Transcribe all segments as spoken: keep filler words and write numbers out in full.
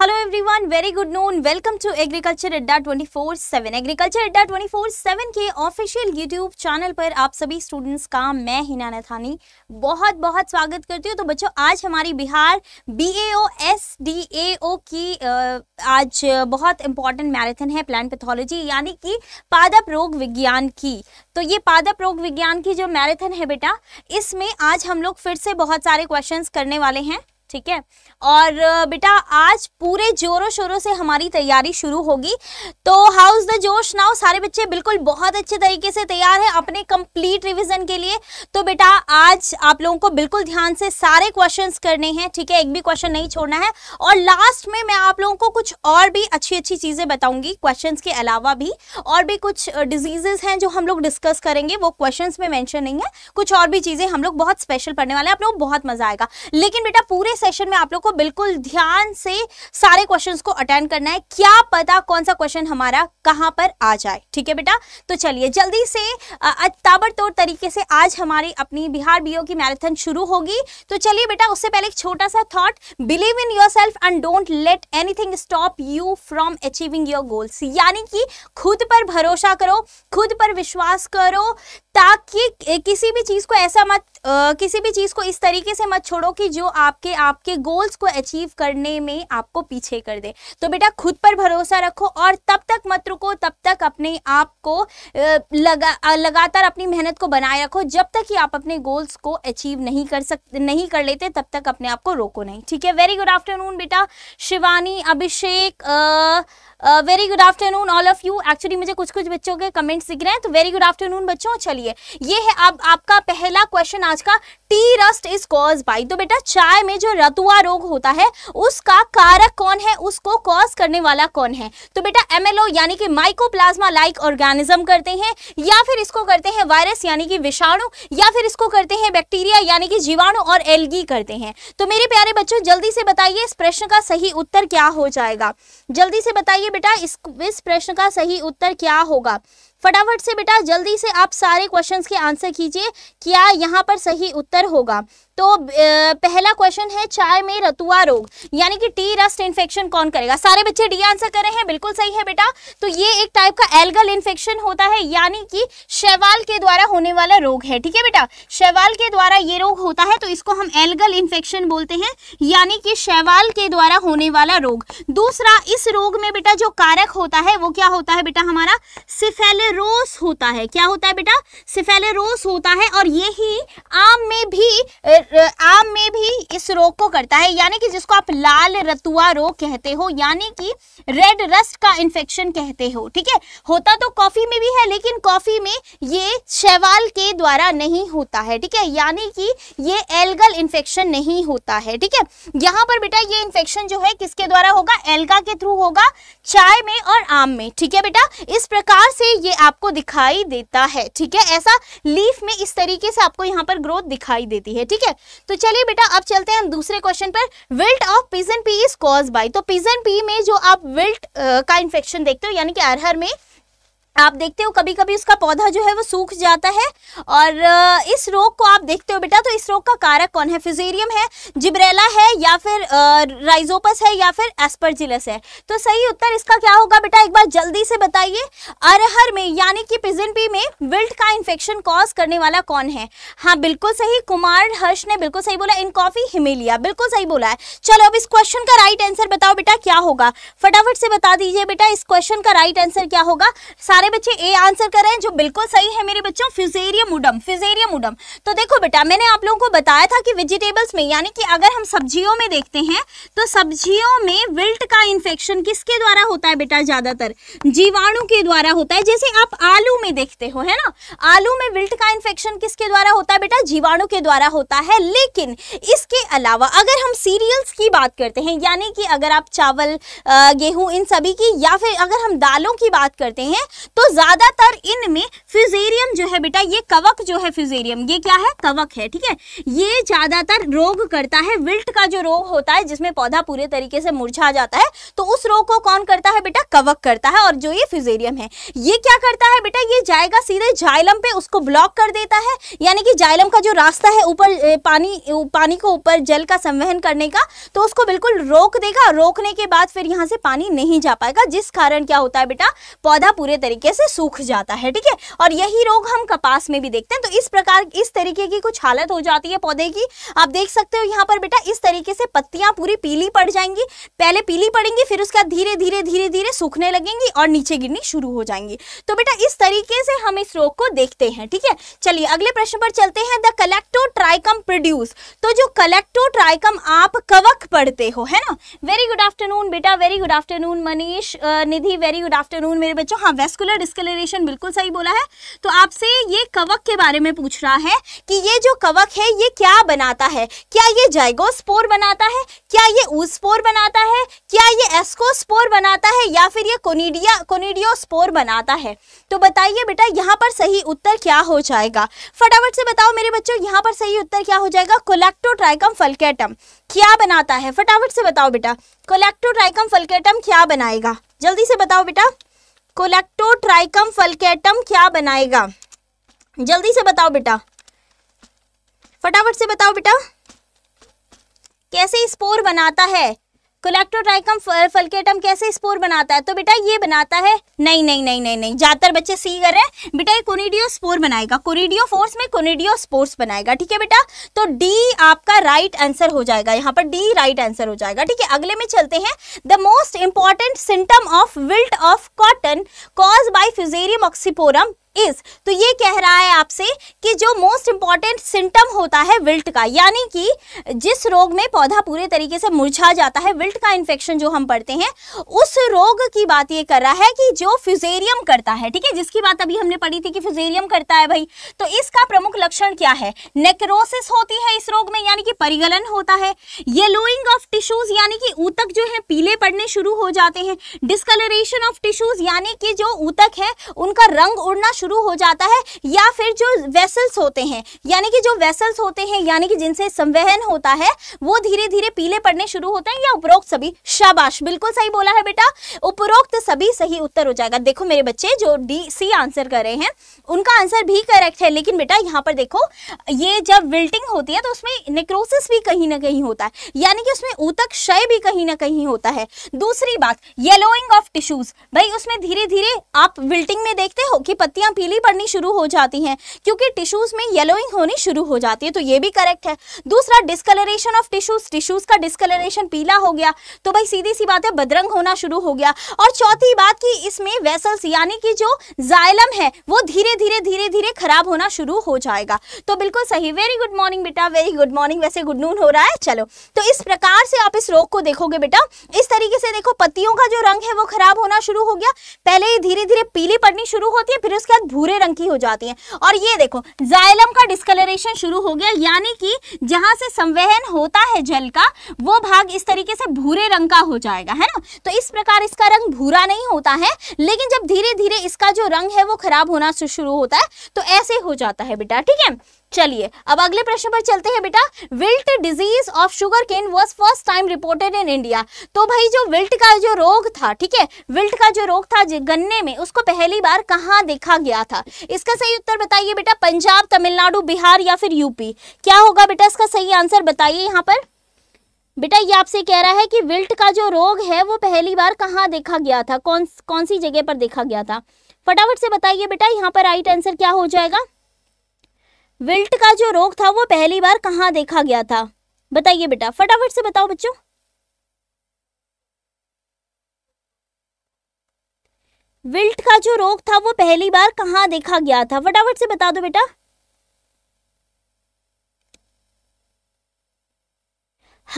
Hello everyone, very good noon. Welcome to agriculture Adda twenty four seven. Agriculture Adda twenty four seven के official YouTube channel पर आप सभी students का मैं हिना नथानी बहुत बहुत स्वागत करती हूँ। तो बच्चों, आज हमारी बिहार बीएओ एसडीएओ की आज बहुत इंपॉर्टेंट मैराथन है प्लांट पैथोलॉजी यानी कि पादप रोग विज्ञान की। तो ये पादप रोग विज्ञान की जो मैराथन है बेटा, इसमें आज हम लोग फिर से बहुत सारे क्वेश्चंस करने वाले हैं, ठीक है। और बेटा आज पूरे जोरों शोरों से हमारी तैयारी शुरू होगी। तो हाउस द जोश नाउ, सारे बच्चे बिल्कुल बहुत अच्छे तरीके से तैयार हैं अपने कंप्लीट रिवीजन के लिए। तो बेटा आज आप लोगों को बिल्कुल ध्यान से सारे क्वेश्चंस करने हैं, ठीक है, एक भी क्वेश्चन नहीं छोड़ना है। और लास्ट में मैं आप लोगों को कुछ और भी अच्छी अच्छी चीजें बताऊंगी क्वेश्चंस के अलावा भी। और भी कुछ डिजीजेस हैं जो हम लोग डिस्कस करेंगे, वो क्वेश्चंस में मेंशन नहीं है। कुछ और भी चीजें हम लोग बहुत स्पेशल पढ़ने वाले हैं, आप लोग बहुत मजा आएगा। लेकिन बेटा पूरे सेशन में आप लोग को बिल्कुल ध्यान से सारे क्वेश्चंस को अटेंड करना है, क्या पता कौन सा क्वेश्चन हमारा कहां पर आ जाए, ठीक है बेटा। तो चलिए जल्दी से ताबड़तोड़ तरीके से आज हमारी अपनी बिहार बीओ की मैराथन शुरू होगी। तो चलिए बेटा, उससे पहले एक छोटा सा thought, believe in yourself and don't let anything stop you from achieving your goals. यानी कि खुद पर भरोसा करो, खुद पर विश्वास करो, ताकि किसी भी चीज को ऐसा मत आ, किसी भी चीज को इस तरीके से मत छोड़ो कि जो आपके आपके गोल्स को अचीव करने में आपको पीछे कर दे। तो बेटा खुद पर भरोसा रखो और तब तक मत रुको, तब तक अपने आप को लगा लगातार अपनी मेहनत को बनाए रखो, जब तक कि आप अपने गोल्स को अचीव नहीं कर सकते नहीं कर लेते तब तक अपने आप को रोको नहीं, ठीक है। वेरी गुड आफ्टरनून बेटा Shivani, Abhishek, very good afternoon all of you. Actually मुझे कुछ कुछ बच्चों के कमेंट्स दिख रहे हैं, तो वेरी गुड आफ्टरनून बच्चों। चलिए ये है अब आपका पहला क्वेश्चन आज का, tea rust is cause by. तो बेटा चाय में जो रतुआ रोग होता है उसका कारक कौन है, उसको कॉज करने वाला कौन है। तो बेटा एमएलओ यानी कि माइकोप्लाज्मा लाइक ऑर्गेनिज्म करते हैं, या फिर इसको करते हैं वायरस यानी कि विषाणु, या फिर इसको करते हैं बैक्टीरिया यानी कि जीवाणु, और एल्गी करते हैं। तो मेरे प्यारे बच्चों जल्दी से बताइए इस प्रश्न का सही उत्तर क्या हो जाएगा। जल्दी से बताइए बेटा इस इस प्रश्न का सही उत्तर क्या होगा। फटाफट से बेटा जल्दी से आप सारे क्वेश्चंस के आंसर कीजिए, क्या यहाँ पर सही उत्तर होगा। तो पहला क्वेश्चन है चाय में रतुआ रोग यानी कि टी रस्ट इन्फेक्शन कौन करेगा। सारे बच्चे डी आंसर कर रहे हैं, बिल्कुल सही है बेटा। तो ये एक टाइप का एल्गल इन्फेक्शन होता है यानी कि शैवाल के द्वारा होने वाला रोग है, ठीक है बेटा। शैवाल के द्वारा ये रोग होता है तो इसको हम एल्गल इन्फेक्शन बोलते हैं, यानी कि शैवाल के द्वारा होने वाला रोग। दूसरा, इस रोग में बेटा जो कारक होता है वो क्या होता है बेटा, हमारा सिफेलेरोस होता है। क्या होता है बेटा, सिफेलेरोस होता है। और यही आम में भी आम में भी इस रोग को करता है, यानी कि जिसको आप लाल रतुआ रोग कहते हो, यानी कि रेड रस्ट का इन्फेक्शन कहते हो, ठीक है। होता तो कॉफी में भी है, लेकिन कॉफी में ये शैवाल के द्वारा नहीं होता है, ठीक है, यानी कि ये एल्गल इन्फेक्शन नहीं होता है, ठीक है। यहाँ पर बेटा ये इन्फेक्शन जो है किसके द्वारा होगा, एल्गा के थ्रू होगा, चाय में और आम में, ठीक है बेटा। इस प्रकार से ये आपको दिखाई देता है, ठीक है। ऐसा लीफ में इस तरीके से आपको यहाँ पर ग्रोथ दिखाई देती है, ठीक है। तो चलिए बेटा अब चलते हैं हम दूसरे क्वेश्चन पर। Wilt of pigeon pea is cause by. तो पिजन पी में जो आप विल्ट का इन्फेक्शन देखते हो, यानी कि अरहर में आप देखते हो कभी कभी उसका पौधा जो है वो सूख जाता है, और इस रोग को आप देखते हो बेटा। तो इस रोग का कारक कौन है, फिजेरियम है, जिब्रेला है, या फिर राइजोपस है, या फिर एस्परजिलस है। तो सही उत्तर इसका क्या होगा बेटा, एक बार जल्दी से बताइए। अरहर में यानी कि पिजन पी में विल्ट का इन्फेक्शन कॉज करने वाला कौन है। हाँ बिल्कुल सही, कुमार हर्ष ने बिल्कुल सही बोला। इन कॉफी हिमेलिया, बिल्कुल सही बोला है। चलो अब इस क्वेश्चन का राइट आंसर बताओ बेटा क्या होगा, फटाफट से बता दीजिए बेटा इस क्वेश्चन का राइट आंसर क्या होगा। सारे बच्चे ए आंसर कर रहे हैं, जो बिल्कुल सही है मेरे बच्चों, फिजेरियम उडम, फिजेरियम उडम। तो देखो बेटा मैंने आप लोगों को बताया था कि वेजिटेबल्स में यानी कि अगर हम सब्जियों में देखते हैं तो सब्जियों में विल्ट का इन्फेक्शन किसके द्वारा होता है बेटा, ज्यादातर जीवाणु के द्वारा होता है। जैसे आप आलू में देखते हो, है ना, आलू में विल्ट का इन्फेक्शन किसके द्वारा होता है बेटा, जीवाणु के द्वारा होता है। लेकिन इसके अलावा अगर हम सीरियल्स की बात करते हैं, यानी कि अगर आप चावल, गेहूं, इन सभी की, या फिर अगर हम दालों की बात करते हैं, तो ज्यादातर इनमें फ्यूजेरियम जो है बेटा, ये कवक जो है फ्यूजेरियम, ये क्या है, कवक है, ठीक है। ये ज्यादातर रोग करता है, विल्ट का जो रोग होता है जिसमें पौधा पूरे तरीके से मुरझा जाता है, तो उस रोग को कौन करता है बेटा, कवक करता है। और जो ये फ्यूजेरियम है ये क्या करता है बेटा, ये जाएगा सीधे जाइलम पे, उसको ब्लॉक कर देता है, यानी कि जाइलम का जो रास्ता है ऊपर पानी पानी को ऊपर जल का संवहन करने का, तो उसको बिल्कुल रोक देगा। रोकने के बाद फिर यहाँ से पानी नहीं जा पाएगा, जिस कारण क्या होता है बेटा, पौधा पूरे तरीके से सूख जाता है, ठीक है। और यही रोग हम कपास में भी देखते हैं। तो इस प्रकार इस तरीके की कुछ हालत हो जाती है पौधे की। आप देख सकते हो यहाँ पर बेटा, इस तरीके से पत्तियां पूरी पीली पड़ जाएंगी, पहले पीली पड़ेंगी, फिर उसके बाद धीरे धीरे धीरे धीरे सूखने लगेंगी और नीचे गिरनी शुरू हो जाएंगी। तो बेटा इस तरीके से हम इस रोग को देखते हैं, ठीक है। चलिए अगले प्रश्न पर चलते हैं। द कलेक्टोट्राइकम प्रोड्यूस, तो जो कलेक्टोट्राइकम आप कवक पढ़ते हो, है ना। वेरी गुड आफ्टरनून बेटा, very good afternoon Manish, Nidhi, very good afternoon मेरे बच्चों। हाँ, वेस्कुलर डिस्कलरेशन बिल्कुल सही बोला है। तो आपसे ये कवक के बारे में पूछ रहा है कि ये जो कवक है ये क्या बनाता है, क्या ये जाइगोस्पोर बनाता है, क्या ये ऊस्पोर बनाता है, क्या ये एस्कोस्पोर बनाता है, या फिर ये कोनिडिया कोनिडियोस्पोर बनाता है। तो बताइए बेटा यहाँ पर सही उत्तर क्या हो जाएगा, फटाफट से बताओ मेरे बच्चों, यहाँ पर सही उत्तर क्या हो जाएगा। कोलेक्टोट्राइकम फल्केटम क्या बनाता है, फटाफट से बताओ बेटा, कोलेक्टोट्राइकम फल्केटम क्या बनाएगा, जल्दी से बताओ बेटा। कोलेक्टोट्राइकम फल्केटम क्या बनाएगा, जल्दी से बताओ बेटा, फटाफट से बताओ बेटा, कैसे स्पोर बनाता है कोलेक्टोट्राइकम फल्केटम, कैसे स्पोर बनाता है। तो बेटा ये बनाता है, नहीं नहीं नहीं नहीं नहीं ज्यादातर बच्चे सी कर रहे हैं बेटा, ये कोनिडियोस्पोर बनाएगा, कोनिडियोफोर्स में कोनिडियोस्पोर्स बनाएगा, ठीक है बेटा। तो डी आपका राइट आंसर हो जाएगा, यहाँ पर डी राइट आंसर हो जाएगा, ठीक है। अगले में चलते हैं। The most important symptom of wilt of cotton cause by Fusarium oxysporum is, तो ये कह रहा है आपसे कि जो मोस्ट इंपॉर्टेंट सिम्टम होता है विल्ट का, यानी कि जिस रोग में पौधा पूरे तरीके से मुरझा जाता है, विल्ट का इन्फेक्शन जो हम पढ़ते हैं, उस रोग की बात ये कर रहा है कि जो फ्यूजेरियम करता है, ठीक है, जिसकी बात अभी हमने पढ़ी थी कि फ्यूजेरियम करता है भाई। तो इसका प्रमुख लक्षण क्या है, नेक्रोसिस होती है इस रोग में, यानी कि परिगलन होता है, येलोइंग ऑफ टिश्यूज, यानी कि ऊतक जो है पीले पड़ने शुरू हो जाते हैं, डिस्कलरेशन ऑफ टिश्यूज, यानी कि जो ऊतक है उनका रंग उड़ना शुरू हो जाता है, या फिर जो वेसल्स होते हैं, यानी कि जो वेसल्स होते हैं यानी कि जिनसे संवहन होता है, वो धीरे धीरे पीले पड़ने शुरू होते हैं, या उपरोक्त सभी। शाबाश, बिल्कुल सही बोला है बेटा, उपरोक्त सभी सही उत्तर हो जाएगा। देखो मेरे बच्चे जो डी सी आंसर कर रहे हैं उनका आंसर भी करेक्ट है, लेकिन बेटा यहाँ पर देखो, ये जब विल्टिंग होती है तो उसमें नेक्रोसिस भी कहीं ना कहीं होता है, यानी कि उसमें ऊतक क्षय भी कहीं ना कहीं होता है। दूसरी बात, येलोइंग ऑफ टिश्यूज, भाई उसमें धीरे धीरे आप विल्टिंग में देखते हो कि पत्तियां पीली पड़नी शुरू हो जाती हैं, क्योंकि टिश्यूज में येलोइंग होनी शुरू हो जाती है, तो ये भी करेक्ट है। दूसरा, डिस्कलरेशन ऑफ टिश्यूज, टिश्यूज का डिस्कलरेशन पीला हो गया, तो भाई सीधी सी बात है बदरंग होना शुरू हो गया। और चौथी बात कि इसमें वेसल्स यानी कि जो जाइलम है वो धीरे धीरे धीरे धीरे खराब होना शुरू हो जाएगा। तो बिल्कुल सही, वेरी गुड मॉर्निंग बेटा, वेरी गुड मॉर्निंग। वैसे गुड नून हो रहा है, चलो। तो इस प्रकार से आप इस रोग को देखोगे बेटा, इस तरीके से देखो, पत्तियों का जो रंग है वो खराब होना शुरू हो गया, पहले ही धीरे धीरे पीली पड़नी शुरू होती है, फिर उसके बाद भूरे रंग की हो जाती है। और ये देखो जाइलम का डिस्कलरेशन शुरू हो गया, यानी कि जहां से संवहन होता है जल का वो भाग इस तरीके से भूरे रंग का हो जाएगा, है ना। तो इस प्रकार इसका रंग भूरा नहीं होता है, लेकिन जब धीरे धीरे इसका जो रंग है वो खराब होना शुरू होता है, तो ऐसे हो जाता है बेटा, ठीक है। चलिए अब अगले प्रश्न पर चलते हैं बेटा। Wilt disease of sugar cane was first time reported in India, तो भाई जो विल्ट का जो रोग था, ठीक है, विल्ट का जो रोग था गन्ने में, उसको पहली बार कहाँ देखा गया था। इसका सही उत्तर बताइए बेटा, पंजाब, तमिलनाडु, बिहार या फिर यूपी, क्या होगा बेटा इसका सही आंसर बताइए। यहाँ पर बेटा ये आपसे कह रहा है कि विल्ट का जो रोग है वो पहली बार कहाँ देखा गया था, कौन कौन सी जगह पर देखा गया था, फटाफट से बताइए बेटा। यहाँ पर राइट आंसर क्या हो जाएगा, विल्ट का जो रोग था वो पहली बार कहाँ देखा गया था, बताइए बेटा, फटाफट से बताओ बच्चों। विल्ट का जो रोग था वो पहली बार कहाँ देखा गया था, फटाफट से बता दो बेटा। हाँ,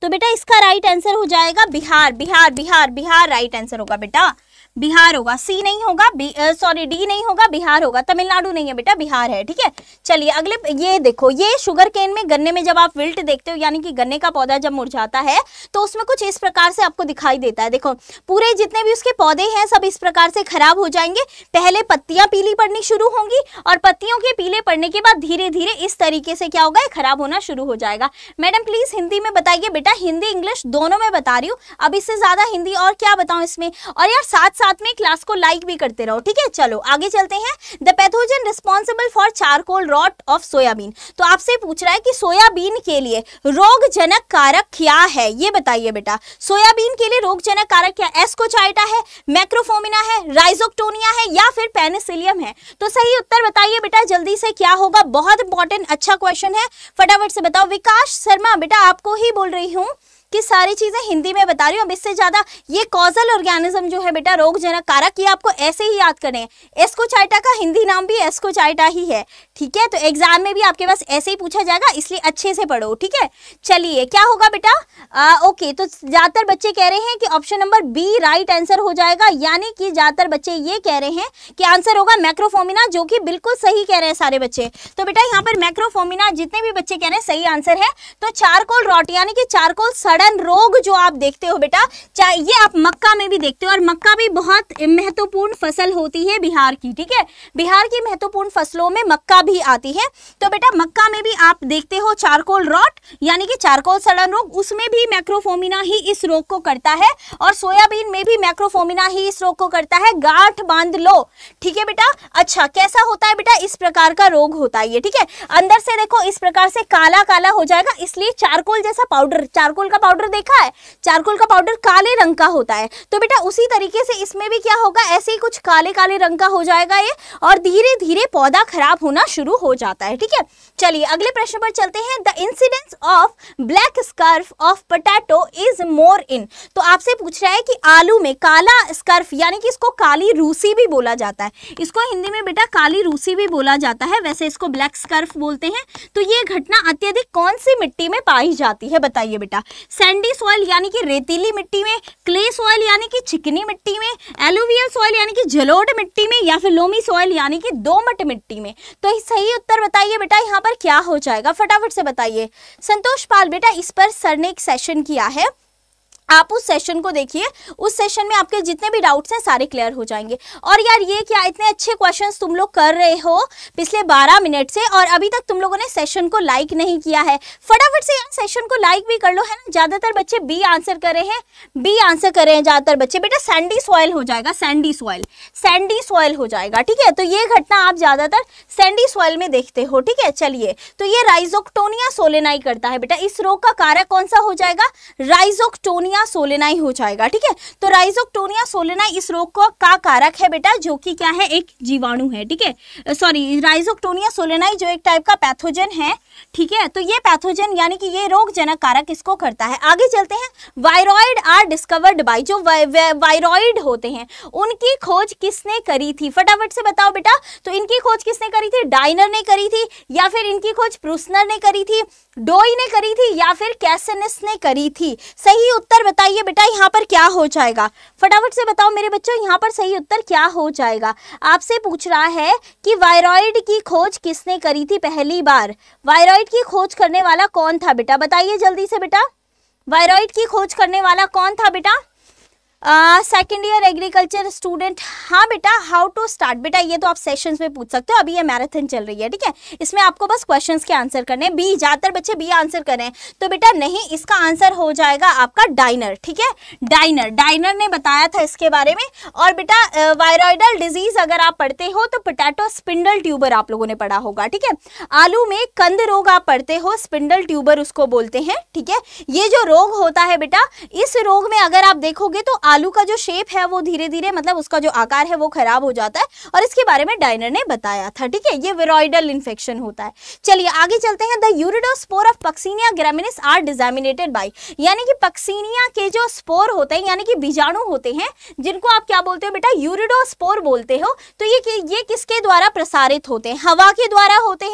तो बेटा इसका राइट आंसर हो जाएगा बिहार। बिहार बिहार बिहार राइट आंसर होगा बेटा, बिहार होगा। सी नहीं होगा, सॉरी डी नहीं होगा, बिहार होगा। तमिलनाडु नहीं है बेटा, बिहार है। ठीक है, चलिए अगले, ये देखो, ये शुगर केन में, गन्ने में जब आप विल्ट देखते हो यानी कि गन्ने का पौधा जब मुरझाता है तो उसमें कुछ इस प्रकार से आपको दिखाई देता है। देखो पूरे जितने भी उसके पौधे हैं सब इस प्रकार से खराब हो जाएंगे। पहले पत्तियां पीली पड़नी शुरू होंगी और पत्तियों के पीले पड़ने के बाद धीरे धीरे इस तरीके से क्या होगा, खराब होना शुरू हो जाएगा। मैडम प्लीज हिंदी में बताइए। बेटा हिंदी इंग्लिश दोनों में बता रही हूँ, अब इससे ज्यादा हिंदी और क्या बताऊं इसमें। और यार साथ साथ में क्लास को लाइक भी करते रहो। ठीक है, चलो आगे चलते हैं। The pathogen responsible for charcoal rot of soybean. तो आपसे पूछ रहा है कि सोयाबीन के लिए रोगजनक कारक क्या है, ये बताइए बेटा। सोयाबीन के लिए रोगजनक कारक क्या, एस्कोचाइटा है, मैक्रोफोमिना है, राइजोक्टोनिया है या फिर पेनिसिलियम है। तो सही उत्तर बताइए बेटा जल्दी से, क्या होगा। बहुत इंपॉर्टेंट अच्छा क्वेश्चन है, फटाफट से बताओ। विकास शर्मा बेटा आपको ही बोल रही हूँ कि सारी चीजें हिंदी में बता रही हूँ। अब इससे ज्यादा ये कॉजल ऑर्गेनिज्म जो है बेटा, रोगजनक कारक, ये आपको ऐसे ही याद करने हैं। एस्कोचाइटा का हिंदी नाम भी एस्कोचाइटा ही है। ठीक है, तो एग्जाम में भी आपके पास ऐसे ही पूछा जाएगा, इसलिए अच्छे से पढ़ो। ठीक है, चलिए क्या होगा बेटा। आ, ओके, तो ज्यादातर बच्चे कह रहे हैं कि option number B right answer हो जाएगा, यानी कि ज्यादातर बच्चे ये कह रहे हैं कि आंसर होगा मैक्रोफोमिना, जो कि बिल्कुल सही कह रहे हैं सारे बच्चे। तो बेटा यहाँ पर मैक्रोफोमिना जितने भी बच्चे कह रहे हैं सही आंसर है। तो चारकोल रॉट यानी कि चारकोल सड़न रोग जो आप देखते हो बेटा, चाहे ये आप मक्का में भी देखते हो, और मक्का भी बहुत महत्वपूर्ण फसल होती है बिहार की। ठीक है, बिहार की महत्वपूर्ण फसलों में मक्का भी आती है। तो बेटा मक्का में भी आप देखते हो चारकोल रॉट यानी कि चारकोल सड़न रोग, उसमें भी मैक्रोफोमिना ही इस रोग को करता है। और सोयाबीन में भी मैक्रोफोमिना ही इस रोग को करता है। गांठ बांध लो। ठीक है बेटा, अच्छा कैसा होता है बेटा, इस प्रकार का रोग होता है ये। ठीक है, अंदर से देखो इस प्रकार से काला काला हो जाएगा, इसलिए चारकोल जैसा पाउडर, चारकोल का पाउडर देखा है, चारकोल का पाउडर काले रंग का होता है। तो बेटा उसी तरीके से इसमें भी क्या होगा, ऐसे ही कुछ काले काले रंग का हो जाएगा ये, और धीरे धीरे पौधा खराब होना शुरू हो जाता है। ठीक है, चलिए अगले प्रश्न पर चलते हैं। The incidence of black scurf of potato is more in. तो आपसे पूछ रहा है कि आलू में काला स्कर्फ यानी कि इसको काली रूसी भी बोला जाता है, इसको हिंदी में बेटा काली रूसी भी बोला जाता है, वैसे इसको ब्लैक स्कर्फ बोलते हैं। तो ये घटना अत्यधिक कौन सी मिट्टी में पाई जाती है, बताइए बेटा। सैंडी सॉइल यानी कि रेतीली मिट्टी में, क्ले सॉइल यानी कि चिकनी मिट्टी में, एलुवियल सॉइल यानी कि जलोढ़ मिट्टी में, या फिर लोमी सॉइल यानी कि दोमट मिट्टी में। तो सही उत्तर बताइए बेटा यहाँ पर क्या हो जाएगा, फटाफट से बताइए। संतोष पाल बेटा इस पर सर ने एक सेशन किया है, आप उस सेशन को देखिए, उस सेशन में आपके जितने भी डाउट्स हैं सारे क्लियर हो जाएंगे। और यार ये क्या इतने अच्छे क्वेश्चंस तुम लोग कर रहे हो पिछले बारह मिनट से, और अभी तक तुम लोगों ने सेशन को लाइक नहीं किया है। फटाफट से यार सेशन को लाइक भी कर लो, है ना। ज्यादातर बच्चे बी आंसर कर रहे हैं, बी आंसर कर रहे हैं ज्यादातर बच्चे। बेटा सैंडी सॉइल हो जाएगा, सैंडी सॉइल, सैंडी सॉइल हो जाएगा। ठीक है, तो ये घटना आप ज्यादातर सैंडी सॉइल में देखते हो। ठीक है, चलिए तो ये राइजोक्टोनिया सोलेनाई करता है बेटा, इस रोग का कारक कौन सा हो जाएगा, राइजोक्टोनिया सोलेनाई हो जाएगा। ठीक है, तो राइजोक्टोनिया सोलेनाई इस रोग को का कारक है बेटा, जो कि क्या है, एक जीवाणु है। ठीक है, सॉरी राइजोक्टोनिया सोलेनाई जो एक टाइप का पैथोजन है। ठीक है, तो ये पैथोजन यानी कि ये रोगजनक कारक इसको करता है। आगे चलते हैं। वायरॉइड आर डिस्कवर्ड बाय, जो वायरॉइड होते हैं उनकी खोज किसने करी थी, फटाफट से बताओ बेटा। तो इनकी खोज किसने करी थी, डाइनर ने करी थी, या फिर इनकी खोज प्रूसनर ने करी थी, डोई ने करी थी, या फिर कैसेनस ने करी थी। सही उत्तर बताइए बेटा यहाँ पर क्या हो जाएगा, फटाफट से बताओ मेरे बच्चों यहाँ पर सही उत्तर क्या हो जाएगा। आपसे पूछ रहा है कि वायरॉइड की खोज किसने करी थी पहली बार, वायरॉइड की खोज करने वाला कौन था बेटा, बताइए जल्दी से बेटा। वायरॉइड की खोज करने वाला कौन था बेटा, सेकेंड ईयर एग्रीकल्चर स्टूडेंट। हाँ बेटा, हाउ टू स्टार्ट, बेटा ये तो आप सेशंस में पूछ सकते हो, अभी ये मैराथन चल रही है। ठीक है, इसमें आपको बस क्वेश्चंस के आंसर करने हैं। बी, ज्यादातर बच्चे बी आंसर करें, तो बेटा नहीं, इसका आंसर हो जाएगा आपका डाइनर। ठीक है, डाइनर, डाइनर ने बताया था इसके बारे में। और बेटा वायरॉइडल डिजीज अगर आप पढ़ते हो तो पोटैटो स्पिंडल ट्यूबर आप लोगों ने पढ़ा होगा। ठीक है, आलू में कंद रोग आप पढ़ते हो, स्पिंडल ट्यूबर उसको बोलते हैं। ठीक है, ये जो रोग होता है बेटा, इस रोग में अगर आप देखोगे तो आलू का जो शेप है वो धीरे धीरे, मतलब उसका जो आकार है वो खराब हो जाता है, और इसके बारे में डाइनर ने बताया था। ठीक है, ये विरोइडल इन्फेक्शन होता है। चलिए आगे चलते हैं। The uredospore of Puccinia graminis are disseminated by, यानी कि पक्सिनिया के जो स्पोर होते हैं यानी कि बीजाणु होते हैं, जिनको आप क्या बोलते हो बेटा, यूरिडोस्पोर बोलते हो। तो ये ये किसके द्वारा प्रसारित होते हैं, हवा के द्वारा होते हैं,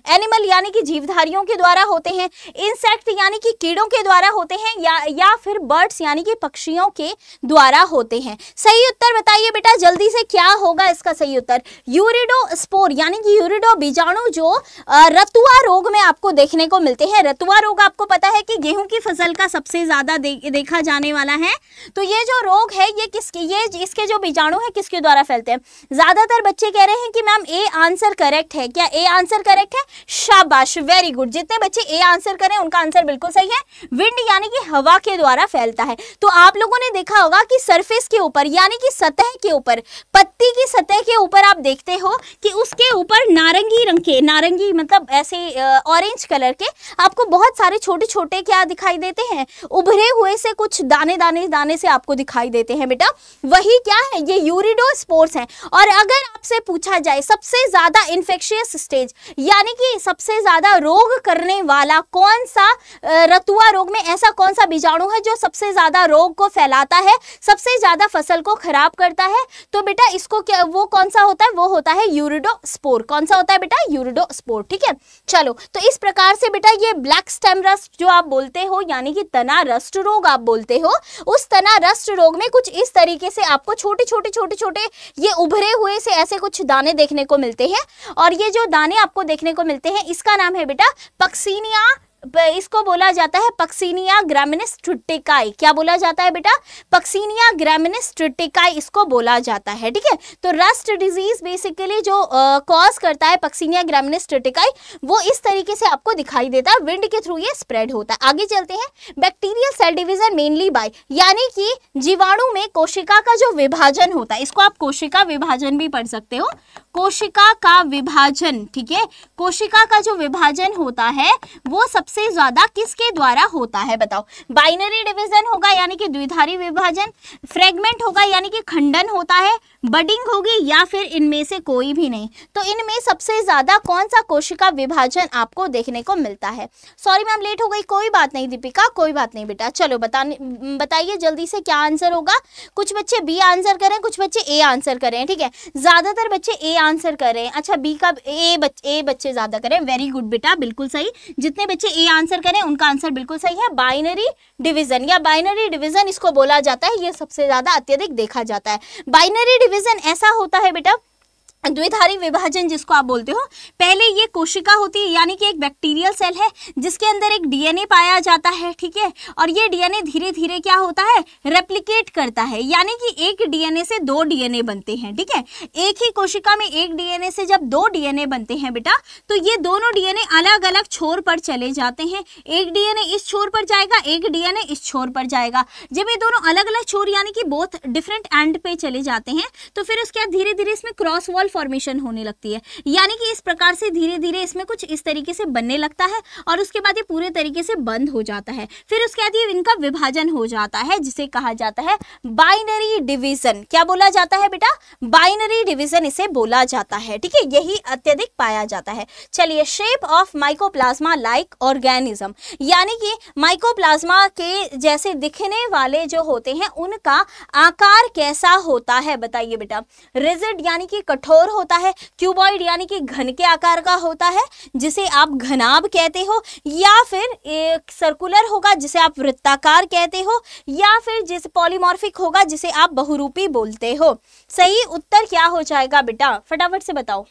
एनिमल यानी कि जीवधारियों के द्वारा होते हैं, इंसेक्ट यानी कि कीड़ों के द्वारा होते हैं, या या फिर बर्ड्स यानी कि पक्षियों के द्वारा होते हैं। सही उत्तर बताइए बेटा जल्दी से, क्या होगा इसका सही उत्तर? यूरिडोस्पोर यानी कि यूरिडो बीजाणु जो रतुआ रोग में आपको देखने को मिलते हैं। रतुआ रोग आपको पता है कि गेहूं की फसल का सबसे ज्यादा दे, देखा जाने वाला है। तो ये जो रोग है ये किसके, ये इसके जो बीजाणु है किसके द्वारा फैलते हैं? ज्यादातर बच्चे कह रहे हैं कि मैम ए आंसर करेक्ट है। क्या ए आंसर करेक्ट है? शाबाश, वेरी गुड। जितने बच्चे ए आंसर करें उनका आंसर बिल्कुल सही है। विंड यानी कि हवा के द्वारा फैलता है। तो आप लोगों ने देखा होगा कि सरफेस के ऊपर यानी कि सतह के ऊपर, पत्ती की सतह के ऊपर आप देखते हो कि उसके ऊपर नारंगी रंग के, नारंगी मतलब ऐसे ऑरेंज कलर के आपको बहुत सारे छोटे छोटे क्या दिखाई देते हैं? उभरे हुए से कुछ दाने दाने दाने से आपको दिखाई देते हैं बेटा। वही क्या है? ये यूरिडोस्पोर्स हैं। और अगर आपसे पूछा जाए सबसे ज्यादा इन्फेक्शियस स्टेज यानी कि सबसे ज्यादा रोग करने वाला कौन सा रतुआ रोग में ऐसा कौन सा बीजाणु है जो सबसे ज्यादा रोग को फैलाता है, सबसे ज्यादा फसल को खराब करता है, तो बेटा इसको क्या, वो कौन सा होता है? वो होता है यूरिडोस्पोर। कौन सा होता है बेटा? यूरिडोस्पोर। ठीक है, चलो तो इस प्रकार से बेटा ये ब्लैक स्टेम रस्ट जो आप बोलते हो यानी कि तना रस्ट रोग आप बोलते हो, उस तना रस्ट रोग में कुछ इस तरीके से आपको छोटे छोटे छोटे छोटे ये उभरे हुए से ऐसे कुछ दाने देखने को मिलते हैं। और ये जो दाने आपको देखने को मिलते हैं इसका नाम है बेटा पक्सीनिया, इसको बोला जाता है पक्सीनिया ग्रामिनिस ट्रिटिकाई। क्या बोला जाता है बेटा? पक्सीनिया ग्रामिनिस ट्रिटिकाई इसको बोला जाता है। ठीक है, तो रस्ट डिजीज बेसिकली जो कॉज uh, करता है पक्सीनिया ग्रामिनिस ट्रिटिकाई, वो इस तरीके से आपको दिखाई देता है, विंड के थ्रू ये स्प्रेड होता है। आगे चलते हैं, bacterial cell division mainly by यानी कि जीवाणु में कोशिका का जो विभाजन होता है, इसको आप कोशिका विभाजन भी पढ़ सकते हो, कोशिका का विभाजन। ठीक है, कोशिका का जो विभाजन होता है वो सबसे ज्यादा किसके द्वारा होता है बताओ? बाइनरी डिवीजन होगा यानी कि द्विधारी विभाजन, फ्रेगमेंट होगा यानी कि खंडन होता है, बडिंग होगी, या फिर इनमें से कोई भी नहीं। तो इनमें सबसे ज्यादा कौन सा कोशिका विभाजन आपको देखने को मिलता है? सॉरी मैम लेट हो गई, कोई बात नहीं दीपिका, कोई बात नहीं बेटा। चलो बताने बताइए जल्दी से क्या आंसर होगा। कुछ बच्चे बी आंसर करें, कुछ बच्चे ए आंसर करें। ठीक है, ज्यादातर बच्चे ए आंसर करें। अच्छा बी का ए बच्चे ए बच्चे ज्यादा करें, वेरी गुड बेटा, बिल्कुल सही। जितने बच्चे ए आंसर करें उनका आंसर बिल्कुल सही है। बाइनरी डिवीजन या बाइनरी डिवीजन इसको बोला जाता है, ये सबसे ज्यादा अत्यधिक देखा जाता है। बाइनरी डिवीजन ऐसा होता है बेटा, द्विधारी विभाजन जिसको आप बोलते हो, पहले ये कोशिका होती है यानी कि एक बैक्टीरियल सेल है जिसके अंदर एक डीएनए पाया जाता है। ठीक है, और ये डीएनए धीरे धीरे क्या होता है? रेप्लिकेट करता है, यानी कि एक डीएनए से दो डीएनए बनते हैं। ठीक है, एक ही कोशिका में एक डीएनए से जब दो डीएनए बनते हैं बेटा, तो ये दोनों डीएनए अलग अलग छोर पर चले जाते हैं। एक डीएनए इस छोर पर जाएगा, एक डीएनए इस छोर पर जाएगा। जब ये दोनों अलग अलग छोर यानी कि बोथ डिफरेंट एंड पे चले जाते हैं, तो फिर उसके बाद धीरे धीरे इसमें क्रॉस वॉल फॉर्मेशन होने लगती है, यानी कि इस प्रकार से धीरे धीरे इसमें कुछ इस तरीके से बनने लगता है और उसके बाद ये पूरे तरीके से बंद हो जाता है। फिर उसके बाद ये इनका विभाजन हो जाता है जिसे कहा जाता है बाइनरी डिवीजन। क्या बोला जाता है बेटा? बाइनरी डिवीजन इसे बोला जाता है। ठीक है, यही अत्यधिक पाया जाता है। चलिए, shape of mycoplasma like organism, यानी कि माइकोप्लाज्मा के जैसे दिखने वाले जो होते हैं उनका आकार कैसा होता है बताइए बेटा? रिजिड यानी कि कठोर होता है, क्यूबॉइड यानी कि घन के आकार का होता है जिसे आप घनाभ कहते हो, या फिर एक सर्कुलर होगा जिसे आप वृत्ताकार कहते हो, या फिर जिसे पॉलीमॉर्फिक होगा जिसे आप बहुरूपी बोलते हो। सही उत्तर क्या हो जाएगा बेटा? फटाफट से बताओ।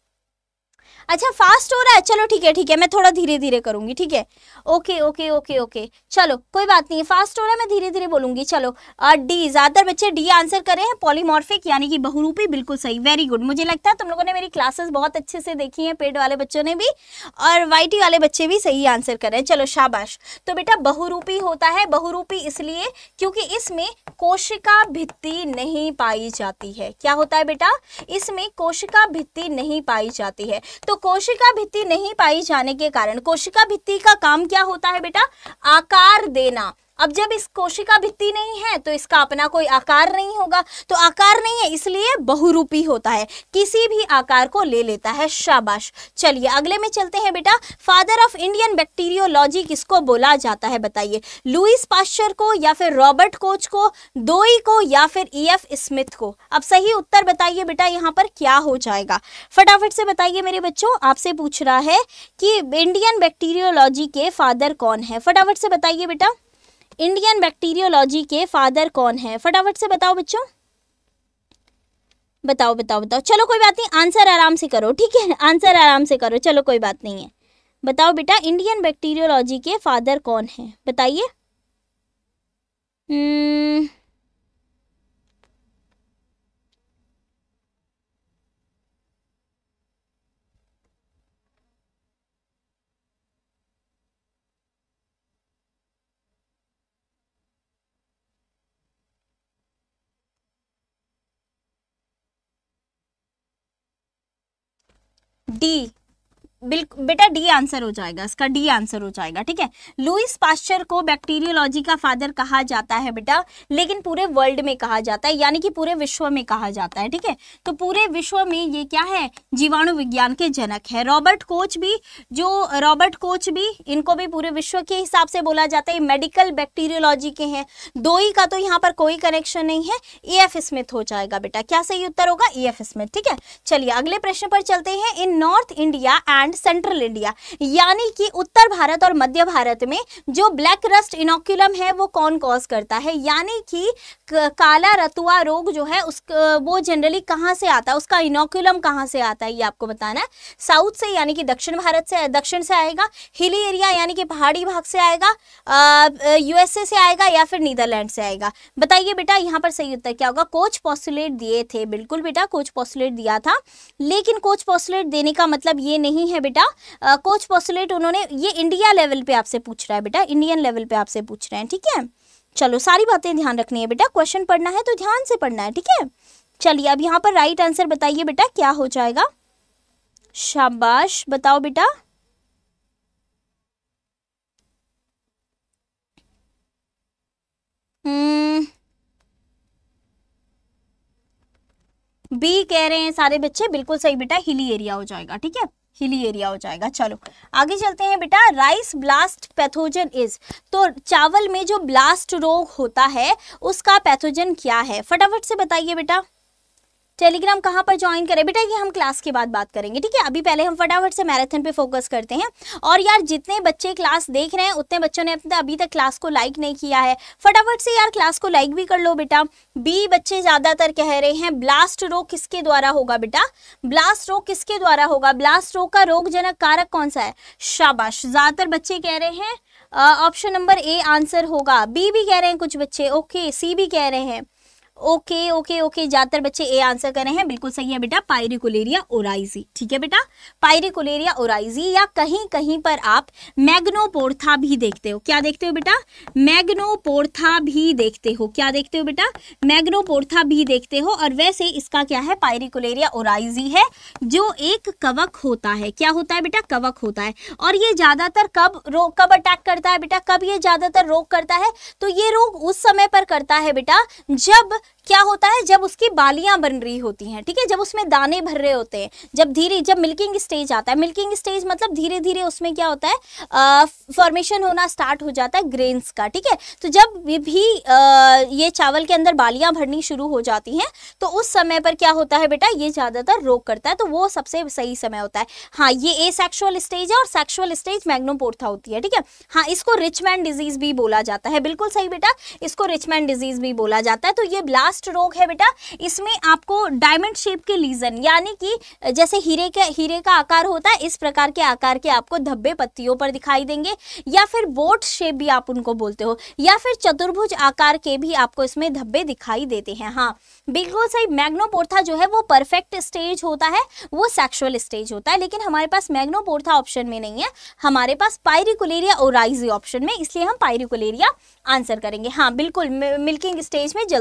अच्छा फास्ट हो रहा है, चलो ठीक है ठीक है, मैं थोड़ा धीरे धीरे करूंगी। ठीक है, ओके ओके ओके ओके, चलो कोई बात नहीं, फास्ट हो रहा है, मैं धीरे धीरे बोलूंगी। चलो डी, ज्यादातर बच्चे डी आंसर कर रहे हैं, पॉलीमॉर्फिक यानी कि बहुरूपी, बिल्कुल सही, वेरी गुड। मुझे लगता है तुम लोगों ने मेरी क्लासेस बहुत अच्छे से देखी हैं, पेड वाले बच्चों ने भी और वाईटी वाले बच्चे भी सही आंसर कर रहे हैं। चलो शाबाश। तो बेटा बहुरूपी होता है, बहुरूपी इसलिए क्योंकि इसमें कोशिका भित्ति नहीं पाई जाती है। क्या होता है बेटा? इसमें कोशिका भित्ति नहीं पाई जाती है। तो कोशिका भित्ति नहीं पाई जाने के कारण कोशिका भित्ति का काम क्या होता है बेटा? आकार देना। अब जब इस कोशिका भित्ति नहीं है तो इसका अपना कोई आकार नहीं होगा, तो आकार नहीं है इसलिए बहुरूपी होता है, किसी भी आकार को ले लेता है। शाबाश। चलिए अगले में चलते हैं बेटा। फादर ऑफ इंडियन बैक्टीरियोलॉजी किसको बोला जाता है बताइए? लुईस पाश्चर को, या फिर रॉबर्ट कोच को, दोई को, या फिर ई एफ स्मिथ को? अब सही उत्तर बताइए बेटा यहाँ पर क्या हो जाएगा, फटाफट से बताइए मेरे बच्चों। आपसे पूछ रहा है कि इंडियन बैक्टीरियोलॉजी के फादर कौन है, फटाफट से बताइए बेटा। इंडियन बैक्टीरियोलॉजी के फादर कौन है, फटाफट से बताओ बच्चों, बताओ बताओ बताओ। चलो कोई बात नहीं, आंसर आराम से करो, ठीक है, आंसर आराम से करो, चलो कोई बात नहीं है। बताओ बेटा इंडियन बैक्टीरियोलॉजी के फादर कौन है, बताइए। हम्म डी, बिल्कुल बेटा डी आंसर हो जाएगा, इसका डी आंसर हो जाएगा, ठीक है। लुईस पाश्चर को बैक्टीरियोलॉजी का फादर कहा जाता है बेटा, लेकिन पूरे वर्ल्ड में कहा जाता है, यानी कि पूरे विश्व में कहा जाता है, ठीक है। तो पूरे विश्व में ये क्या है, जीवाणु विज्ञान के जनक है। रॉबर्ट कोच भी, जो रॉबर्ट कोच भी, इनको भी पूरे विश्व के हिसाब से बोला जाता है, मेडिकल बैक्टीरियोलॉजी के हैं। दोई का तो यहाँ पर कोई कनेक्शन नहीं है, ई एफ स्मिथ हो जाएगा बेटा। क्या सही उत्तर होगा? ई एफ स्मिथ, ठीक है। चलिए अगले प्रश्न पर चलते हैं। In north India and central India, यानी कि उत्तर भारत और मध्य भारत में जो ब्लैक रस्ट इनोक्यूलम है वो कौन कॉज करता है, यानी कि काला रतुआ रोग जो है उस वो जनरली कहाँ से आता है, उसका इनोक्यूलम कहाँ से आता है ये आपको बताना है। साउथ से यानी कि दक्षिण भारत से, दक्षिण से आएगा, हिली एरिया यानी कि पहाड़ी भाग से आएगा, यूएसए से आएगा, या फिर नीदरलैंड से आएगा? बताइए बेटा यहाँ पर सही उत्तर क्या होगा? कोच पोस्टुलेट दिए थे, बिल्कुल बेटा कोच पोस्टुलेट दिया था, लेकिन कोच पोस्टुलेट देने का मतलब ये नहीं है बेटा, कोच पोस्टुलेट उन्होंने, ये इंडिया लेवल पे आपसे पूछ रहा है बेटा, इंडियन लेवल पे आपसे पूछ रहे हैं, ठीक है। चलो सारी बातें ध्यान रखनी है बेटा, क्वेश्चन पढ़ना है तो ध्यान से पढ़ना है, ठीक है। चलिए अब यहाँ पर राइट आंसर बताइए बेटा क्या हो जाएगा। शाबाश, बताओ बेटा। हम्म बी कह रहे हैं सारे बच्चे, बिल्कुल सही बेटा, हिली एरिया हो जाएगा, ठीक है, हिली एरिया हो जाएगा। चलो आगे चलते हैं बेटा। राइस ब्लास्ट पैथोजन इज, तो चावल में जो ब्लास्ट रोग होता है उसका पैथोजन क्या है, फटाफट से बताइए बेटा। टेलीग्राम कहाँ पर ज्वाइन करें बेटा, ये हम क्लास के बाद बात करेंगे, ठीक है। अभी पहले हम फटाफट से मैराथन पे फोकस करते हैं। और यार जितने बच्चे क्लास देख रहे हैं उतने बच्चों ने अपने अभी तक क्लास को लाइक नहीं किया है, फटाफट से यार क्लास को लाइक भी कर लो बेटा। बी बच्चे ज्यादातर कह रहे हैं ब्लास्ट रोग किसके द्वारा होगा बेटा, ब्लास्ट रोग किसके द्वारा होगा, ब्लास्ट रोग का रोगजनक कारक कौन सा है? शाबाश, ज्यादातर बच्चे कह रहे हैं ऑप्शन नंबर ए आंसर होगा। बी भी कह रहे हैं कुछ बच्चे, ओके, सी भी कह रहे हैं, ओके ओके ओके ज्यादातर बच्चे ए आंसर कर रहे हैं, बिल्कुल सही है बेटा, पायरिकुलेरिया ओराइजी, ठीक है बेटा, पायरिकुलेरिया ओराइजी। या कहीं कहीं पर आप मैग्नोपोर्था भी देखते हो, क्या देखते हो बेटा, मैग्नोपोर्था भी देखते हो, क्या देखते हो बेटा, मैग्नोपोर्था भी देखते हो। और वैसे इसका क्या है, पायरिकुलेरिया ओराइजी है, जो एक कवक होता है, क्या होता है बेटा, कवक होता है। और ये ज्यादातर कब रोग कब अटैक करता है बेटा, कब ये ज्यादातर रोग करता है, तो ये रोग उस समय पर करता है बेटा जब क्या होता है, जब उसकी बालियां बन रही होती हैं, ठीक है, जब उसमें दाने भर रहे होते हैं, जब धीरे जब मिल्किंग स्टेज आता है, मिल्किंग स्टेज मतलब धीरे धीरे उसमें क्या होता है, फॉर्मेशन होना स्टार्ट हो जाता है ग्रेन्स का, ठीक है। तो जब भी आ, ये चावल के अंदर बालियां भरनी शुरू हो जाती हैं तो उस समय पर क्या होता है बेटा, ये ज्यादातर रोग करता है, तो वो सबसे सही समय होता है। हाँ, ये ए सेक्सुअल स्टेज है और सेक्सुअल स्टेज मैग्नोपोर्था होती है, ठीक है। हाँ, इसको रिचमैन डिजीज भी बोला जाता है, बिल्कुल सही बेटा, इसको रिचमैन डिजीज भी बोला जाता है। तो ये ब्लास्ट रोग है बेटा, इसमें आपको डायमंड शेप के लीजन, यानी कि जैसे हीरे के हीरे का आकार होता है इस प्रकार के आकार के आपको धब्बे पत्तियों पर दिखाई देंगे, या फिर बोट शेप भी आप उनको बोलते हो, या फिर चतुर्भुज आकार के भी आपको इसमें धब्बे दिखाई देते हैं। हाँ बिल्कुल सही, मैग्नोपोर्था जो है वो परफेक्ट स्टेज होता है, वो सेक्सुअल स्टेज होता है, लेकिन हमारे पास मैग्नोपोर्था ऑप्शन में नहीं है, हमारे पास पायरिकुलेरिया ओराइजी ऑप्शन में, इसलिए हम पायरिकुलेरिया आंसर करेंगे। हाँ बिल्कुल, मिल्किंग स्टेज में जल्दी होता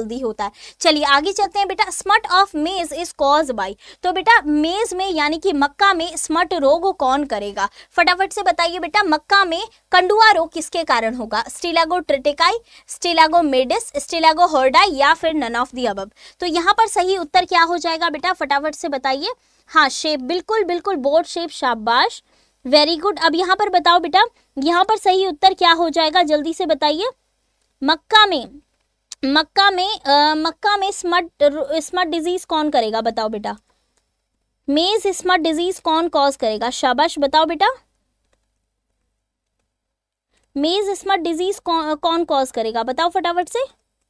होता है। चलिए आगे चलते हैं बेटा, smut of maize is cause by, तो बेटा मेज में यानी कि मक्का में स्मट रोग कौन करेगा, फटाफट से बताइए बेटा, मक्का में कंडुआ रोग किसके कारण होगा, स्टिलागो ट्रिटिकाई, स्टिलागो मेडिस, स्टिलागो हॉर्डाई या फिर नन ऑफ द अबव। तो यहाँ पर सही उत्तर क्या हो जाएगा बेटा, फटाफट से बताइए। हाँ शेप, बिल्कुल बिल्कुल बोर्ड शेप, शाबाश, वेरी गुड। अब यहाँ पर बताओ बेटा, यहाँ पर सही उत्तर क्या हो जाएगा, जल्दी से बताइए। मक्का में मक्का में आ, मक्का में स्मट स्मट डिजीज कौन करेगा, बताओ बेटा, मेज स्मट डिजीज कौन कॉज करेगा, शाबाश बताओ बेटा, मेज स्मट डिजीज कौन कौन कॉज करेगा, बताओ फटाफट से,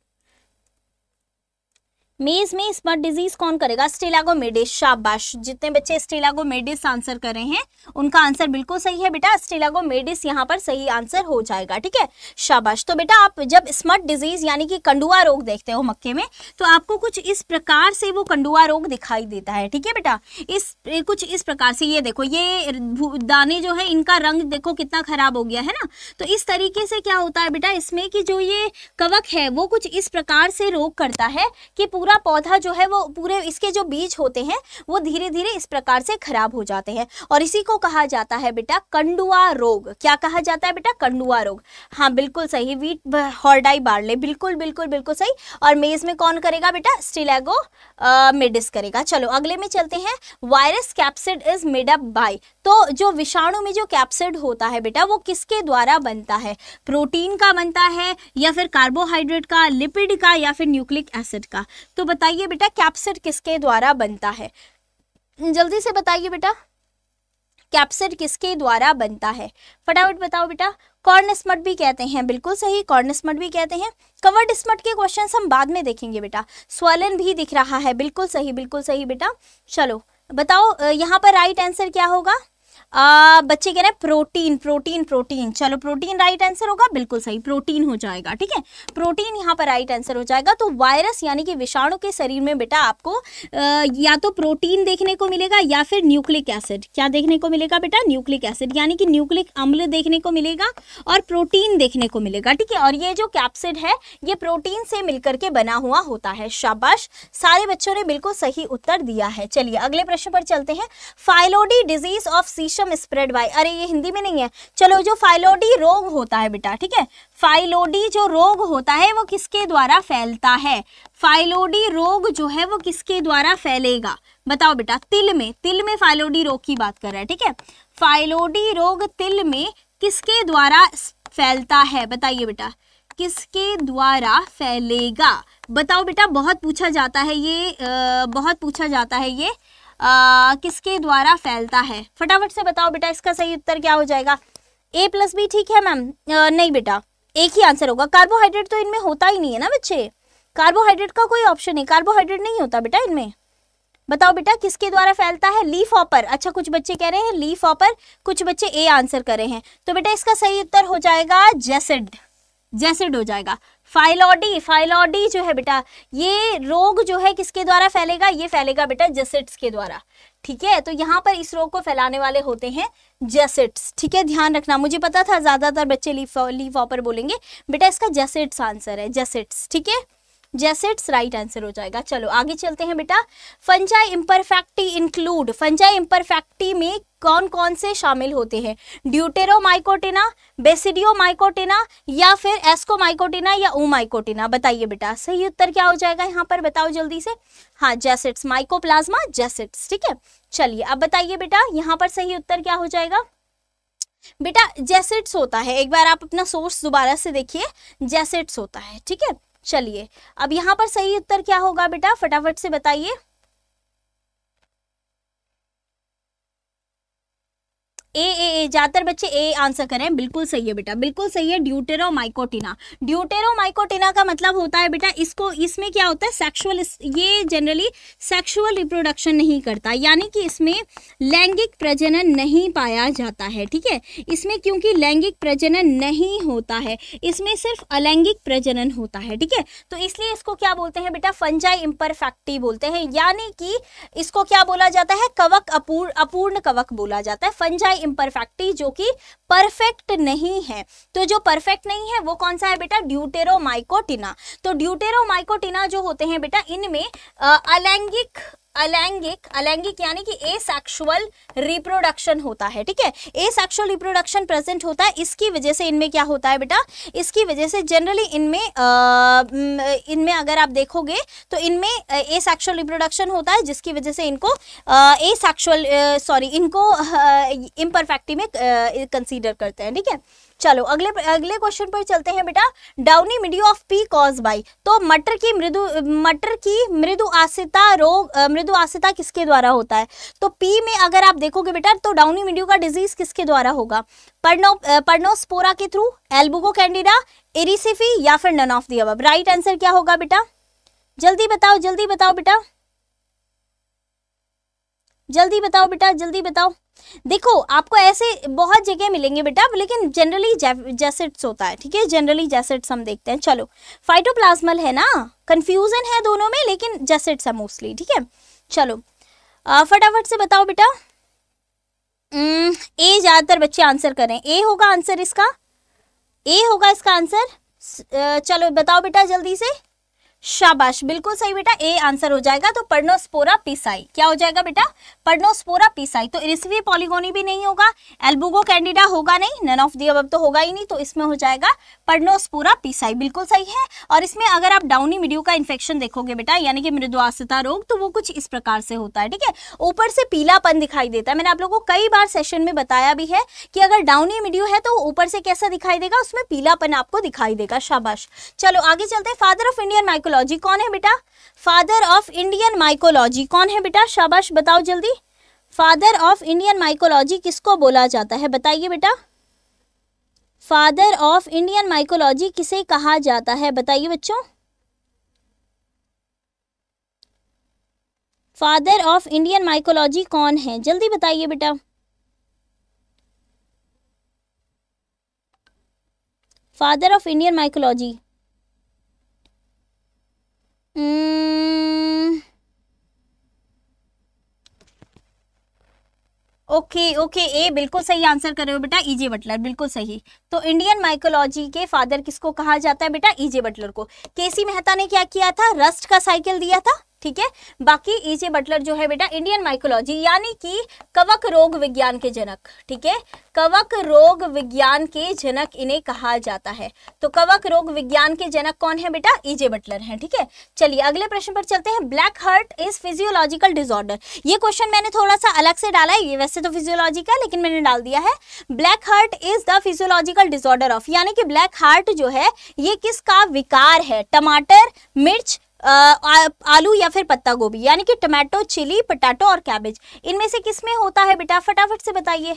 मेज में स्मट डिजीज कौन करेगा, स्टिलागो मेडिस, शाबाश। जितने बच्चे स्टिलागो मेडिस आंसर कर रहे हैं उनका आंसर बिल्कुल सही है बेटा, स्टिलागो मेडिस यहाँ पर सही आंसर हो जाएगा, ठीक है, शाबाश। तो बेटा आप जब स्मट डिजीज यानी कि कंडुआ रोग देखते हो मक्के में, तो आपको कुछ इस प्रकार से वो कंडुआ रोग दिखाई देता है, ठीक है बेटा, इस कुछ इस प्रकार से, ये देखो ये दाने जो है इनका रंग देखो कितना खराब हो गया है ना, तो इस तरीके से क्या होता है बेटा इसमें कि जो ये कवक है वो कुछ इस प्रकार से रोग करता है कि पूरा पौधा जो है वो पूरे इसके जो बीज होते हैं वो धीरे धीरे इस प्रकार से खराब हो जाते हैं, और इसी को कहा जाता है बेटा कंडुआ रोग। क्या कहा जाता है बेटा, कंडुआ रोग। हाँ बिल्कुल सही, वीट हॉर्डाई बार्ले, बिल्कुल बिल्कुल बिल्कुल सही। और मेज में कौन करेगा बेटा, स्टिलागो मेडिस करेगा। चलो अगले में चलते हैं, virus capsid is made up by, तो जो विषाणु में जो कैप्सिड होता है बेटा वो किसके द्वारा बनता है, प्रोटीन का बनता है या फिर कार्बोहाइड्रेट का, लिपिड का या फिर न्यूक्लिक एसिड का। तो बताइए बेटा कैप्सिड किसके द्वारा बनता है, जल्दी से बताइए बेटा, कैप्सिड किसके द्वारा बनता है, फटाफट बताओ बेटा। कॉर्न स्मट भी कहते हैं, बिल्कुल सही, कॉर्न स्मट भी कहते हैं। कवर्ड स्मट के क्वेश्चंस हम बाद में देखेंगे बेटा। स्वलन भी दिख रहा है, बिल्कुल सही बिल्कुल सही बेटा। चलो बताओ यहाँ पर राइट आंसर क्या होगा, आ, बच्चे कह रहे हैं प्रोटीन प्रोटीन प्रोटीन, चलो प्रोटीन राइट आंसर होगा, बिल्कुल सही प्रोटीन हो जाएगा, ठीक है, प्रोटीन यहाँ पर राइट आंसर हो जाएगा। तो वायरस यानी कि विषाणु के शरीर में बेटा आपको आ, या तो प्रोटीन देखने को मिलेगा या फिर न्यूक्लिक एसिड, क्या देखने को मिलेगा बेटा, न्यूक्लिक एसिड यानी कि न्यूक्लिक अम्ल देखने को मिलेगा और प्रोटीन देखने को मिलेगा, ठीक है। और ये जो कैप्सिड है ये प्रोटीन से मिलकर के बना हुआ होता है, शाबाश, सारे बच्चों ने बिल्कुल सही उत्तर दिया है। चलिए अगले प्रश्न पर चलते हैं, phyllody disease of sesame spread by, अरे ये हिंदी में नहीं है, चलो जो फाइलोडी रोग होता है बेटा, ठीक है, फाइलोडी जो रोग होता है वो किसके द्वारा फैलता है, फाइलोडी रोग जो है वो किसके द्वारा फैलेगा, बताओ बेटा। तिल में, तिल में फाइलोडी रोग की बात कर रहा है, ठीक है, फाइलोडी रोग तिल में किसके द्वारा फैलता है, बताइए बेटा, किसके द्वारा फैलेगा, बताओ बेटा। बहुत पूछा जाता है ये, आ, बहुत पूछा जाता है ये आ, किसके द्वारा फैलता है, फटाफट से बताओ बेटा, इसका सही उत्तर क्या हो जाएगा। ए प्लस बी ठीक है मैम, नहीं बेटा एक ही आंसर होगा, कार्बोहाइड्रेट तो इनमें होता ही नहीं है ना बच्चे, कार्बोहाइड्रेट का कोई ऑप्शन नहीं, कार्बोहाइड्रेट नहीं होता बेटा इनमें, बताओ बेटा किसके द्वारा फैलता है, लीफ हॉपर। अच्छा कुछ बच्चे कह रहे हैं लीफ हॉपर, कुछ बच्चे ए आंसर कर रहे हैं, तो बेटा इसका सही उत्तर हो जाएगा जैसिड, जैसिड हो जाएगा। फाइलोडी, फाइलोडी जो है बेटा ये रोग जो है किसके द्वारा फैलेगा, ये फैलेगा बेटा जैसिड्स के द्वारा, ठीक है। तो यहाँ पर इस रोग को फैलाने वाले होते हैं जैसिड्स, ठीक है, ध्यान रखना। मुझे पता था ज्यादातर बच्चे लीफ लीफ हॉपर बोलेंगे, बेटा इसका जैसिड्स आंसर है, जैसिड्स, ठीक है, जैसिड्स राइट आंसर हो जाएगा। चलो आगे चलते हैं बेटा, fungi imperfecti include, fungi imperfecti में कौन कौन से शामिल होते हैं, ड्यूटेरोमाइकोटिना, बेसिडियोमाइकोटिना या फिर एस्कोमाइकोटिना या ओमाइकोटिना, बताइए बेटा सही उत्तर क्या हो जाएगा यहाँ पर, बताओ जल्दी से। हाँ जैसिड्स, माइकोप्लाज्मा जैसिड्स, ठीक है। चलिए अब बताइए बेटा यहाँ पर सही उत्तर क्या हो जाएगा, बेटा जैसिड्स होता है, एक बार आप अपना सोर्स दोबारा से देखिए, जैसिड्स होता है, ठीक है। चलिए अब यहाँ पर सही उत्तर क्या होगा बेटा, फटाफट से बताइए। ए ए ए ज्यादातर बच्चे ए आंसर करें, बिल्कुल सही है बेटा, बिल्कुल सही है, ड्यूटेरोमाइकोटिना। ड्यूटेरोमाइकोटिना का मतलब होता है बेटा इसको, इसमें क्या होता है सेक्सुअल, ये जनरली सेक्सुअल रिप्रोडक्शन नहीं करता, यानी कि इसमें लैंगिक प्रजनन नहीं पाया जाता है, ठीक है। इसमें क्योंकि लैंगिक प्रजनन नहीं होता है, इसमें सिर्फ अलैंगिक प्रजनन होता है, ठीक है। तो इसलिए इसको क्या बोलते हैं बेटा, फंजाई इम्परफेक्टी बोलते हैं, यानी कि इसको क्या बोला जाता है, कवक अपूर्ण, अपूर्ण कवक बोला जाता है, फंजाई इम्परफेक्टी जो कि परफेक्ट नहीं है। तो जो परफेक्ट नहीं है वो कौन सा है बेटा, ड्यूटेरोमाइकोटिना। तो ड्यूटेरोमाइकोटिना जो होते हैं बेटा इनमें अलैंगिक अलैंगिक अलैंगिक यानी कि एसेक्सुअल रिप्रोडक्शन होता है, ठीक है, एसेक्सुअल रिप्रोडक्शन प्रेजेंट होता है। इसकी वजह से इनमें क्या होता है बेटा, इसकी वजह से जनरली इनमें इनमें अगर आप देखोगे तो इनमें एसेक्सुअल रिप्रोडक्शन होता है, जिसकी वजह से इनको एसेक्सुअल सॉरी इनको इम्परफेक्टी में कंसीडर करते हैं, ठीक है। चलो अगले अगले क्वेश्चन पर चलते हैं बेटा। Downy mildew of pea cause by, तो मटर की मृदु मटर की मृदु आसिता रोग मृदु आसिता किसके द्वारा होता है, तो पी में अगर आप देखोगे बेटा तो डाउनी मिडियो का डिजीज किसके द्वारा होगा, पर्नो पर्नोस्पोरा के थ्रू, एल्बुगो कैंडिडा, एरिसिफी या फिर none of the above. Right answer क्या होगा बेटा, जल्दी बताओ जल्दी बताओ बेटा, जल्दी बताओ बेटा जल्दी बताओ। देखो आपको ऐसे बहुत जगह मिलेंगे बेटा, लेकिन जनरली जैसेट्स होता है, ठीक है, जनरली जैसेट्स हम देखते हैं। चलो फाइटोप्लाज्मल है ना, कंफ्यूजन है दोनों में, लेकिन जैसेट्स है मोस्टली, ठीक है। चलो फटाफट से बताओ बेटा। ए ज्यादातर बच्चे आंसर करें, ए होगा आंसर इसका, ए होगा इसका आंसर। चलो बताओ बेटा जल्दी से, शाबाश बिल्कुल सही बेटा, ए आंसर हो जाएगा। तो पर्नोस्पोरा पिसाई क्या हो जाएगा बेटा, पर्नोस्पोरा पिसाई। तो इरिसिफी पॉलीगोनी भी नहीं होगा, एल्बुगो कैंडिडा होगा नहीं, नन ऑफ दी अबव तो होगा ही नहीं, तो इसमें हो जाएगा पर्नोस्पोरा पिसाई, बिल्कुल सही है। और इसमें अगर आप डाउनी मिडियो का इन्फेक्शन देखोगे बेटा, यानी कि मृदुआसिता रोग, तो वो कुछ इस प्रकार से होता है, ठीक है, ऊपर से पीलापन दिखाई देता है। मैंने आप लोगों को कई बार सेशन में बताया भी है कि अगर डाउनी मिडियो है तो ऊपर से कैसा दिखाई देगा, उसमें पीलापन आपको दिखाई देगा, शाबाश। चलो आगे चलते हैं। फादर ऑफ इंडियन माइकोलॉजी कौन है बेटा, फादर ऑफ इंडियन माइकोलॉजी कौन है बेटा, शाबाश बताओ जल्दी। फादर ऑफ इंडियन माइकोलॉजी किसको बोला जाता है, बताइए बेटा। फादर ऑफ इंडियन माइकोलॉजी किसे कहा जाता है, बताइए बच्चों। फादर ऑफ इंडियन माइकोलॉजी कौन है, जल्दी बताइए बेटा। Father of Indian mycology, okay okay A बिल्कुल सही आंसर कर रहे हो बेटा, ईजे बटलर बिल्कुल सही। तो इंडियन माइकोलॉजी के फादर किसको कहा जाता है बेटा, ईजे बटलर को। केसी मेहता ने क्या किया था, रस्ट का साइकिल दिया था, ठीक है। बाकी ईजे बटलर जो है बेटा इंडियन माइकोलॉजी यानी कि कवक रोग विज्ञान के जनक, ठीक है, कवक रोग विज्ञान के जनक इन्हें कहा जाता है। तो कवक रोग विज्ञान के जनक कौन है बेटा, ईजे बटलर हैं, ठीक है। चलिए अगले प्रश्न पर चलते हैं। Black heart is physiological disorder, ये क्वेश्चन मैंने थोड़ा सा अलग से डाला है, ये वैसे तो फिजियोलॉजी का लेकिन मैंने डाल दिया है। Black heart is the physiological disorder of, यानी कि ब्लैक हार्ट जो है ये किसका विकार है, टमाटर, मिर्च, आ, आलू या फिर पत्ता गोभी, यानी कि टमाटो, चिली, पोटैटो और कैबेज, इनमें से किस में होता है बेटा, फटाफट से बताइए,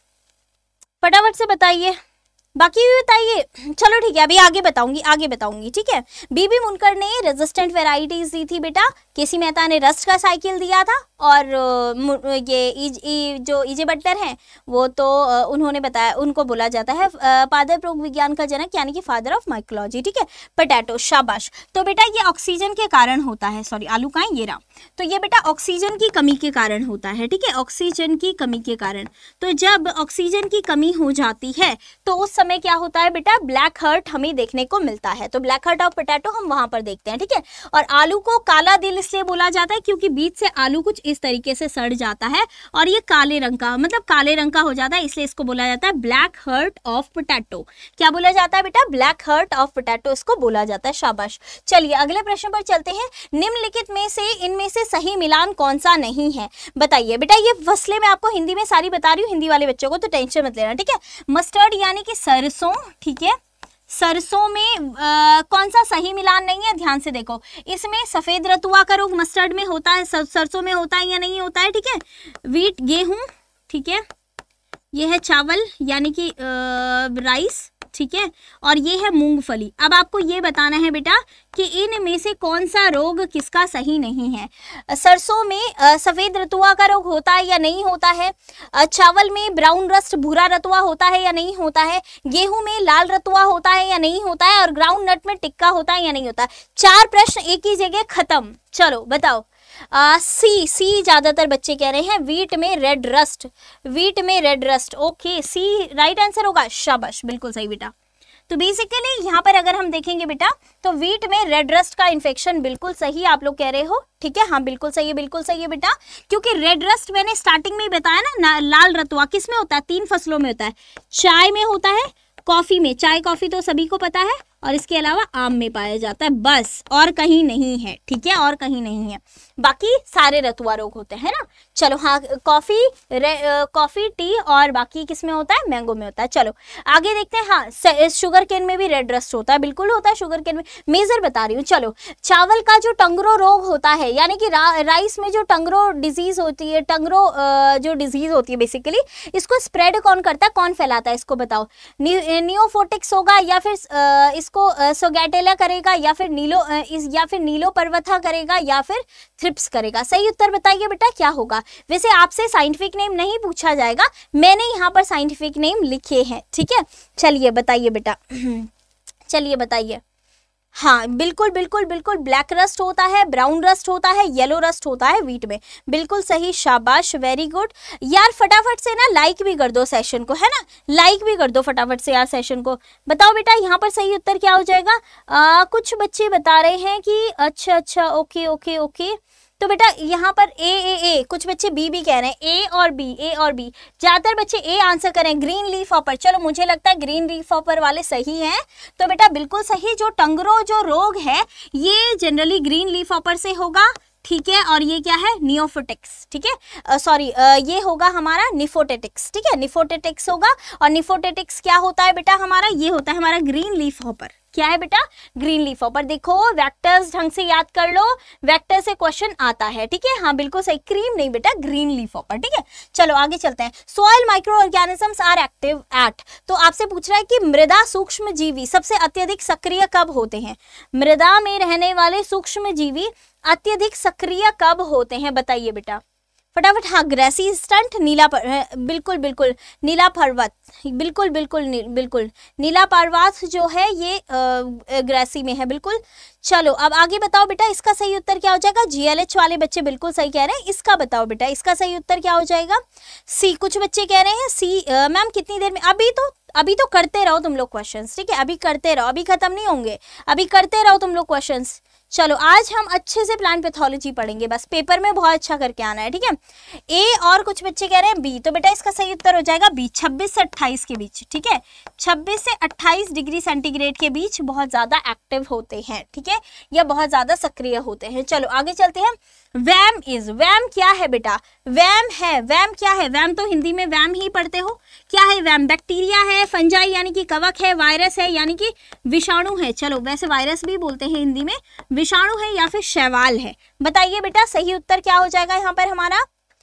फटाफट से बताइए, बाकी भी बताइए। चलो ठीक है, अभी आगे बताऊंगी आगे बताऊंगी ठीक है। बीबी मुनकर ने रेजिस्टेंट वेराइटीज दी थी बेटा, केसी मेहता ने रस्ट का साइकिल दिया था, और ये इज, इज, जो ईजे बटलर हैं वो तो उन्होंने बताया, उनको बोला जाता है पादप रोग विज्ञान का जनक, यानी कि फादर ऑफ माइकोलॉजी, ठीक है। पोटैटो, शाबाश। तो बेटा ये ऑक्सीजन के कारण होता है, सॉरी आलू का है ये रहा, तो ये बेटा ऑक्सीजन की कमी के कारण होता है, ठीक है, ऑक्सीजन की कमी के कारण। तो जब ऑक्सीजन की कमी हो जाती है तो उस समय क्या होता है बेटा, ब्लैक हार्ट हमें देखने को मिलता है। तो ब्लैक हार्ट ऑफ पोटैटो हम वहां पर देखते हैं, ठीक है। और आलू को काला दिल इसलिए बोला जाता है क्योंकि बीच से आलू कुछ इस तरीके से सड़ जाता है और ये काले रंग का, मतलब काले रंग का हो जाता है, इसलिए इसको बोला जाता है ब्लैक हार्ट ऑफ पोटैटो। क्या बोला जाता है बेटा, ब्लैक हार्ट ऑफ पोटैटो इसको बोला जाता है, शाबाश। चलिए अगले प्रश्न पर चलते हैं। निम्नलिखित में से इनमें से सही मिलान कौन सा नहीं है, बताइए बेटा। ये फसलें मैं आपको हिंदी में सारी बता रही हूँ, हिंदी वाले बच्चों को तो टेंशन मत लेना, ठीक है। मस्टर्ड यानी कि सरसों, ठीक है, सरसों में आ, कौन सा सही मिलान नहीं है, ध्यान से देखो। इसमें सफेद रतुआ का रोग मस्टर्ड में होता है, सर, सरसों में होता है या नहीं होता है, ठीक है। वीट गेहूं, ठीक है, ये है चावल यानी कि राइस, ठीक है, और ये है मूंगफली। अब आपको ये बताना है बेटा कि इनमें से कौन सा रोग किसका सही नहीं है। सरसों में सफेद रतुआ का रोग होता है या नहीं होता है, चावल में ब्राउन रस्ट भूरा रतुआ होता है या नहीं होता है, गेहूं में लाल रतुआ होता है या नहीं होता है, और ग्राउंड नट में टिक्का होता है या नहीं होता है। चार प्रश्न एक ही जगह खत्म। चलो बताओ सी सी ज्यादातर बच्चे कह रहे हैं, वीट में रेड रस्ट, वीट में red rust, okay C right answer होगा, शाबाश बिल्कुल सही बेटा। तो बेसिकली यहाँ पर अगर हम देखेंगे बेटा तो वीट में रेड रस्ट का इन्फेक्शन बिल्कुल सही आप लोग कह रहे हो, ठीक है, हाँ बिल्कुल सही है, बिल्कुल सही है बेटा, क्योंकि रेड रस्ट मैंने स्टार्टिंग में ही बताया ना, ना लाल रतुआ किस में होता है, तीन फसलों में होता है, चाय में होता है, कॉफी में, चाय कॉफी तो सभी को पता है, और इसके अलावा आम में पाया जाता है, बस और कहीं नहीं है, ठीक है, और कहीं नहीं है, बाकी सारे रतुआ रोग होते हैं ना। चलो हाँ, कॉफी कॉफी टी और बाकी किस में होता है, मैंगो में होता है। चलो आगे देखते हैं, हाँ शुगर केन में भी रेड रस्ट होता है, बिल्कुल होता है शुगर केन में, मेजर बता रही हूँ। चलो चावल का जो टंगरो रोग होता है, यानी कि रा, राइस में जो टंगरो डिजीज होती है, टंगरो जो डिजीज होती है बेसिकली, इसको स्प्रेड कौन करता है, कौन फैलाता है, इसको बताओ। नि, नियोफोटिक्स होगा या फिर आ, इसको सोगैटेला करेगा या फिर नीलो इस या फिर नीलो पर्वथा करेगा या फिर थ्रिप्स करेगा, सही उत्तर बताइए बेटा क्या होगा। वैसे आपसे साइंटिफिक नेम नहीं पूछा जाएगा, मैंने यहाँ पर साइंटिफिक नेम लिखे हैं, ठीक है। चलिए बताइए बेटा, चलिए बताइए। हाँ बिल्कुल बिल्कुल बिल्कुल, ब्लैक रस्ट होता है, ब्राउन रस्ट होता है, येलो रस्ट होता है वीट में, बिल्कुल सही, शाबाश, वेरी गुड। यार फटाफट से ना लाइक भी कर दो सेशन को, है ना, लाइक भी कर दो फटाफट से यार सेशन को। बताओ बेटा यहाँ पर सही उत्तर क्या हो जाएगा। आ, कुछ बच्चे बता रहे हैं कि अच्छा अच्छा ओके ओके ओके, तो बेटा यहाँ पर ए ए ए, कुछ बच्चे बी बी कह रहे हैं, ए और बी, ए और बी, ज्यादातर बच्चे ए आंसर करें, ग्रीन लीफ हॉपर। चलो मुझे लगता है ग्रीन लीफ हॉपर वाले सही हैं, तो बेटा बिल्कुल सही, जो टंगरो जो रोग है ये जनरली ग्रीन लीफ हॉपर से होगा, ठीक है, और ये क्या है, नियोफोटिक्स, ठीक है, सॉरी ये होगा हमारा निफोटेटिक्स, ठीक है, निफोटेटिक्स होगा, और निफोटेटिक्स क्या होता है बेटा हमारा, ये होता है हमारा ग्रीन लीफ हॉपर, क्या है बेटा, ग्रीन लीफ हॉपर। देखो वेक्टर्स ढंग से याद कर लो, वेक्टर से क्वेश्चन आता है, ठीक है, हाँ बिल्कुल सही, क्रीम नहीं बेटा, ग्रीन लीफ हॉपर, ठीक है। चलो आगे चलते हैं, soil micro organisms are active at, तो आपसे पूछ रहा है कि मृदा सूक्ष्म जीवी सबसे अत्यधिक सक्रिय कब होते हैं, मृदा में रहने वाले सूक्ष्म जीवी अत्यधिक सक्रिय कब होते हैं, बताइए बेटा फटाफट। हाँ ग्रेसी स्टंट, नीला पर, बिल्कुल बिल्कुल नीला पर्वत, बिल्कुल बिल्कुल नी, बिल्कुल नीला पर्वत जो है ये आ, ग्रेसी में है, बिल्कुल। चलो अब आगे बताओ बेटा, इसका सही उत्तर क्या हो जाएगा, जीएलएच वाले बच्चे बिल्कुल सही कह रहे हैं, इसका बताओ बेटा, इसका सही उत्तर क्या हो जाएगा, सी। कुछ बच्चे कह रहे हैं सी, मैम कितनी देर में, अभी तो अभी तो करते रहो तुम लोग क्वेश्चंस, ठीक है, अभी करते रहो, अभी खत्म नहीं होंगे, अभी करते रहो तुम लोग क्वेश्चंस। चलो आज हम अच्छे से प्लांट पैथोलॉजी पढ़ेंगे, बस पेपर में बहुत अच्छा करके आना है, ठीक है। ए और कुछ बच्चे कह रहे हैं बी, तो बेटा इसका सही उत्तर हो जाएगा बी, छब्बीस से अट्ठाईस के बीच, ठीक है, छब्बीस से अट्ठाईस डिग्री सेंटीग्रेड के बीच बहुत ज्यादा एक्टिव होते हैं, ठीक है, या बहुत ज्यादा सक्रिय होते हैं। चलो आगे चलते हैं, वैम इज, वैम क्या है बेटा, वैम है, वैम क्या है, वैम तो हिंदी में वैम ही पढ़ते हो, क्या है वैम, बैक्टीरिया है, फंजाई यानी कि कवक है, वायरस है यानी कि विषाणु है, चलो वैसे वायरस भी बोलते हैं हिंदी में, विषाणु है या फिर शैवाल है, बताइए बेटा सही उत्तर क्या हो जाएगा यहाँ पर हमारा।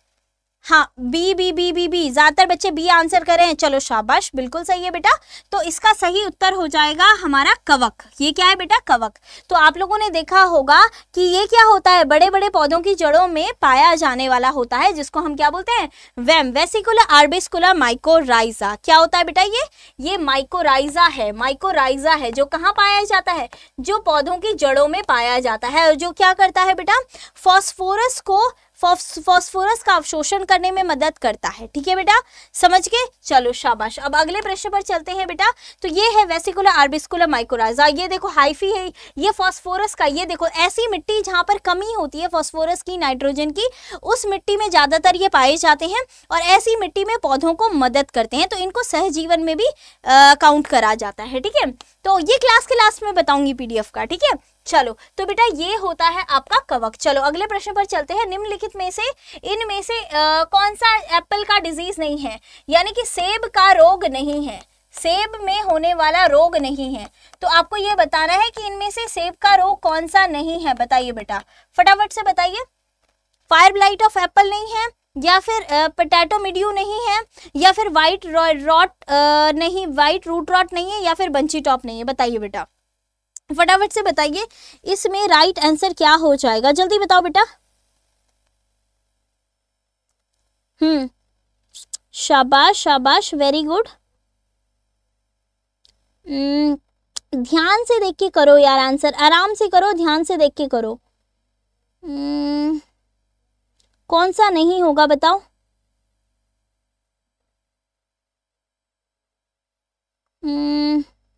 हाँ B B B B B, ज्यादातर बच्चे बी आंसर कर रहे हैं, चलो शाबाश बिल्कुल सही है बेटा। तो इसका सही उत्तर हो जाएगा हमारा कवक, ये क्या है बेटा, कवक। तो आप लोगों ने देखा होगा कि ये क्या होता है, बड़े बड़े पौधों की जड़ों में पाया जाने वाला होता है, जिसको हम क्या बोलते हैं, वैम, वेसिकुला आर्बिस्कुला माइकोराइजा, क्या होता है बेटा, ये ये माइकोराइजा है, माइकोराइजा है, जो कहाँ पाया जाता है, जो पौधों की जड़ों में पाया जाता है, और जो क्या करता है बेटा, फास्फोरस को फास्फोरस का अवशोषण करने में मदद करता है, ठीक है बेटा, समझ गए, चलो शाबाश। अब अगले प्रश्न पर चलते हैं बेटा, तो ये है वेसिकुलर आर्बिस्कुलर माइकोराइजा, ये देखो हाइफी है, ये फास्फोरस का, ये देखो ऐसी मिट्टी जहां पर कमी होती है फास्फोरस की, नाइट्रोजन की, उस मिट्टी में ज्यादातर ये पाए जाते हैं, और ऐसी मिट्टी में पौधों को मदद करते हैं, तो इनको सहजीवन में भी काउंट करा जाता है, ठीक है। तो ये क्लास के लास्ट में बताऊंगी पीडीएफ का, ठीक है। चलो तो बेटा ये होता है आपका कवक। चलो अगले प्रश्न पर चलते हैं, निम्नलिखित में से इनमें से आ, कौन सा एप्पल का डिजीज नहीं है, यानी कि सेब का रोग नहीं है, सेब में होने वाला रोग नहीं है, तो आपको ये बताना है कि इनमें से सेब का रोग कौन सा नहीं है, बताइए बेटा फटाफट से बताइए। फायर ब्लाइट ऑफ एप्पल नहीं है, या फिर पोटैटो मिड्यू नहीं है, या फिर व्हाइट रॉट नहीं, व्हाइट रूट रॉट नहीं है, या फिर बंची टॉप नहीं है, बताइए बेटा फटाफट से बताइए, इसमें राइट आंसर क्या हो जाएगा, जल्दी बताओ बेटा। हम्म शाबाश शाबाश, वेरी गुड। ध्यान से देख के करो यार आंसर, आराम से करो, ध्यान से देख के करो। कौन सा नहीं होगा बताओ? हम्म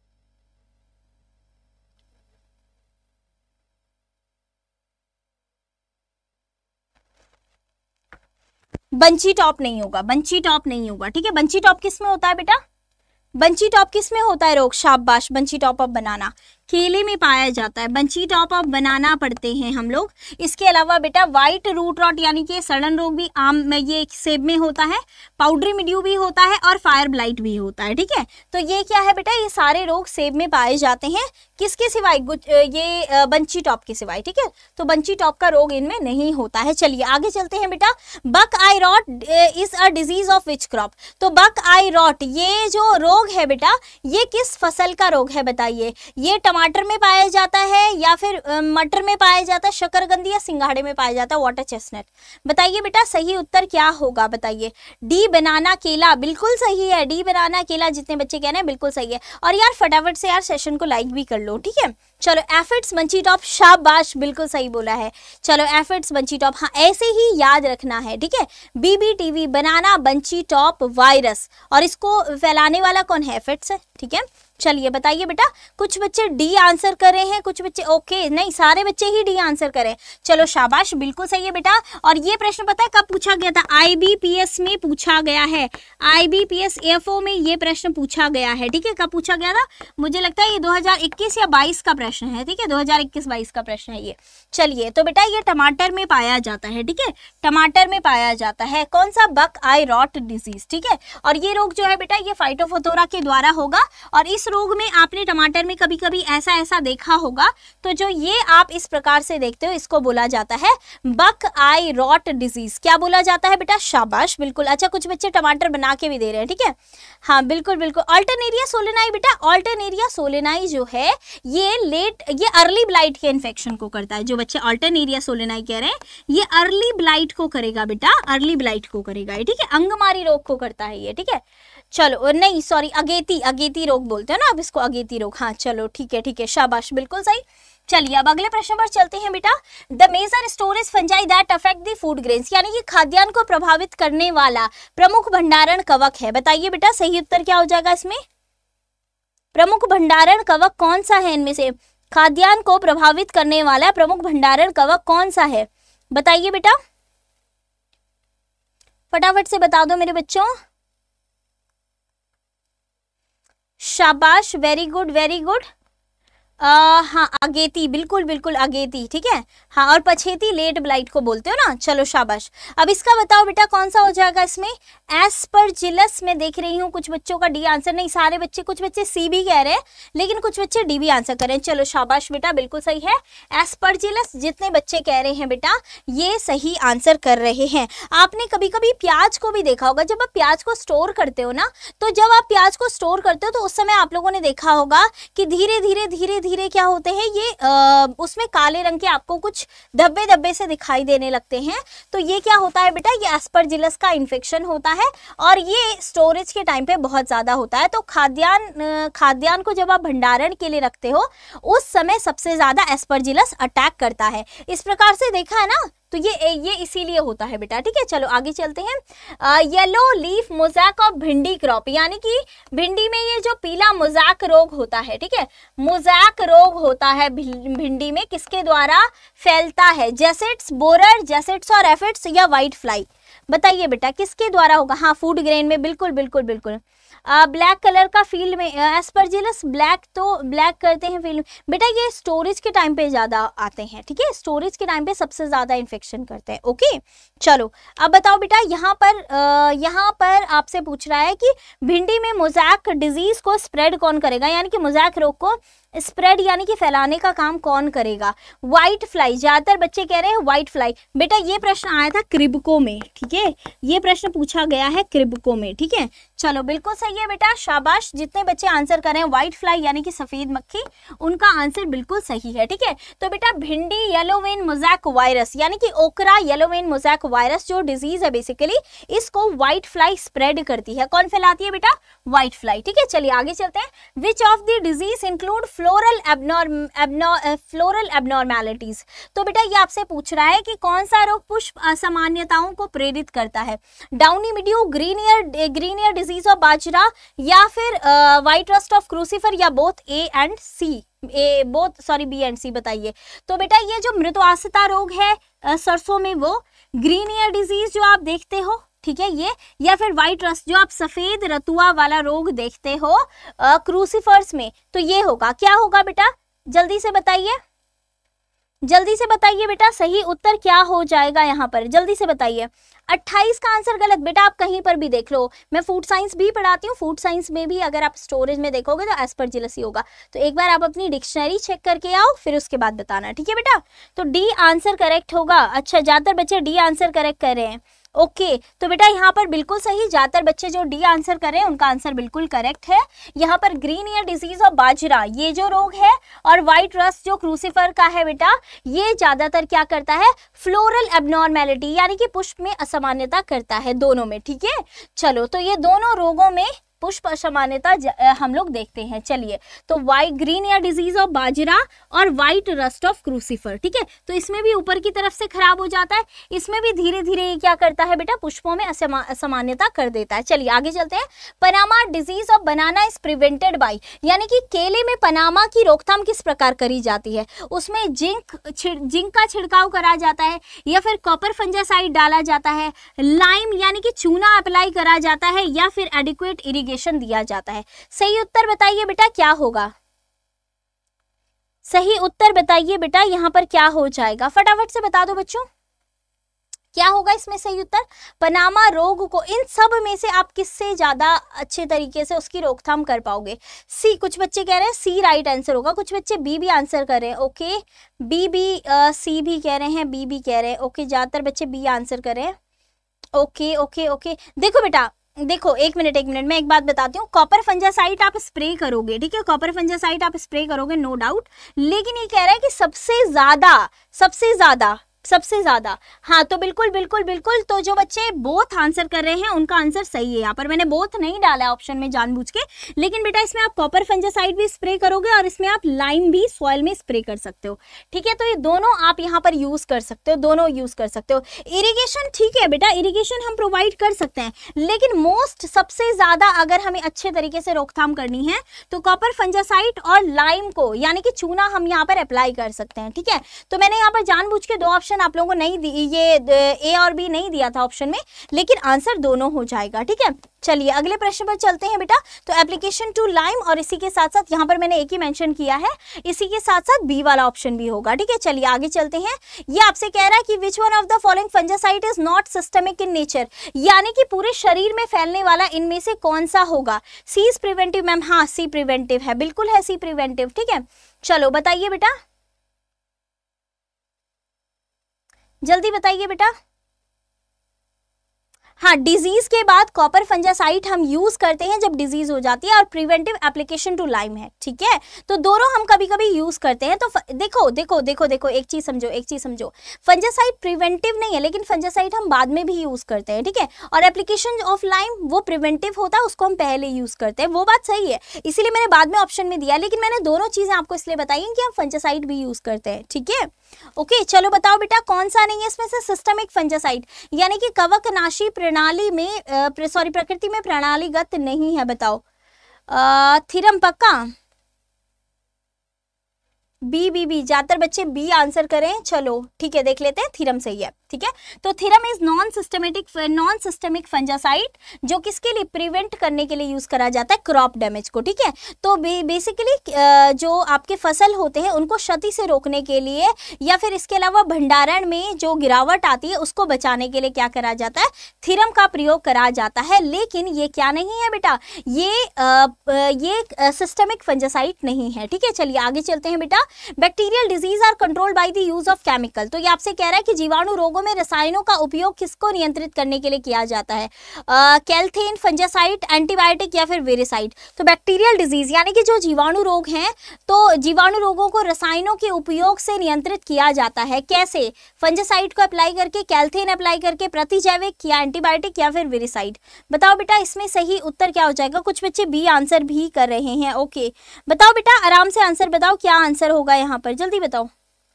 बंची टॉप नहीं होगा, बंची टॉप नहीं होगा, ठीक है। बंची टॉप किस में होता है बेटा? बंची टॉप किस में होता है रोग? शाबाश, बंची टॉप ऑफ बनाना, केले में पाया जाता है। बंची टॉप ऑफ बनाना पढ़ते हैं हम लोग। इसके अलावा बेटा व्हाइट रूट रॉट यानी कि सड़न रोग भी आम में, ये सेब में होता है, पाउडरी मिल्ड्यू भी होता है और फायर ब्लाइट भी होता है, ठीक है। तो ये क्या है बेटा, ये सारे रोग सेब में पाए जाते हैं, किसके सिवाय? ये बंची टॉप के सिवाय, ठीक है। तो बंची टॉप का रोग इनमें नहीं होता है। चलिए आगे चलते हैं बेटा। Buck eye rot is a disease of which crop? तो बक आई रॉट ये जो रोग है बेटा, ये किस फसल का रोग है बताइए? ये टमाटर में पाया जाता है या फिर मटर में पाया जाता है, शकरकंदी या सिंघाड़े में पाया जाता है, वाटर चेस्टनट? बताइए बेटा सही उत्तर क्या होगा, बताइए। डी बनाना केला, बिल्कुल सही है। डी बनाना केला जितने बच्चे कह रहे हैं बिल्कुल सही है। और यार फटाफट से यार सेशन को लाइक भी कर लो, ठीक है। चलो एफिड्स बंची टॉप, शाबाश, बिल्कुल सही बोला है। चलो एफिड्स बंची टॉप, हाँ ऐसे ही याद रखना है, ठीक है। BBTV banana bunchy top virus, और इसको फैलाने वाला कौन है? एफिड्स है, ठीक है। चलिए बताइए बेटा, कुछ बच्चे डी आंसर कर रहे हैं, कुछ बच्चे ओके, नहीं सारे बच्चे ही डी आंसर करें। चलो शाबाश, बिल्कुल सही है बेटा। और ये प्रश्न पता है कब पूछा गया था? आईबीपीएस में पूछा गया है, आईबीपीएस एफओ में ये प्रश्न पूछा गया है, ठीक है। कब पूछा गया था? मुझे लगता है ये दो हज़ार इक्कीस या बाईस का प्रश्न है, ठीक है। दो हज़ार इक्कीस बाईस का प्रश्न है ये। चलिए तो बेटा ये टमाटर में पाया जाता है, ठीक है। टमाटर में पाया जाता है कौन सा? बक आई रॉट डिजीज, ठीक है। और ये रोग जो है बेटा ये फाइटोफथोरा के द्वारा होगा। और इस रोग में आपने टमाटर में कभी कभी ऐसा ऐसा देखा होगा, तो जो ये आप इस प्रकार से देखते हो इसको बोला जाता है बक आई रॉट डिजीज। क्या बोला जाता है बेटा? शाबाश, बिल्कुल। अच्छा कुछ बच्चे टमाटर बना के भी दे रहे हैं, ठीक है। हाँ बिल्कुल बिल्कुल। अल्टरनेरिया सोलेनाई बेटा, अल्टरनेरिया सोलेनाई जो है ये लेट, ये अर्ली ब्लाइट के इन्फेक्शन को करता है। जो बच्चे अल्टरनेरिया सोलेनाई कह रहे हैं ये अर्ली ब्लाइट को करेगा बेटा, अर्ली ब्लाइट को करेगा, ठीक है। अंगमारी रोग को करता है ये, ठीक है। चलो नहीं सॉरी, अगेती, अगेती रोग बोलते हैं ना आप इसको, अगेती रोग। हाँ चलो ठीक है ठीक है, शाबाश, बिल्कुल सही। चलिए अब अगले प्रश्न पर चलते हैं बेटा। The major storage fungi that affect the food grains, यानी कि खाद्यान्न को प्रभावित करने वाला प्रमुख भंडारण कवक है। बताइए बेटा सही उत्तर क्या हो जाएगा इसमें? प्रमुख भंडारण कवक कौन सा है इनमें से? खाद्यान्न को प्रभावित करने वाला प्रमुख भंडारण कवक कौन सा है? बताइए बेटा, फटाफट से बता दो मेरे बच्चों। शाबाश, वेरी गुड वेरी गुड। आ, हाँ अगेती, बिल्कुल बिल्कुल अगेती, ठीक है। हाँ और पछेती लेट ब्लाइट को बोलते हो ना। चलो शाबाश। अब इसका बताओ बेटा कौन सा हो जाएगा इसमें? एस्परजिलस में देख रही हूँ कुछ बच्चों का डी आंसर, नहीं सारे बच्चे, कुछ बच्चे सी भी कह रहे हैं लेकिन कुछ बच्चे डी भी आंसर कर रहे हैं। चलो शाबाश बेटा, बिल्कुल सही है। एस्परजिलस जितने बच्चे कह रहे हैं बेटा ये सही आंसर कर रहे हैं। आपने कभी कभी प्याज को भी देखा होगा, जब आप प्याज को स्टोर करते हो ना, तो जब आप प्याज को स्टोर करते हो तो उस समय आप लोगों ने देखा होगा कि धीरे धीरे धीरे धीरे क्या होते हैं ये आ, उसमें काले रंग के आपको कुछ धब्बे धब्बे से दिखाई देने लगते हैं। तो ये क्या होता है बेटा? ये एस्परजिलस का इन्फेक्शन होता है और ये स्टोरेज के टाइम पे बहुत ज्यादा होता है। तो खाद्यान्न खाद्यान्न को जब आप भंडारण के लिए रखते हो उस समय सबसे ज्यादा एस्परजिलस अटैक करता है। इस प्रकार से देखा है ना, तो ये ये इसीलिए होता है बेटा, ठीक है। चलो आगे चलते हैं। Yellow leaf mosaic of bhindi crop, यानी कि भिंडी में ये जो पीला मोजैक रोग होता है, ठीक है, मोजैक रोग होता है भिंडी में, किसके द्वारा फैलता है? जेसिड्स, बोरर, जेसिड्स और एफिड्स या व्हाइट फ्लाई? बताइए बेटा किसके द्वारा होगा? हाँ फूड ग्रेन में, बिल्कुल बिल्कुल बिल्कुल। ब्लैक कलर का फील्ड में एस्परजिलस ब्लैक, तो ब्लैक करते हैं फील्ड में बेटा, ये स्टोरेज के टाइम पे ज्यादा आते हैं, ठीक है। स्टोरेज के टाइम पे सबसे ज्यादा इन्फेक्शन करते हैं। ओके चलो अब बताओ बेटा, यहाँ पर आ, यहाँ पर आपसे पूछ रहा है कि भिंडी में मोजैक डिजीज को स्प्रेड कौन करेगा, यानी कि मोजैक रोग को स्प्रेड यानी कि फैलाने का काम कौन करेगा? व्हाइट फ्लाई, ज्यादातर बच्चे कह रहे हैं व्हाइट फ्लाई। बेटा ये प्रश्न आया था क्रिबको में, ठीक है, ये प्रश्न पूछा गया है क्रिबको में, ठीक है। चलो बिल्कुल सही है बेटा, शाबाश। जितने बच्चे आंसर कर रहे हैं व्हाइट फ्लाई यानी कि सफेद मक्खी, उनका आंसर बिल्कुल सही है, ठीक है। तो बेटा भिंडी येलो वेन मोजैक वायरस यानी कि okra yellow vein mosaic virus जो डिजीज है बेसिकली, इसको व्हाइट फ्लाई स्प्रेड करती है। कौन फैलाती है बेटा? व्हाइट फ्लाई, ठीक है। चलिए आगे चलते हैं। Which of the disease include floral abnorm abno floral abnormalities. तो बेटा ये आपसे पूछ रहा है कि कौन सा रोग पुष्प असामान्यताओं को प्रेरित करता है, downy mildew, green ear green ear disease of bajra, या फिर व्हाइट रस्ट ऑफ क्रूसीफर, या both A and C, A both sorry B and C बताइए। तो बेटा ये जो मृदुआसता रोग है आ, सरसों में, वो ग्रीन ईयर डिजीज जो आप देखते हो, ठीक है ये, या फिर व्हाइट रस्ट जो आप सफेद रतुआ वाला रोग देखते हो क्रूसीफर्स में, तो ये होगा, क्या होगा बेटा जल्दी से बताइए, जल्दी से बताइए बेटा सही उत्तर क्या हो जाएगा यहाँ पर, जल्दी से बताइए। अट्ठाईस का आंसर गलत बेटा, आप कहीं पर भी देख लो, मैं फूड साइंस भी पढ़ाती हूँ, फूड साइंस में भी अगर आप स्टोरेज में देखोगे तो एस्परजिलस ही होगा, तो एक बार आप अपनी डिक्शनरी चेक करके आओ फिर उसके बाद बताना, ठीक है बेटा। तो डी आंसर करेक्ट होगा। अच्छा ज्यादातर बच्चे डी आंसर करेक्ट कर रहे हैं, ओके okay, तो बेटा यहाँ पर बिल्कुल सही, ज्यादातर बच्चे जो डी आंसर कर रहे हैं उनका आंसर बिल्कुल करेक्ट है। यहाँ पर green ear disease of bajra ये जो रोग है, और व्हाइट रस्ट जो क्रूसीफर का है बेटा, ये ज्यादातर क्या करता है, फ्लोरल एबनॉर्मैलिटी यानी कि पुष्प में असामान्यता करता है, दोनों में, ठीक है। चलो तो ये दोनों रोगों में पुष्प असामान्यता हम लोग देखते हैं। चलिए तो white green ear disease of bajra और व्हाइट रस्ट ऑफ क्रूसीफर, ठीक है, तो इसमें भी ऊपर की तरफ से खराब हो जाता है, इसमें भी धीरे धीरे ये क्या करता है बेटा, पुष्पों में असमा, असामान्यता कर देता है। चलिए आगे चलते हैं। Panama disease of banana is prevented by, यानी कि केले में पनामा की रोकथाम किस प्रकार करी जाती है, उसमें जिंक जिंक का छिड़काव करा जाता है, या फिर कॉपर फंजासाइड डाला जाता है, लाइम यानी कि चूना अप्लाई करा जाता है, या फिर एडिक्वेट इरिगेशन दिया जाता है। सही उत्तर बताइए बेटा क्या होगा, सही उत्तर बताइए बेटा यहाँ पर क्या हो जाएगा, फटाफट से बता दो बच्चों क्या होगा इसमें सही उत्तर। पनामा रोग को, इन सब में से आप किससे ज्यादा अच्छे तरीके से उसकी रोकथाम कर पाओगे, सी, कुछ बच्चे कह रहे हैं सी राइट आंसर होगा, कुछ बच्चे बी भी आंसर कर रहे हैं, ओके बी भी सी भी कह रहे हैं, बी भी कह रहे हैं, ओके ज्यादातर बच्चे बी आंसर कर रहे हैं, ओके ओके ओके। देखो बेटा देखो एक मिनट एक मिनट मैं एक बात बताती हूँ, कॉपर फंजासाइड आप स्प्रे करोगे, ठीक है, कॉपर फंजासाइड आप स्प्रे करोगे नो डाउट, लेकिन ये कह रहा है कि सबसे ज्यादा सबसे ज्यादा सबसे ज्यादा, हाँ तो बिल्कुल बिल्कुल बिल्कुल, तो जो बच्चे बोथ आंसर कर रहे हैं उनका आंसर सही है। यहाँ पर मैंने बोथ नहीं डाला है ऑप्शन में जानबूझ के, लेकिन बेटा इसमें आप कॉपर फंजासाइड भी स्प्रे करोगे और इसमें आप लाइम भी सॉइल में स्प्रे कर सकते हो, ठीक है, तो ये दोनों आप यहाँ पर यूज कर सकते हो, दोनों यूज कर सकते हो। इरिगेशन ठीक है बेटा, इरिगेशन हम प्रोवाइड कर सकते हैं, लेकिन मोस्ट सबसे ज्यादा अगर हमें अच्छे तरीके से रोकथाम करनी है तो कॉपर फंजासाइड और लाइम को यानी कि चूना हम यहाँ पर अप्लाई कर सकते हैं, ठीक है। तो मैंने यहाँ पर जानबूझ के दो ऑप्शन आप लोगों को नहीं दी, ये ए और बी नहीं दिया था ऑप्शन में, लेकिन आंसर दोनों हो जाएगा, ठीक है। चलिए अगले प्रश्न पर चलते हैं बेटा। तो एप्लीकेशन टू लाइम, और इसी के साथ साथ यहाँ पर मैंने एक ही मेंशन किया है, इसी के साथ साथ बी वाला ऑप्शन भी होगा, ठीक है। चलिए आगे चलते हैं। ये आपसे कह रहा है कि which one of the following fungicide is not systemic in nature, यानी कि पूरे शरीर में फैलने वाला इनमें से कौन सा होगा। सी इज प्रिवेंटिव मैम, हाँ सी प्रिवेंटिव है, बिल्कुल है सी प्रिवेंटिव, ठीक है। चलो बताइए बेटा, जल्दी बताइए बेटा। हाँ डिजीज के बाद कॉपर फंजासाइड हम यूज करते हैं जब डिजीज हो जाती है, और प्रिवेंटिव एप्लीकेशन टू लाइम है, ठीक है। तो दोनों हम कभी कभी यूज करते हैं। तो देखो देखो देखो देखो एक चीज समझो एक चीज समझो फंजासाइड प्रिवेंटिव नहीं है, लेकिन फंजासाइड हम बाद में भी यूज करते हैं, ठीक है। और एप्लीकेशन ऑफ लाइम वो प्रिवेंटिव होता है, उसको हम पहले यूज करते हैं, वो बात सही है, इसीलिए मैंने बाद में ऑप्शन में दिया, लेकिन मैंने दोनों चीजें आपको इसलिए बताई कि हम फंजासाइड भी यूज करते हैं, ठीक है। ओके चलो बताओ बेटा कौन सा नहीं है इसमें से सिस्टमिक फंजासाइड, यानी कि कवकनाशी प्रणाली में सॉरी प्रकृति में प्रणालीगत नहीं है, बताओ। थीरम पक्का, बी बी बी ज्यादातर बच्चे बी आंसर करें। चलो ठीक है देख लेते हैं, थीरम सही है, ठीक है। तो thiram is non systematic non systemic fungicide, जो किसके लिए प्रिवेंट करने के लिए यूज करा जाता है, क्रॉप डैमेज को, ठीक है। तो बे, बेसिकली जो आपके फसल होते हैं उनको क्षति से रोकने के लिए, या फिर इसके अलावा भंडारण में जो गिरावट आती है उसको बचाने के लिए क्या करा जाता है, थीरम का प्रयोग करा जाता है। लेकिन ये क्या नहीं है बेटा, ये आ, ये सिस्टमिक फंजासाइड नहीं है, ठीक है। चलिए आगे चलते हैं बेटा। Bacterial disease are controlled by the use of chemical. तो ये आपसे कह रहा है कि जीवाणु रोगों में रसायनों का उपयोग किसको नियंत्रित करने के लिए किया जाता है, कैल्थेन, फंजासाइड, एंटीबायोटिक या फिर वेरिसाइड। तो बैक्टीरियल डिजीज यानी कि जो जीवाणु रोग हैं, तो जीवाणु रोगों को रसायनों के उपयोग से नियंत्रित किया जाता है। कैसे? फंजासाइड को अप्लाई करके, कैल्थेन अप्लाई करके, प्रतिजैविक या एंटीबायोटिक या फिर वेरिसाइड। बताओ बेटा इसमें सही उत्तर क्या हो जाएगा? कुछ बच्चे बी आंसर भी कर रहे हैं। ओके बताओ बेटा, आराम से आंसर बताओ, क्या आंसर होगा यहाँ पर, जल्दी बताओ।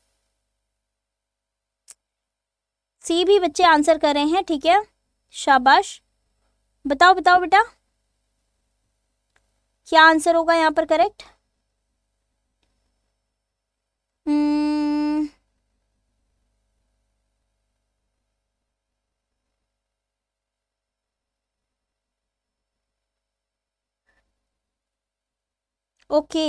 सी भी बच्चे आंसर कर रहे हैं, ठीक है, शाबाश। बताओ बताओ बेटा क्या आंसर होगा यहाँ पर करेक्ट? हम्म ओके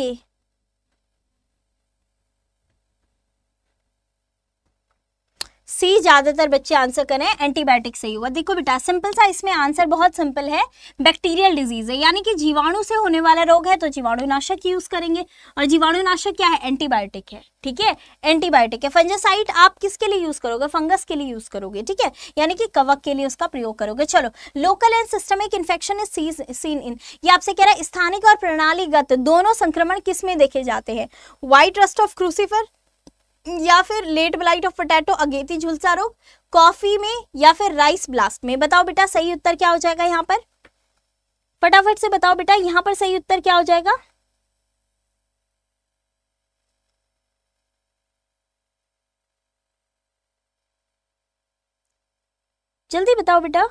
सी ज्यादातर बच्चे आंसर करें, एंटीबायोटिक सही होगा। देखो बेटा सिंपल सा इसमें आंसर बहुत सिंपल है, बैक्टीरियल डिजीज है यानी कि जीवाणु से होने वाला रोग है तो जीवाणुनाशक यूज करेंगे, और जीवाणुनाशक क्या है? एंटीबायोटिक है, ठीक है, एंटीबायोटिक है। फंजासाइड आप किसके लिए यूज करोगे? फंगस के लिए यूज करोगे, ठीक है, यानी कि कवक के लिए उसका प्रयोग करोगे। चलो, local and systemic infection is seen in, ये आपसे कह रहा है स्थानिक और प्रणालीगत दोनों संक्रमण किस में देखे जाते हैं? व्हाइट रस्ट ऑफ क्रूसीफर या फिर लेट ब्लाइट ऑफ पोटैटो, अगेती झुलसा रोग, कॉफी में या फिर राइस ब्लास्ट में। बताओ बेटा सही उत्तर क्या हो जाएगा यहाँ पर? फटाफट से बताओ बेटा यहाँ पर सही उत्तर क्या हो जाएगा? जल्दी बताओ बेटा।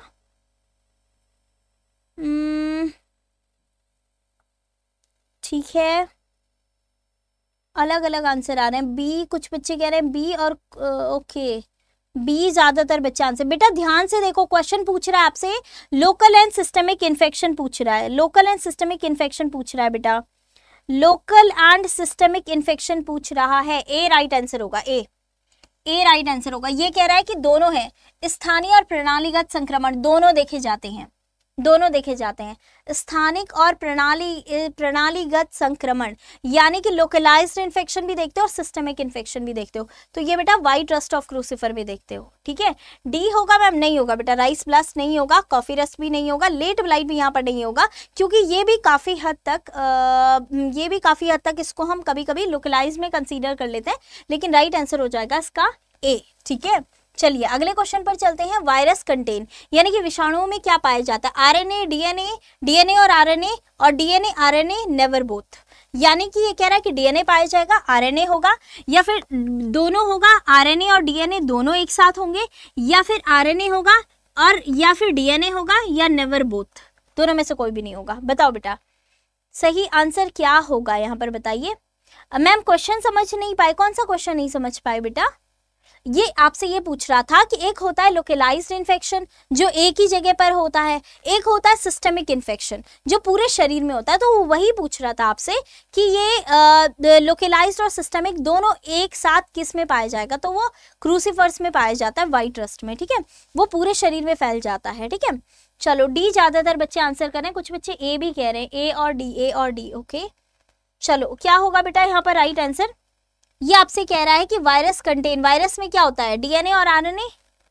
ठीक है, अलग अलग आंसर आ रहे हैं। बी, कुछ बच्चे कह रहे हैं बी, और ओके बी ज्यादातर बच्चे आंसर। बेटा ध्यान से देखो, क्वेश्चन पूछ रहा है आपसे लोकल एंड सिस्टमिक इन्फेक्शन पूछ रहा है, लोकल एंड सिस्टमिक इन्फेक्शन पूछ रहा है बेटा, लोकल एंड सिस्टमिक इन्फेक्शन पूछ रहा है। ए राइट आंसर होगा, ए ए राइट आंसर होगा। ये कह रहा है कि दोनों है, स्थानीय और प्रणालीगत संक्रमण दोनों देखे जाते हैं, दोनों देखे जाते हैं, स्थानिक और प्रणाली प्रणालीगत संक्रमण यानी कि लोकलाइज्ड इन्फेक्शन भी देखते हो और सिस्टमिक इन्फेक्शन भी देखते हो। तो ये बेटा व्हाइट रस्ट ऑफ क्रूसीफर भी देखते हो, ठीक है। डी होगा मैम? नहीं होगा बेटा, राइस ब्लास्ट नहीं होगा, कॉफी रस्ट भी नहीं होगा, लेट ब्लाइट भी यहाँ पर नहीं होगा, क्योंकि ये भी काफी हद तक आ, ये भी काफी हद तक इसको हम कभी कभी लोकलाइज में कंसीडर कर लेते हैं, लेकिन राइट आंसर हो जाएगा इसका ए, ठीक है। चलिए अगले क्वेश्चन पर चलते हैं। वायरस कंटेन यानी कि विषाणुओं में क्या पाया जाता है? आरएनए, डीएनए, डीएनए और आरएनए, और डीएनए आरएनए नेवर बोथ, यानी कि ये कह रहा है कि डीएनए पाया जाएगा, आरएनए होगा, या फिर दोनों होगा, आरएनए और डीएनए दोनों एक साथ होंगे, या फिर आरएनए होगा और या फिर डीएनए होगा, या नेवर बोथ, दोनों में से कोई भी नहीं होगा। बताओ बेटा सही आंसर क्या होगा यहाँ पर, बताइए। मैम क्वेश्चन समझ नहीं पाए, कौन सा क्वेश्चन नहीं समझ पाए बेटा? ये आपसे ये पूछ रहा था कि एक होता है लोकलाइज्ड इन्फेक्शन जो एक ही जगह पर होता है, एक होता है सिस्टमिक इन्फेक्शन जो पूरे शरीर में होता है। तो वो वही पूछ रहा था आपसे कि ये लोकलाइज्ड और सिस्टमिक दोनों एक साथ किस में पाया जाएगा? तो वो क्रूसीफर्स में पाया जाता है, व्हाइट रस्ट में, ठीक है, वो पूरे शरीर में फैल जाता है, ठीक है। चलो डी ज्यादातर बच्चे आंसर कर रहे हैं, कुछ बच्चे ए भी कह रहे हैं, ए और डी, ए और डी, ओके। चलो क्या होगा बेटा यहाँ पर राइट आंसर? ये आपसे कह रहा है कि वायरस कंटेन, वायरस में क्या होता है? डीएनए और आरएनए,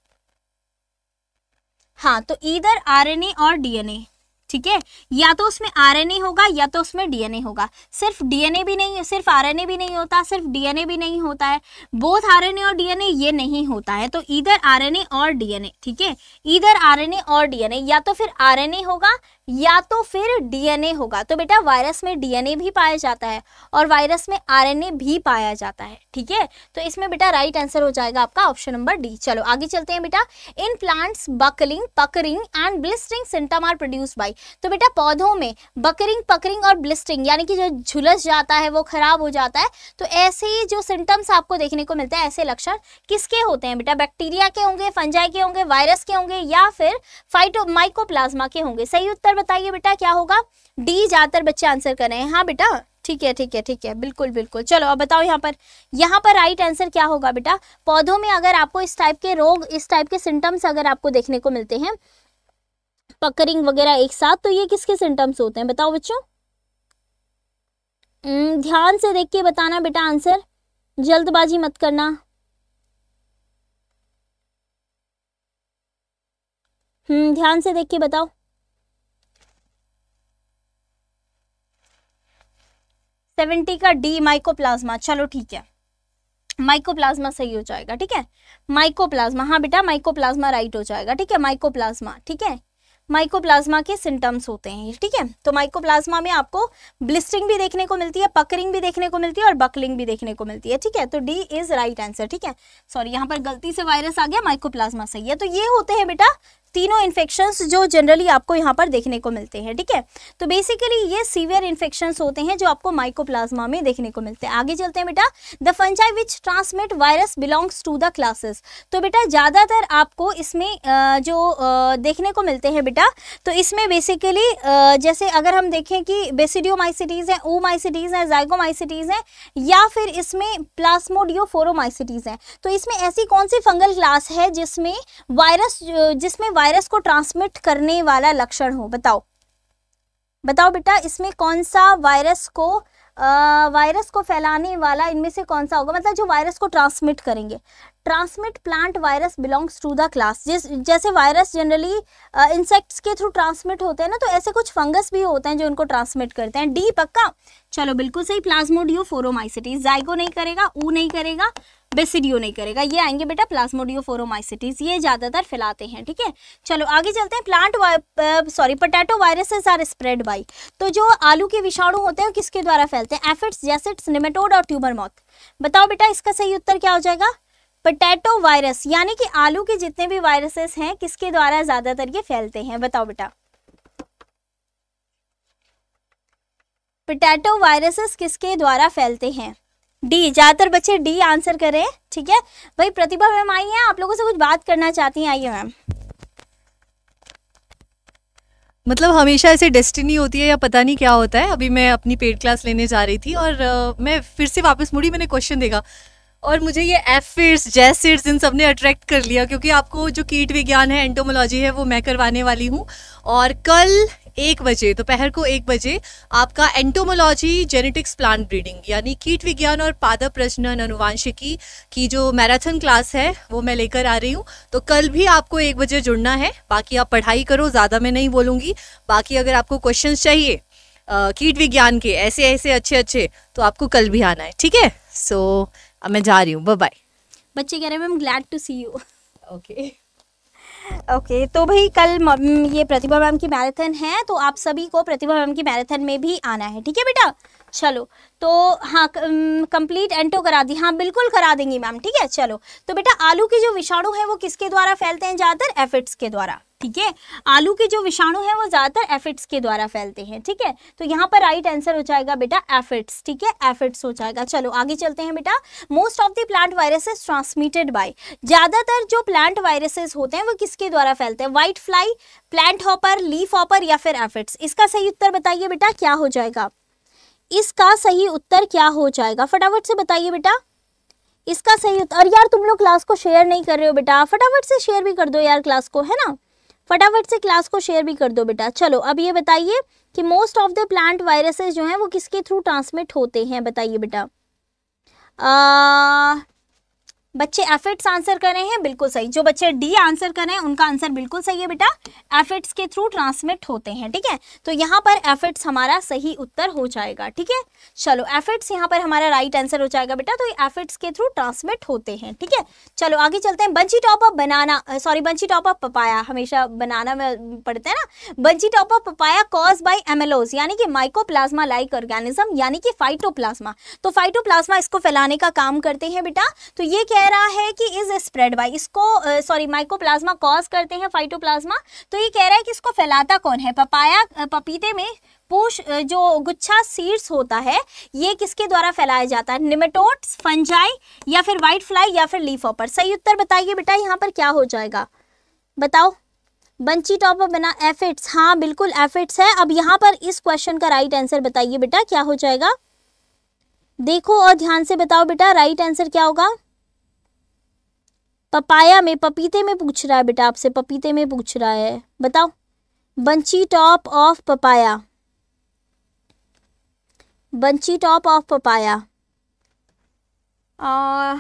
हाँ, तो इधर आरएनए और डीएनए, ठीक है, या तो उसमें आरएनए होगा या तो उसमें डीएनए होगा। सिर्फ डीएनए भी नहीं, सिर्फ आरएनए भी नहीं होता, सिर्फ डीएनए भी नहीं होता है, बोथ आरएनए और डीएनए ये नहीं होता है। तो इधर आरएनए और डीएनए, ठीक है, इधर आरएनए और डीएनए, या तो फिर आरएनए होगा या तो फिर डीएनए होगा। तो बेटा वायरस में डीएनए भी पाया जाता है और वायरस में आरएनए भी पाया जाता है, ठीक है। तो इसमें बेटा राइट आंसर हो जाएगा आपका ऑप्शन नंबर डी। चलो आगे चलते हैं बेटा। In plants buckling, puckering and blistering symptom are produced by. तो बेटा पौधों में बकरिंग, पकरिंग और ब्लिस्टरिंग यानी कि जो झुलस जाता है, वो खराब हो जाता है, तो ऐसे जो सिम्टम्स आपको देखने को मिलते हैं, ऐसे लक्षण किसके होते हैं बेटा? बैक्टीरिया के होंगे, फंजाई के होंगे, वायरस के होंगे, या फिर फाइटो माइकोप्लाज्मा के होंगे? सही उत्तर बताइए बेटा क्या होगा? डी ज्यादातर बच्चे आंसर कर रहे हैं। हाँ बेटा ठीक है, ठीक है, ठीक है, बिल्कुल बिल्कुल। चलो अब बताओ यहाँ पर, यहाँ पर राइट आंसर क्या होगा बेटा? पौधों में अगर आपको इस टाइप के रोग, इस टाइप के सिम्टम्स अगर आपको देखने को मिलते हैं, पकरिंग वगैरह एक साथ, तो ये किसके सिम्टम्स होते हैं? बताओ बच्चों, ध्यान से देख के बताना बेटा आंसर। जल्दबाजी मत करना। हम्म ध्यान से देख के बताओ। सेवेंटी का डी माइकोप्लाज्मा, चलो ठीक है, माइकोप्लाज्मा सही हो जाएगा। ठीक है, माइकोप्लाज्मा, हाँ बेटा माइकोप्लाज्मा राइट हो जाएगा। ठीक है, माइकोप्लाज्मा, ठीक है, माइकोप्लाज्मा के सिम्टम्स होते हैं। ठीक है, तो माइकोप्लाज्मा में आपको ब्लिस्टरिंग भी देखने को मिलती है, पकरिंग भी देखने को मिलती है और बकलिंग भी देखने को मिलती है। ठीक है, तो डी इज राइट आंसर। ठीक है, सॉरी यहाँ पर गलती से वायरस आ गया, माइकोप्लाज्मा सही है। तो ये होते हैं बेटा तीनों इन्फेक्शंस जो जनरली आपको यहाँ पर देखने को मिलते हैं। ठीक है, तो बेसिकली ये सीवियर इन्फेक्शंस होते हैं जो आपको माइकोप्लाज्मा में देखने को मिलते हैं। आगे चलते हैं बेटा, the fungi which transmit virus belongs to the classes. तो बेटा ज़्यादातर आपको इसमें जो देखने को मिलते हैं बेटा, तो इसमें बेसिकली जैसे अगर हम देखें कि बेसिडियोमाइसिटीज़ है, ओमाइसिटीज़ है, जाइगोमाइसिटीज़ है, या फिर इसमें प्लाज्मोडियोफोरोमाइसिटीज़ है। तो इसमें ऐसी कौन सी फंगल क्लास है जिसमें वायरस जिसमें वायरस को ट्रांसमिट करने वाला लक्षण हो? बताओ बताओ बेटा, इसमें कौन सा वायरस को आ, वायरस को फैलाने वाला इनमें से कौन सा होगा, मतलब जो वायरस को ट्रांसमिट करेंगे। Transmit plant virus belongs to the class. जिस जैसे वायरस जनरली इंसेक्ट्स के थ्रू ट्रांसमिट होते हैं ना, तो ऐसे कुछ फंगस भी होते हैं जो उनको ट्रांसमिट करते हैं। डी पक्का, चलो बिल्कुल सही, प्लाज्मोडियोफोरोमाइसिटीज। जाइगो नहीं करेगा, ऊ नहीं करेगा, बेसिडियो नहीं करेगा, ये आएंगे बेटा प्लाज्मोडियोफोरोमाइसिटीज, ये ज्यादातर फैलाते हैं। ठीक है, चलो आगे चलते हैं। Plant sorry potato viruses are spread by. तो जो आलू के विषाणु होते हैं किसके द्वारा फैलते हैं? एफिड्स, जैसिड्स, नेमेटोड और ट्यूबर मॉथ। बताओ बेटा इसका सही उत्तर क्या हो जाएगा? पोटैटो वायरस, यानी कि आलू के जितने भी वायरसेस हैं किसके द्वारा ज्यादातर ये फैलते हैं? बताओ बेटा, पोटैटो वायरसेस किसके द्वारा फैलते हैं? डी, ज्यादातर बच्चे डी आंसर करें। ठीक है भाई, प्रतिभा मैम आई हैं, आप लोगों से कुछ बात करना चाहती हैं, आइए मैम। मतलब हमेशा ऐसे डेस्टिनी होती है या पता नहीं क्या होता है। अभी मैं अपनी पेड क्लास लेने जा रही थी और uh, मैं फिर से वापस मुड़ी, मैंने क्वेश्चन देखा और मुझे ये एफिड्स, जैसिड्स इन सब ने अट्रैक्ट कर लिया, क्योंकि आपको जो कीट विज्ञान है, एंटोमोलॉजी है, वो मैं करवाने वाली हूँ। और कल एक बजे दोपहर को एक बजे आपका एंटोमोलॉजी, जेनेटिक्स, प्लांट ब्रीडिंग यानी कीट विज्ञान और पादप प्रजनन अनुवांशिकी की जो मैराथन क्लास है वो मैं लेकर आ रही हूँ। तो कल भी आपको एक बजे जुड़ना है। बाकी आप पढ़ाई करो, ज़्यादा मैं नहीं बोलूँगी। बाकी अगर आपको क्वेश्चंस चाहिए कीट विज्ञान के ऐसे ऐसे अच्छे अच्छे, तो आपको कल भी आना है। ठीक है, सो अब मैं जा रही हूँ, बाय बाय। बच्चे कह रहे हैं ma'am glad to see you. Okay okay okay, तो भाई कल ये प्रतिभा मैम की मैराथन है, तो आप सभी को प्रतिभा मैम की मैराथन में भी आना है। ठीक है बेटा, चलो तो हाँ कंप्लीट एंटो करा दी, हाँ बिल्कुल करा देंगी मैम। ठीक है, चलो तो बेटा आलू के जो विषाणु है वो किसके द्वारा फैलते हैं? ज़्यादातर एफिड्स के द्वारा। ठीक है, आलू के जो विषाणु है वो ज़्यादातर एफिड्स के द्वारा फैलते हैं। ठीक है, तो यहाँ पर राइट आंसर हो जाएगा बेटा एफिड्स। ठीक है, एफिड्स हो जाएगा। चलो आगे चलते हैं बेटा। Most of the plant viruses transmitted by. ज़्यादातर जो प्लांट वायरसेस होते हैं वो किसके द्वारा फैलते हैं? White fly, plant hopper, leaf hopper या फिर एफिड्स। इसका सही उत्तर बताइए बेटा, क्या हो जाएगा? इसका सही उत्तर क्या हो जाएगा? फटाफट से बताइए बेटा इसका सही उत्तर। और यार तुम लोग क्लास को शेयर नहीं कर रहे हो बेटा, फटाफट से शेयर भी कर दो यार क्लास को, है ना, फटाफट से क्लास को शेयर भी कर दो बेटा। चलो अब ये बताइए कि most of the plant viruses जो हैं वो किसके थ्रू ट्रांसमिट होते हैं? बताइए बेटा। आ, बच्चे एफिड्स आंसर कर रहे हैं, बिल्कुल सही। जो बच्चे डी आंसर कर रहे हैं उनका आंसर बिल्कुल सही है बेटा, एफिड्स के थ्रू ट्रांसमिट होते हैं। ठीक है, तो यहाँ पर एफिड्स हमारा सही उत्तर हो जाएगा। ठीक है, चलो एफिड्स यहाँ पर हमारा राइट आंसर हो जाएगा बेटा, तो ये एफिड्स के थ्रू ट्रांसमिट होते हैं। ठीक है, चलो आगे चलते हैं। Bunchy top of banana, sorry bunchy top of papaya, हमेशा बनाना में पढ़ते हैं ना। Bunchy top of papaya cause by MLOs यानी कि माइकोप्लाज्मा लाइक ऑर्गेनिज्म यानी कि फाइटोप्लाज्मा। तो फाइटोप्लाज्मा इसको फैलाने का काम करते हैं बेटा। तो ये कह रहा है कि इज स्प्रेड बाय, इसको सॉरी माइकोप्लाज्मा कॉज करते हैं फाइटोप्लाज्मा। तो ये कह रहा है कि इसको फैलाता कौन है? पपाया, पपीते में पुश जो गुच्छा सीड्स होता है ये किसके द्वारा फैलाया जाता है? निमेटोड्स, फंजाई या फिर व्हाइट फ्लाई या फिर लीफ हॉपर। सही उत्तर बताइए बेटा यहाँ पर क्या हो जाएगा? बताओ। बंची टॉप बना एफिड्स, हाँ बिल्कुल एफिड्स है। अब यहाँ पर इस क्वेश्चन का राइट आंसर बताइए बेटा क्या हो जाएगा? देखो और ध्यान से बताओ बेटा राइट आंसर क्या होगा? पपाया में, पपीते में पूछ रहा है बेटा आपसे, पपीते में पूछ रहा है, बताओ। Bunchy top of papaya, bunchy top of papaya. Uh,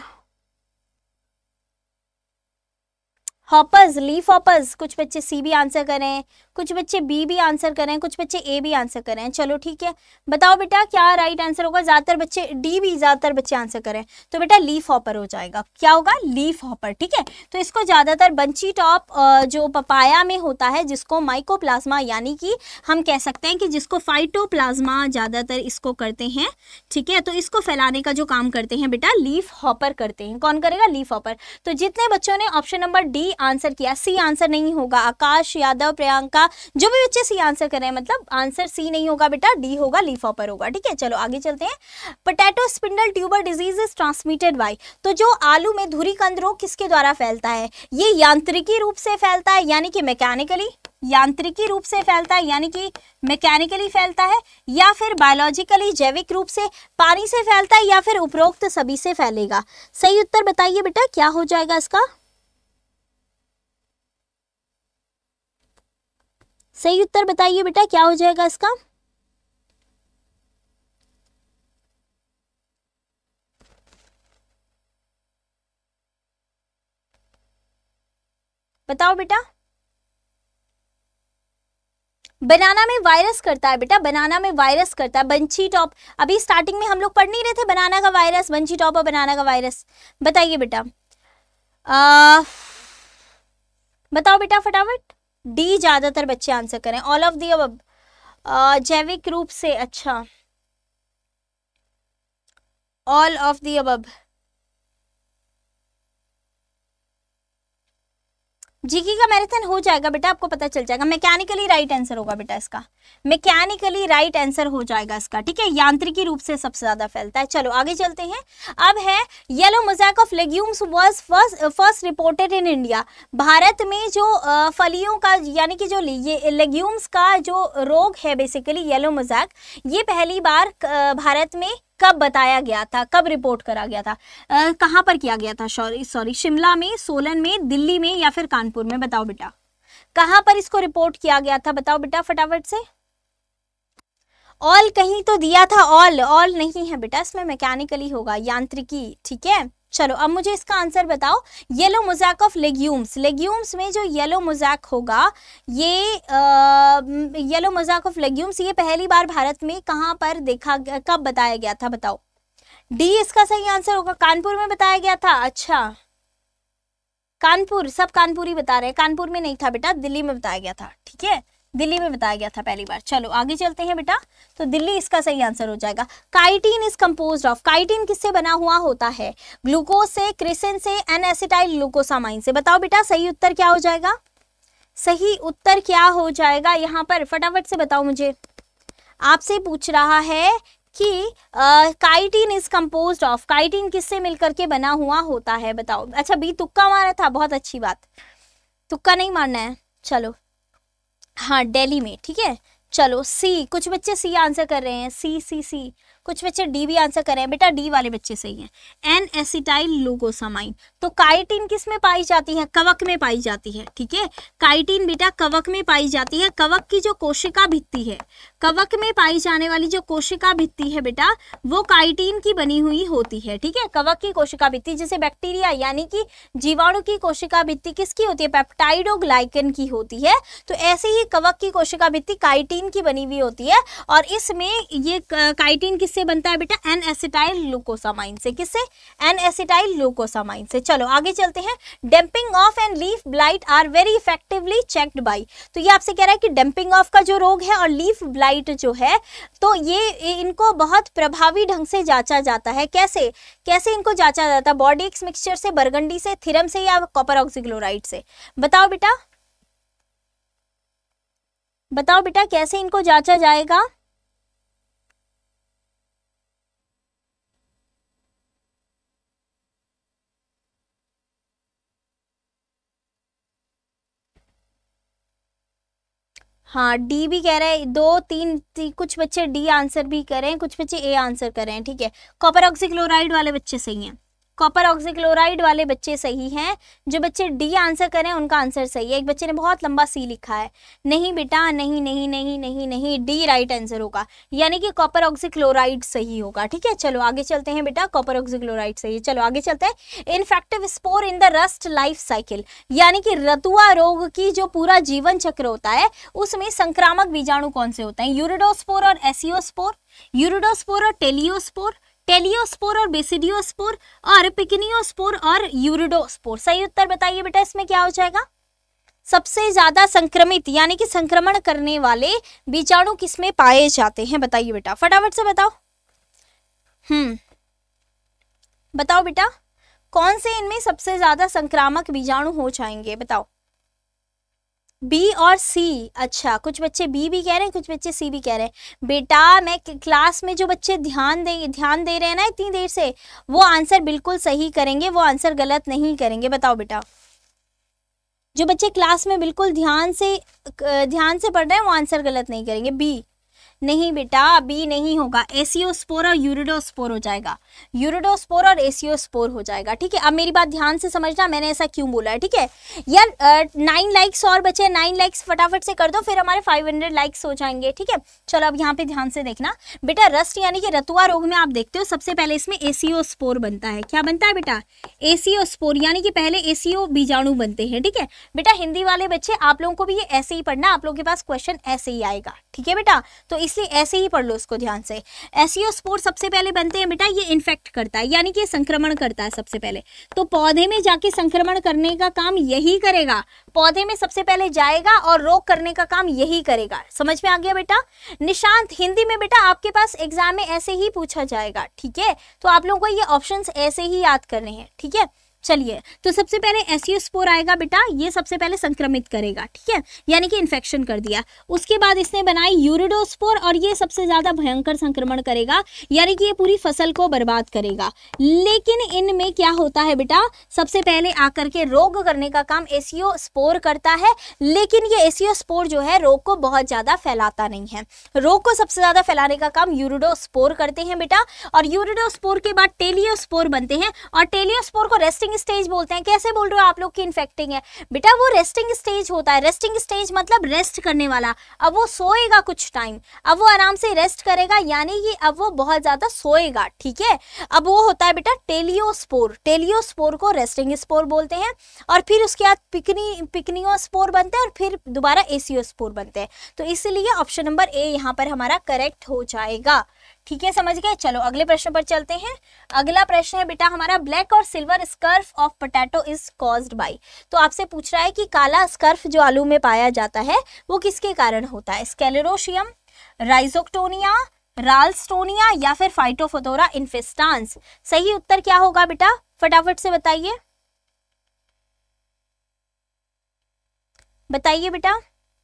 hoppers, leaf hoppers, कुछ बच्चे सी भी आंसर करें, कुछ बच्चे बी भी आंसर करें, कुछ बच्चे ए भी आंसर करें। चलो ठीक है, बताओ बेटा क्या राइट आंसर होगा। ज़्यादातर बच्चे डी भी ज़्यादातर बच्चे आंसर करें, तो बेटा लीफ हॉपर हो जाएगा। क्या होगा? Leaf hopper. ठीक है, तो इसको ज़्यादातर बंची टॉप जो पपाया में होता है, जिसको माइकोप्लाज्मा यानी कि हम कह सकते हैं कि जिसको फाइटोप्लाज्मा ज़्यादातर इसको करते हैं। ठीक है, तो इसको फैलाने का जो काम करते हैं बेटा लीफ हॉपर करते हैं। कौन करेगा? Leaf hopper. तो जितने बच्चों ने ऑप्शन नंबर डी आंसर किया, सी आंसर नहीं होगा। आकाश यादव, प्रियंका, जो भी बच्चे सी आंसर कर रहे हैं, मतलब आंसर सी नहीं होगा बेटा, डी होगा, लीफ हॉपर होगा। ठीक है, चलो आगे चलते हैं। Potato spindle tuber disease is transmitted by, तो जो आलू में धुरीकंद रोग किसके द्वारा फैलता है? ये यांत्रिकी रूप से फैलता है, यानी कि मैकेनिकली, यांत्रिकी रूप से फैलता है यानी कि मैकेनिकली फैलता है, या फिर बायोलॉजिकली जैविक रूप से पानी से फैलता है, या फिर उपरोक्त सभी से फैलेगा। सही उत्तर बताइए बेटा, क्या हो जाएगा इसका? सही उत्तर बताइए बेटा, क्या हो जाएगा इसका? बताओ बेटा। बनाना में वायरस करता है बेटा, बनाना में वायरस करता है। बंची टॉप, अभी स्टार्टिंग में हम लोग पढ़ नहीं रहे थे बनाना का वायरस, बंची टॉप और बनाना का वायरस। बताइए बेटा, आ, बताओ बेटा फटाफट। डी ज्यादातर बच्चे आंसर करें, ऑल ऑफ दी अबव, जैविक रूप से। अच्छा, all of the above. GK का मैराथन हो जाएगा बेटा, आपको पता चल जाएगा। मैकेनिकली राइट आंसर होगा बेटा इसका, मैकेनिकली राइट आंसर हो जाएगा इसका। ठीक है, यांत्रिकी रूप से सबसे ज्यादा फैलता है। चलो आगे चलते हैं। अब है yellow mosaic of legumes was first first reported in India. भारत में जो आ, फलियों का यानी कि जो ये लेग्यूम्स का जो रोग है बेसिकली येलो मोज़ैक, ये पहली बार भारत में कब बताया गया था, कब रिपोर्ट करा गया था, आ, कहाँ पर किया गया था? सॉरी सॉरी शिमला में, सोलन में, दिल्ली में, या फिर कानपुर में? बताओ बेटा, कहाँ पर इसको रिपोर्ट किया गया था? बताओ बेटा फटाफट से। ऑल कहीं तो दिया था, ऑल ऑल नहीं है बेटा, इसमें मैकेनिकली होगा, यांत्रिकी। ठीक है, चलो अब मुझे इसका आंसर बताओ। Yellow mosaic of legumes, legumes में जो येलो मोज़ैक होगा, ये येलो मोज़ैक ऑफ लेग्यूम्स, ये पहली बार भारत में कहाँ पर देखा, कब बताया गया था? बताओ। डी इसका सही आंसर होगा, कानपुर में बताया गया था। अच्छा, कानपुर, सब कानपुर ही बता रहे हैं, कानपुर में नहीं था बेटा, दिल्ली में बताया गया था। ठीक है, दिल्ली में बताया गया था पहली बार। चलो आगे चलते हैं बेटा, तो दिल्ली इसका सही आंसर हो जाएगा। Chitin is composed of, chitin किससे बना हुआ होता है? ग्लूकोज से, क्रिसिन से, एन एसिटाइल ग्लूकोसामाइन से। बताओ बेटा सही उत्तर क्या हो जाएगा? सही उत्तर क्या हो जाएगा यहाँ पर? फटाफट से बताओ मुझे। आपसे पूछ रहा है कि chitin is composed of, chitin किससे मिलकर के बना हुआ होता है? बताओ। अच्छा, बी तुक्का मारा था, बहुत अच्छी बात, तुक्का नहीं मारना है। चलो हाँ, दिल्ली में। ठीक है, चलो सी, कुछ बच्चे सी आंसर कर रहे हैं, सी सी सी। कुछ बच्चे डी भी आंसर कर रहे हैं बेटा, डी वाले बच्चे सही हैं। N acetyl glucosamine. तो काइटिन किस में पाई जाती है? कवक में पाई जाती है। ठीक है, काइटिन बेटा कवक में पाई जाती है। कवक की जो कोशिका भित्ति है, कवक में पाई जाने वाली जो कोशिका भित्ति है बेटा, वो काइटिन की बनी हुई होती है। ठीक है, कवक की कोशिका भित्ति, जैसे बैक्टीरिया यानी कि जीवाणु की कोशिका भित्ति किसकी होती है? पेप्टाइडोग्लाइकन की होती है। तो ऐसे ही कवक की कोशिका भित्ति काइटिन की बनी हुई होती है, और इसमें ये काइटिन किससे बनता है बेटा? एन एसिटाइल ग्लूकोसामाइन से। किससे? एन एसिटाइल ग्लूकोसामाइन से। चलो आगे चलते हैं। Damping off and leaf blight are very effectively checked by, तो ये आपसे कह रहा है कि डैम्पिंग ऑफ का जो रोग है और लीफ ब्लाइट जो है, तो ये इनको बहुत प्रभावी ढंग से जांचा जाता है। कैसे कैसे इनको जांचा जाता है? बॉर्डिक्स मिक्सचर से, बरगंडी से, थीरम से, या कॉपर ऑक्सीक्लोराइड से? बताओ बेटा, बताओ बेटा कैसे इनको जांचा जाएगा? हाँ, डी भी कह रहे हैं, दो तीन ती, कुछ बच्चे डी आंसर भी करें, कुछ बच्चे ए आंसर करें। ठीक है, कॉपर ऑक्सीक्लोराइड वाले बच्चे सही हैं, कॉपर ऑक्सीक्लोराइड वाले बच्चे सही हैं। जो बच्चे डी आंसर करें उनका आंसर सही है। एक बच्चे ने बहुत लंबा सी लिखा है। नहीं बेटा, नहीं नहीं नहीं नहीं नहीं, डी राइट आंसर होगा, यानी कि कॉपर ऑक्सीक्लोराइड सही होगा। ठीक है, चलो आगे चलते हैं बेटा, कॉपर ऑक्सीक्लोराइड सही है। चलो आगे चलते हैं। Infective spore in the rust life cycle, यानी कि रतुआ रोग की जो पूरा जीवन चक्र होता है उसमें संक्रामक बीजाणु कौन से होते हैं? यूरिडोस्पोर और एसियोस्पोर, यूरिडोस्पोर और टेलियोस्पोर, टेलियोस्पोर और बेसिडियोस्पोर, और पिकनियोस्पोर और यूरिडोस्पोर। सही उत्तर बताइए बेटा, इसमें क्या हो जाएगा? सबसे ज्यादा संक्रमित यानी कि संक्रमण करने वाले बीजाणु किसमें पाए जाते हैं? बताइए बेटा, फटाफट से बताओ। हम्म बताओ बेटा, कौन से इनमें सबसे ज्यादा संक्रामक बीजाणु हो जाएंगे? बताओ। बी और सी। अच्छा, कुछ बच्चे बी भी कह रहे हैं, कुछ बच्चे सी भी कह रहे हैं। बेटा मैं क्लास में जो बच्चे ध्यान दे ध्यान दे रहे हैं ना इतनी देर से, वो आंसर बिल्कुल सही करेंगे, वो आंसर गलत नहीं करेंगे। बताओ बेटा, जो बच्चे क्लास में बिल्कुल ध्यान से ध्यान से पढ़ रहे हैं वो आंसर गलत नहीं करेंगे। बी नहीं बेटा, बी नहीं होगा, एसियोस्पोर और यूरिडोस्पोर हो जाएगा, यूरिडोस्पोर और एसियोस्पोर हो जाएगा। ठीक है, अब मेरी बात ध्यान से समझना, मैंने ऐसा क्यों बोला है। ठीक है यार, नाइन लाइक्स और बचे, नाइन लाइक्स फटाफट से कर दो, फिर हमारे फाइव हंड्रेड लाइक्स हो जाएंगे। ठीक है, चलो अब यहाँ पे ध्यान से देखना बेटा। रस्ट यानी कि रतुआ रोग में आप देखते हो सबसे पहले इसमें एसियोस्पोर बनता है। क्या बनता है बेटा? एसियोस्पोर, यानी कि पहले एसियो बीजाणु बनते हैं। ठीक है बेटा, हिंदी वाले बच्चे आप लोगों को भी ये ऐसे ही पढ़ना, आप लोगों के पास क्वेश्चन ऐसे ही आएगा। ठीक है बेटा, तो इसलिए ऐसे ही पढ़ लो इसको ध्यान से। एसियोस्पोर सबसे पहले बनते हैं बेटा, ये इन्फेक्ट करता है यानी कि संक्रमण करता है सबसे पहले, तो पौधे में जाके संक्रमण करने का काम यही करेगा। पौधे में सबसे पहले जाएगा और रोग करने का काम यही करेगा। समझ में आ गया बेटा? निशांत, हिंदी में बेटा आपके पास एग्जाम में ऐसे ही पूछा जाएगा। ठीक है, तो आप लोगों को ये ऑप्शंस ऐसे ही याद करने हैं। ठीक है, चलिए, तो सबसे पहले एसियोस्पोर आएगा बेटा, ये सबसे पहले संक्रमित करेगा। ठीक है, यानी कि इन्फेक्शन कर दिया। उसके बाद इसने बनाई यूरिडोस्पोर, और ये सबसे ज्यादा भयंकर संक्रमण करेगा, यानी कि ये पूरी फसल को बर्बाद करेगा। लेकिन इनमें क्या होता है बेटा, सबसे पहले आकर के रोग करने का काम एसियोस्पोर करता है, लेकिन ये एसियोस्पोर जो है रोग को बहुत ज्यादा फैलाता नहीं है। रोग को सबसे ज्यादा फैलाने का काम यूरिडोस्पोर करते हैं बेटा, और यूरिडोस्पोर के बाद टेलियोस्पोर बनते हैं, और टेलियोस्पोर को रेस्टिंग स्टेज बोलते हैं। कैसे बोल रहे हो आप लोग की इन्फेक्टिंग है? बेटा वो रेस्टिंग स्टेज होता है। रेस्टिंग स्टेज मतलब रेस्ट करने वाला। अब वो सोएगा कुछ टाइम, अब वो आराम से रेस्ट करेगा, यानी कि अब वो बहुत ज्यादा सोएगा। ठीक है, अब वो होता है बेटा टेलियोस्पोर। टेलियोस्पोर को रेस्टिंग स्पोर बोलते हैं, और फिर उसके बाद पिकनी पिकनियोस्पोर बनते हैं, और फिर दोबारा एसियोस्पोर बनते हैं। तो इसलिए ऑप्शन नंबर ए यहाँ पर हमारा करेक्ट हो जाएगा। ठीक है, समझ गए? चलो अगले प्रश्न पर चलते हैं। अगला प्रश्न है बेटा हमारा, ब्लैक और silver scurf of potato is caused by. तो आपसे पूछ रहा है कि काला स्कर्फ जो आलू में पाया जाता है वो किसके कारण होता है? स्क्लेरोशियम, राइजोक्टोनिया, राल्स्टोनिया, या फिर फाइटोफथोरा इन्फेस्टांस। सही उत्तर क्या होगा बेटा, फटाफट से बताइए, बताइए बेटा।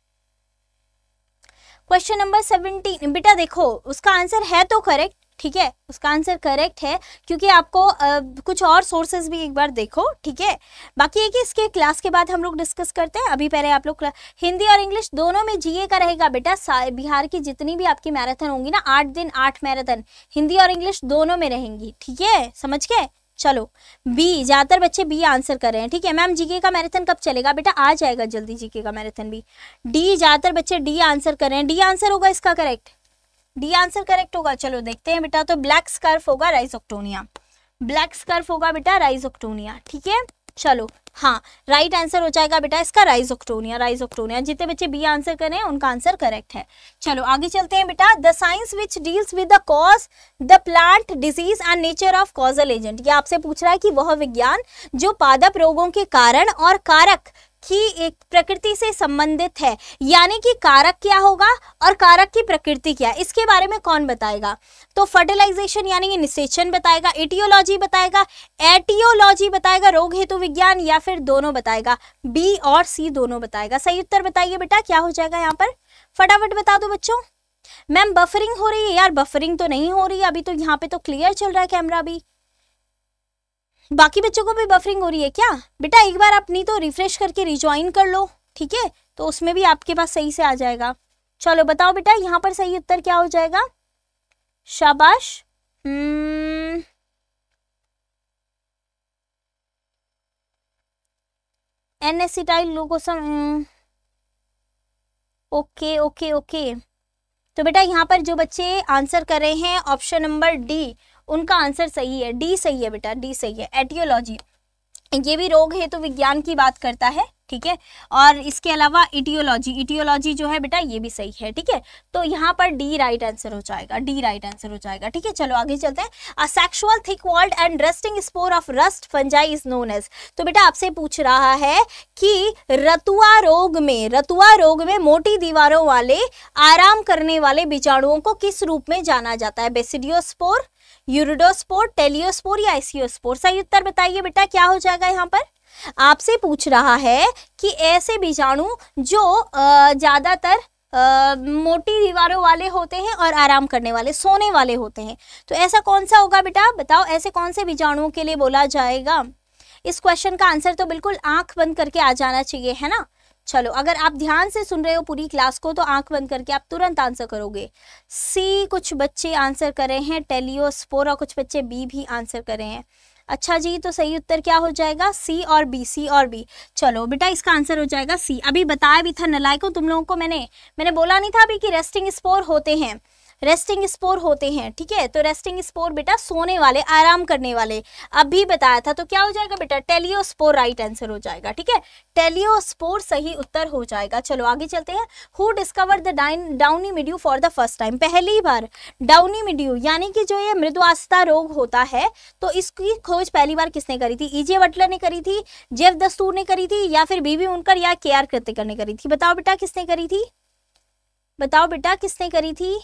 क्वेश्चन नंबर सेवनटीन बेटा देखो, उसका आंसर है तो करेक्ट। ठीक है, उसका आंसर करेक्ट है, क्योंकि आपको आ, कुछ और सोर्सेज भी एक बार देखो। ठीक है, बाकी है कि इसके क्लास के बाद हम लोग डिस्कस करते हैं। अभी पहले आप लोग हिंदी और इंग्लिश दोनों में जीए का रहेगा बेटा। बिहार की जितनी भी आपकी मैराथन होंगी ना, आठ दिन आठ मैराथन, हिंदी और इंग्लिश दोनों में रहेंगी। ठीक है, समझ गए? चलो बी, ज्यादातर बच्चे बी आंसर कर रहे हैं। ठीक है मैम, जीके का मैराथन कब चलेगा? बेटा आ जाएगा जल्दी जीके का मैराथन भी। डी, ज्यादातर बच्चे डी आंसर कर रहे हैं। डी आंसर होगा इसका करेक्ट, डी आंसर करेक्ट होगा। चलो देखते हैं बेटा, तो ब्लैक स्कर्फ होगा राइजोक्टोनिया, ब्लैक स्कर्फ होगा बेटा राइजोक्टोनिया। ठीक है, चलो हाँ, राइट आंसर हो जाएगा बेटा इसका राइजोक्टोनिया, राइजोक्टोनिया। जितने बच्चे बी आंसर करें उनका आंसर करेक्ट है। चलो आगे चलते हैं बेटा। The science which deals with the cause, the plant disease and nature of causal agent. ये आपसे पूछ रहा है कि वह विज्ञान जो पादप रोगों के कारण और कारक की एक प्रकृति से संबंधित है, यानी कि कारक क्या होगा और कारक की प्रकृति क्या है, इसके बारे में कौन बताएगा? तो फर्टिलाइजेशन यानी कि निषेचन बताएगा, एटियोलॉजी बताएगा, एटियोलॉजी बताएगा, रोग हेतु विज्ञान, या फिर दोनों बताएगा? बी और सी दोनों बताएगा। सही उत्तर बताइए बेटा, क्या हो जाएगा यहाँ पर? फटाफट बता दो बच्चों। मैम बफरिंग हो रही है यार, बफरिंग तो नहीं हो रही अभी, तो यहाँ पे तो क्लियर चल रहा है कैमरा भी। बाकी बच्चों को भी बफरिंग हो रही है क्या? बेटा एक बार अपनी तो रिफ्रेश करके रिज्वाइन कर लो। ठीक है, तो उसमें भी आपके पास सही से आ जाएगा। चलो बताओ बेटा यहाँ पर सही उत्तर क्या हो जाएगा? शाबाश। Hmm N acetyl glucosamine. Okay okay okay, तो बेटा यहाँ पर जो बच्चे आंसर कर रहे हैं ऑप्शन नंबर डी, उनका आंसर सही है, डी सही है बेटा, डी सही है। एटियोलॉजी ये भी रोग है तो विज्ञान की बात करता है, ठीक है। और इसके अलावा इटियोलॉजी, इटियोलॉजी जो है बेटा ये भी सही है, ठीक है। तो यहाँ पर डी राइट आंसर हो जाएगा, डी राइट आंसर हो जाएगा, ठीक है। चलो आगे चलते हैं। Asexual thick walled and resting spore of rust fungi is known as. तो बेटा आपसे पूछ रहा है कि रतुआ रोग में, रतुआ रोग में मोटी दीवारों वाले आराम करने वाले बीजाणुओं को किस रूप में जाना जाता है? बेसिडियोस्पोर, यूरिडोस्पोर, टेलियोस्पोर या आइसियोस्पोर? सही उत्तर बताइए बेटा, क्या हो जाएगा यहाँ पर? आपसे पूछ रहा है कि ऐसे बीजाणु जो ज्यादातर मोटी दीवारों वाले होते हैं और आराम करने वाले, सोने वाले होते हैं, तो ऐसा कौन सा होगा बेटा? बताओ ऐसे कौन से बीजाणुओं के लिए बोला जाएगा? इस क्वेश्चन का आंसर तो बिल्कुल आंख बंद करके आ जाना चाहिए, है ना। चलो अगर आप ध्यान से सुन रहे हो पूरी क्लास को तो आंख बंद करके आप तुरंत आंसर करोगे। सी कुछ बच्चे आंसर कर रहे हैं टेलियोस्पोर, और कुछ बच्चे बी भी आंसर कर रहे हैं। अच्छा जी, तो सही उत्तर क्या हो जाएगा? सी और बी, सी और बी। चलो बेटा इसका आंसर हो जाएगा सी। अभी बताया भी था नलायकों तुम लोगों को, मैंने मैंने बोला नहीं था अभी कि रेस्टिंग स्पोर होते हैं, रेस्टिंग स्पोर होते हैं, ठीक है। तो रेस्टिंग स्पोर बेटा सोने वाले, आराम करने वाले, अभी बताया था। तो क्या हो जाएगा बेटा? टेलियोस्पोर राइट आंसर हो जाएगा, ठीक है। टेलियोस्पोर सही उत्तर हो जाएगा। चलो आगे चलते हैं। Who discover the downy mildew for the first time? पहली बार डाउनी मिड्यू यानी कि जो ये मृदुआस्था रोग होता है, तो इसकी खोज पहली बार किसने करी थी? ईजे बटलर ने करी थी, जेफ दस्तूर ने करी थी, या फिर बीबी मुनकर या के आर कृतिकर ने करी थी? बताओ बेटा किसने करी थी? बताओ बेटा किसने करी थी?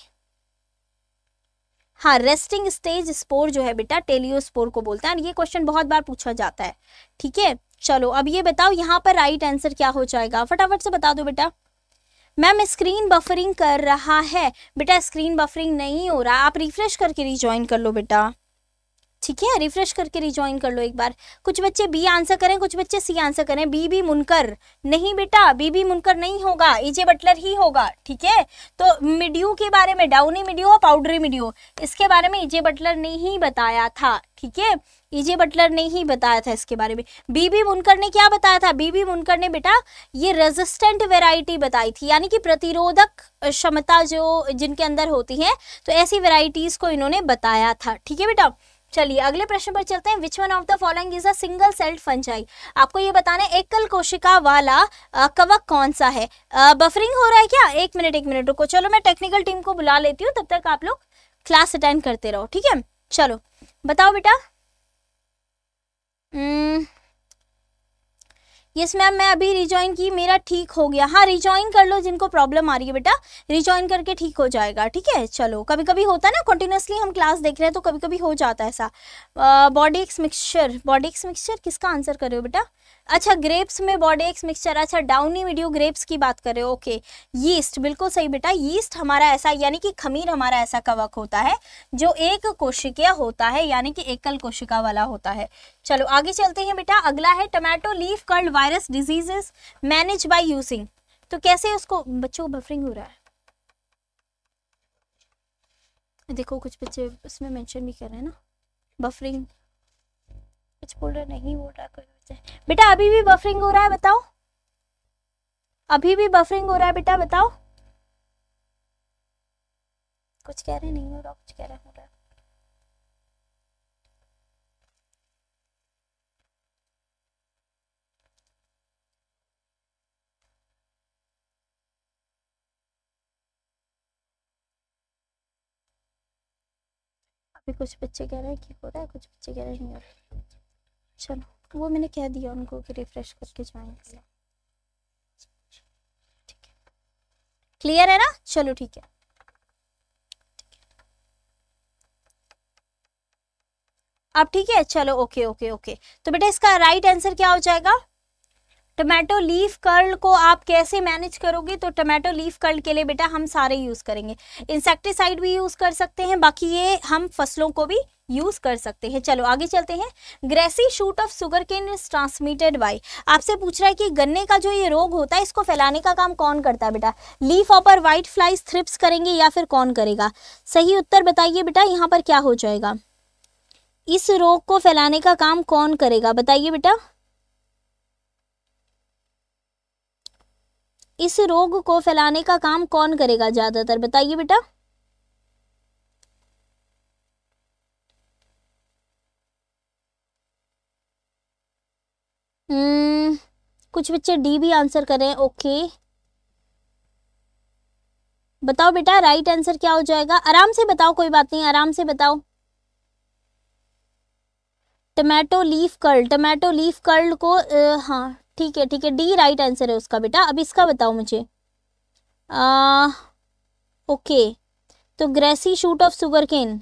हाँ, रेस्टिंग स्टेज स्पोर जो है बेटा टेलियोस्पोर को बोलते हैं, और ये क्वेश्चन बहुत बार पूछा जाता है, ठीक है। चलो अब ये बताओ यहाँ पर राइट आंसर क्या हो जाएगा? फटाफट से बता दो बेटा। मैम स्क्रीन बफरिंग कर रहा है। बेटा स्क्रीन बफरिंग नहीं हो रहा, आप रिफ्रेश करके रिजॉइन कर लो बेटा, ठीक है। रिफ्रेश करके रिजॉइन कर लो एक बार। कुछ बच्चे बी आंसर करें, कुछ बच्चे सी आंसर करें। बीबी मुनकर नहीं बेटा, बीबी मुनकर नहीं होगा, ईजे बटलर ही होगा, ठीक है। तो मिड्यू के बारे में, डाउनी मिड्यू और पाउडरी मिड्यू, इसके बारे में ईजे बटलर ने ही बताया था, ठीक है। ईजे बटलर ने ही बताया था इसके बारे में। बीबी मुनकर ने क्या बताया था? बीबी मुनकर ने बेटा ये रेजिस्टेंट वेराइटी बताई थी, यानी कि प्रतिरोधक क्षमता जो जिनके अंदर होती है, तो ऐसी वेराइटीज को इन्होंने बताया था, ठीक है बेटा। चलिए अगले प्रश्न पर चलते हैं। Which one of the following is a single celled fungi? आपको ये बताना है एकल कोशिका वाला आ, कवक कौन सा है? आ, बफरिंग हो रहा है क्या? एक मिनट एक मिनट रुको, चलो मैं टेक्निकल टीम को बुला लेती हूँ, तब तक आप लोग क्लास अटेंड करते रहो, ठीक है। चलो बताओ बेटा। यस मैम, मैं अभी रिजॉइन की, मेरा ठीक हो गया। हाँ रिजॉइन कर लो जिनको प्रॉब्लम आ रही है बेटा, रिजॉइन करके ठीक हो जाएगा, ठीक है। चलो कभी कभी होता है ना, कंटिन्यूसली हम क्लास देख रहे हैं तो कभी कभी हो जाता है ऐसा। Bordeaux mixture, Bordeaux mixture किसका आंसर कर रहे हो बेटा? अच्छा ग्रेप्स में बॉडी एक्स मिक्सचर, अच्छा डाउनी मिड्यू ग्रेप्स की बात कर रहे हो, ओके। यीस्ट बिल्कुल सही बेटा, यीस्ट हमारा ऐसा यानी कि खमीर हमारा ऐसा कवक होता है जो एक कोशिकीय होता है, यानी कि एकल कोशिका वाला होता है। चलो आगे चलते हैं बेटा। अगला है tomato leaf curl virus diseases manage by using. तो कैसे उसको, बच्चों को बफरिंग हो रहा है, देखो कुछ बच्चे उसमें मेंशन भी कर रहे हैं ना बफरिंग, कुछ बोल रहे नहीं हो रहा कोई बेटा। अभी भी बफरिंग हो रहा है बताओ, अभी भी बफरिंग हो रहा है बेटा बताओ। कुछ कह रहे नहीं हो रहा, कुछ कह रहे हो रहा है। अभी कुछ बच्चे कह रहे हैं कि हो रहा है, कुछ बच्चे कह रहे नहीं हो रहा। चलो वो मैंने कह दिया उनको कि रिफ्रेश करके ज्वाइन कर लें, ठीक है। क्लियर है ना? चलो ठीक है। अब ठीक है, चलो ओके ओके ओके। तो बेटा इसका राइट आंसर क्या हो जाएगा? टोमेटो लीफ कर्ल को आप कैसे मैनेज करोगे? तो टोमेटो लीफ कर्ल के लिए बेटा हम सारे यूज करेंगे, इंसेक्टिसाइड भी यूज कर सकते हैं, बाकी ये हम फसलों को भी यूज कर सकते हैं। चलो आगे चलते हैं। Grassy shoot of sugar cane is transmitted by. आपसे पूछ रहा है कि गन्ने का जो ये रोग होता है इसको फैलाने का काम कौन करता है बेटा? Leaf hopper, white flies, thrips करेंगे या फिर कौन करेगा? सही उत्तर बताइए बेटा, यहाँ पर क्या हो जाएगा? इस रोग को फैलाने का काम कौन करेगा बताइए बेटा? इस रोग को फैलाने का काम कौन करेगा ज्यादातर, बताइए बेटा। हम्म कुछ बच्चे डी भी आंसर करें। ओके बताओ बेटा राइट आंसर क्या हो जाएगा, आराम से बताओ, कोई बात नहीं, आराम से बताओ। Tomato leaf curl, tomato leaf curl को आ, हाँ ठीक है ठीक है, डी राइट आंसर है उसका बेटा। अब इसका बताओ मुझे। आ, ओके तो grassy shoot of sugar cane,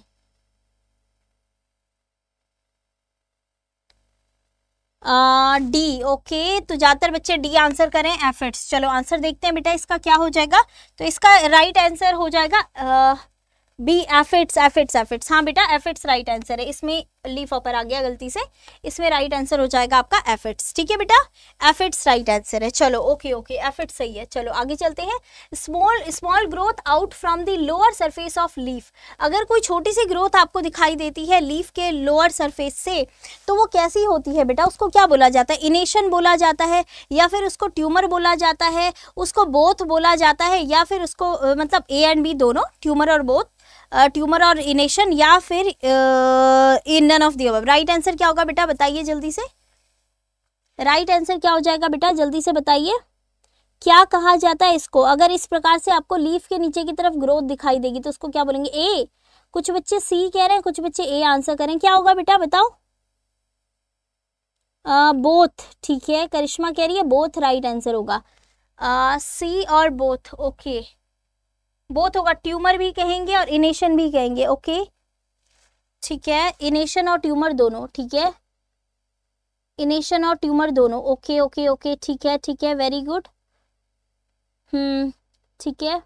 D. Okay तो ज्यादातर बच्चे डी आंसर करें, एफिड्स। चलो आंसर देखते हैं बेटा इसका क्या हो जाएगा। तो इसका राइट आंसर हो जाएगा बी, एफिड्स एफिड्स एफिड्स। हाँ बेटा एफिड्स राइट आंसर है, इसमें लीफ ऊपर आ गया गलती से, इसमें राइट आंसर हो जाएगा आपका एफिड्स। ठीक है बेटा एफिड्स राइट आंसर है। चलो ओके ओके एफिड्स सही है। चलो आगे चलते हैं। Small small growth out from the lower surface of leaf, अगर कोई छोटी सी ग्रोथ आपको दिखाई देती है लीफ के लोअर सरफेस से तो वो कैसी होती है बेटा, उसको क्या बोला जाता है, इनेशन बोला जाता है या फिर उसको ट्यूमर बोला जाता है, उसको बोथ बोला जाता है या फिर उसको अ, मतलब ए एंड बी दोनों, ट्यूमर और बोथ, ट्यूमर और इनेशन, या फिर in none of the above. Right answer क्या होगा बेटा बताइए जल्दी से, राइट आंसर क्या हो जाएगा बेटा जल्दी से बताइए। क्या कहा जाता है इसको, अगर इस प्रकार से आपको लीफ के नीचे की तरफ ग्रोथ दिखाई देगी तो उसको क्या बोलेंगे, ए। कुछ बच्चे सी कह रहे हैं, कुछ बच्चे ए आंसर करें, क्या होगा बेटा बताओ। बोथ ठीक है, करिश्मा कह रही है बोथ राइट आंसर होगा, सी और बोथ। ओके बोथ होगा, ट्यूमर भी कहेंगे और इनेशन भी कहेंगे। ओके ठीक है, इनेशन और ट्यूमर दोनों, ठीक है इनेशन और ट्यूमर दोनों। ओके ओके ओके ठीक है ठीक है, वेरी गुड। हम्म ठीक है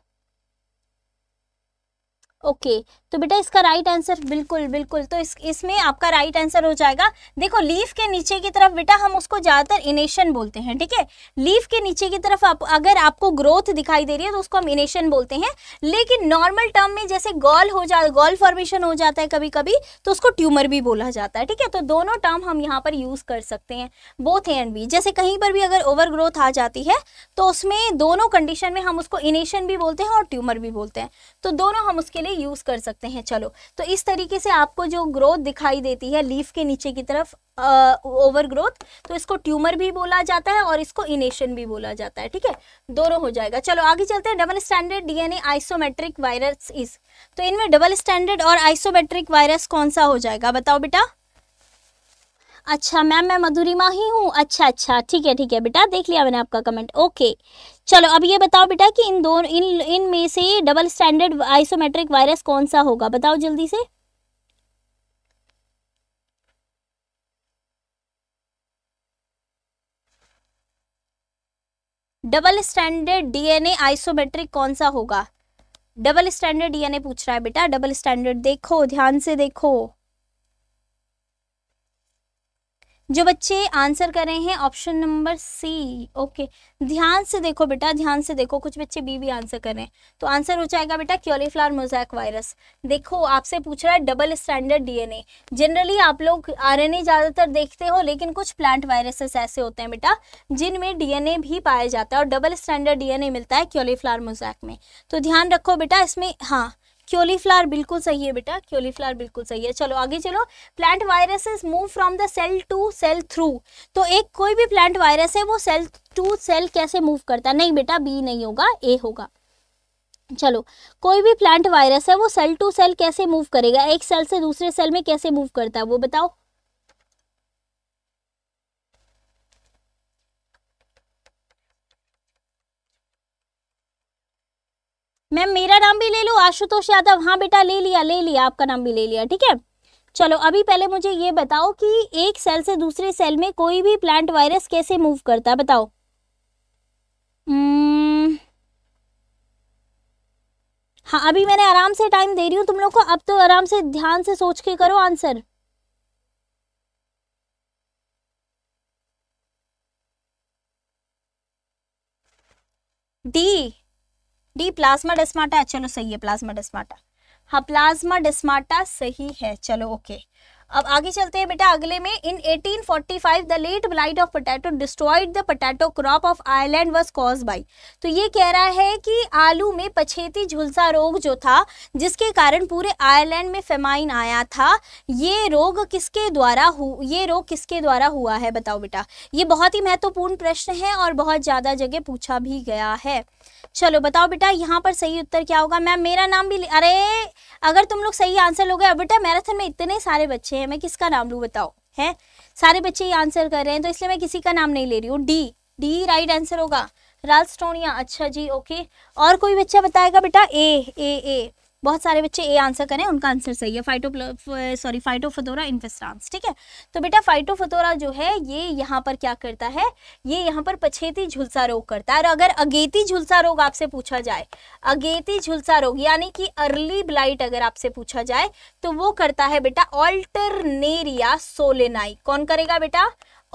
ओके okay, तो बेटा इसका राइट आंसर बिल्कुल बिल्कुल, तो इस इसमें आपका राइट आंसर हो जाएगा। देखो लीफ के नीचे की तरफ बेटा हम उसको ज्यादातर इनेशन बोलते हैं, ठीक है। लीफ के नीचे की तरफ आप अगर आपको ग्रोथ दिखाई दे रही है तो उसको हम इनेशन बोलते हैं, लेकिन नॉर्मल टर्म में जैसे गॉल हो जा गॉल फॉर्मेशन हो जाता है कभी कभी तो उसको ट्यूमर भी बोला जाता है, ठीक है। तो दोनों टर्म हम यहाँ पर यूज कर सकते हैं, बोथ ए एंड बी। जैसे कहीं पर भी अगर ओवर ग्रोथ आ जाती है तो उसमें दोनों कंडीशन में हम उसको इनेशन भी बोलते हैं और ट्यूमर भी बोलते हैं, तो दोनों हम उसके लिए यूज कर सकते हैं। चलो तो इस तरीके से आपको जो ग्रोथ दिखाई देती है लीफ के नीचे की तरफ ओवर ग्रोथ, तो इसको ट्यूमर भी बोला जाता है और इसको इनेशन भी बोला जाता है, ठीक है, दोनों हो जाएगा। चलो आगे चलते हैं। Double standard DNA isometric virus is, तो इनमें डबल स्टैंडर्ड और आइसोमेट्रिक वायरस कौन सा हो जाएगा बताओ बेटा। अच्छा मैम मैं मधुरिमा ही हूँ, अच्छा अच्छा ठीक है ठीक है बेटा, देख लिया मैंने आपका कमेंट। ओके चलो अब ये बताओ बेटा कि इन दोनों इन इन में से डबल स्टैंडर्ड आइसोमेट्रिक वायरस कौन सा होगा, बताओ जल्दी से। डबल स्टैंडर्ड डीएनए आइसोमेट्रिक कौन सा होगा, डबल स्टैंडर्ड डीएनए पूछ रहा है बेटा, डबल स्टैंडर्ड देखो ध्यान से देखो। जो बच्चे आंसर कर रहे हैं ऑप्शन नंबर सी, ओके ध्यान से देखो बेटा ध्यान से देखो, कुछ बच्चे बी भी आंसर कर रहे हैं, तो आंसर हो जाएगा बेटा कॉलीफ्लावर मोज़ेक वायरस। देखो आपसे पूछ रहा है डबल स्टैंडर्ड डीएनए, जनरली आप लोग आरएनए ज़्यादातर देखते हो, लेकिन कुछ प्लांट वायरसेस ऐसे होते हैं बेटा जिनमें डीएनए भी पाया जाता है और डबल स्टैंडर्ड डीएनए मिलता है कॉलीफ्लावर मोज़ेक में, तो ध्यान रखो बेटा इसमें। हाँ क्योलीफ्लावर बिल्कुल सही है बेटा, क्योलीफ्लावर बिल्कुल सही है। चलो आगे चलो। Plant viruses move from the cell to cell through, तो एक कोई भी प्लांट वायरस है वो सेल टू सेल कैसे मूव करता है, नहीं बेटा बी नहीं होगा, ए होगा। चलो कोई भी प्लांट वायरस है वो सेल टू सेल कैसे मूव करेगा, एक सेल से दूसरे सेल में कैसे मूव करता है वो बताओ। मैम मेरा नाम भी ले लो, आशुतोष यादव। हाँ बेटा ले लिया ले लिया, आपका नाम भी ले लिया, ठीक है। चलो अभी पहले मुझे ये बताओ कि एक सेल से दूसरे सेल में कोई भी प्लांट वायरस कैसे मूव करता है बताओ। hmm, हाँ अभी मैंने आराम से टाइम दे रही हूँ तुम लोग को, अब तो आराम से ध्यान से सोच के करो आंसर। डी डी प्लाज्माडेस्माटा, चलो सही है प्लाज्माडेस्माटा, हाँ प्लाज्माडेस्माटा सही है। चलो ओके अब आगे चलते हैं बेटा अगले में। In eighteen forty five the late blight of potato destroyed the potato crop of Ireland was caused by. तो ये कह रहा है कि आलू में पछेती झुलसा रोग जो था जिसके कारण पूरे आयरलैंड में फेमाइन आया था, ये रोग किसके द्वारा हु ये रोग किसके द्वारा हुआ है बताओ बेटा। ये बहुत ही महत्वपूर्ण प्रश्न है और बहुत ज्यादा जगह पूछा भी गया है। चलो बताओ बेटा यहाँ पर सही उत्तर क्या होगा। मैम मेरा नाम भी, अरे अगर तुम लोग सही आंसर लोगे, अब बेटा मैराथन में इतने सारे बच्चे हैं, मैं किसका नाम लूँ बताओ, है सारे बच्चे ये आंसर कर रहे हैं तो इसलिए मैं किसी का नाम नहीं ले रही हूँ। डी डी राइट आंसर होगा, राल्स्टोनिया। अच्छा जी ओके, और कोई बच्चा बताएगा बेटा ए ए ए बहुत सारे बच्चे ए आंसर करें, उनका आंसर सही है, फाइटो सॉरी फाइटोफथोरा इन्फेस्टांस। ठीक है, तो बेटा फाइटोफथोरा जो है ये यहाँ पर क्या करता है, ये यहाँ पर पछेती झुलसा रोग करता है। और अगर अगेती झुलसा रोग आपसे पूछा जाए, अगेती झुलसा रोग यानी कि अर्ली ब्लाइट अगर आपसे पूछा जाए तो वो करता है बेटा ऑल्टरनेरिया सोलेनाई। कौन करेगा बेटा,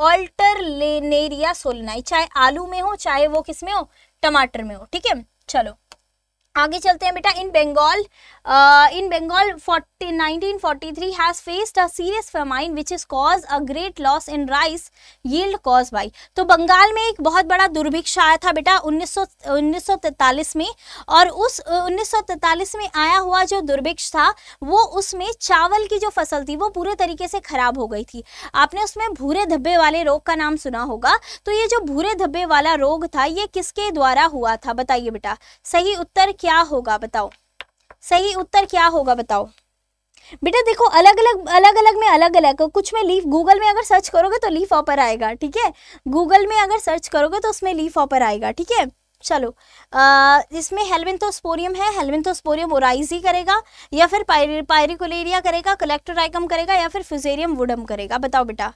ऑल्टरनेरिया सोलेनाई, चाहे आलू में हो चाहे वो किस में हो, टमाटर में हो। ठीक है, चलो आगे चलते हैं बेटा। In Bengal in Bengal nineteen forty three has faced a serious famine which is cause a great loss in rice yield cause by. तो बंगाल में एक बहुत बड़ा दुर्भिक्ष आया था बेटा उन्नीस सौ तैंतालीस में, और उस उन्नीस सौ तैंतालीस में आया हुआ जो दुर्भिक्ष था वो उसमें चावल की जो फसल थी वो पूरे तरीके से खराब हो गई थी। आपने उसमें भूरे धब्बे वाले रोग का नाम सुना होगा, तो ये जो भूरे धब्बे वाला रोग था ये किसके द्वारा हुआ था बताइए बेटा। सही उत्तर क्या होगा बताओ, सही उत्तर क्या होगा बताओ बेटा। देखो अलग अलग अलग अलग में अलग अलग, कुछ में लीफ, गूगल में अगर सर्च करोगे तो लीफ ऑपर आएगा। ठीक है, गूगल में अगर सर्च करोगे तो उसमें लीफ ऑपर आएगा। ठीक है, चलो आ, इसमें हेलमिंथोस्पोरियम है, हेलमिंथोस्पोरियम ओराइजी करेगा या फिर पायरी पायरिकुलेरिया करेगा, कलेक्टोराइकम करेगा या फिर फ्यूजेरियम वुडम करेगा, बताओ बेटा।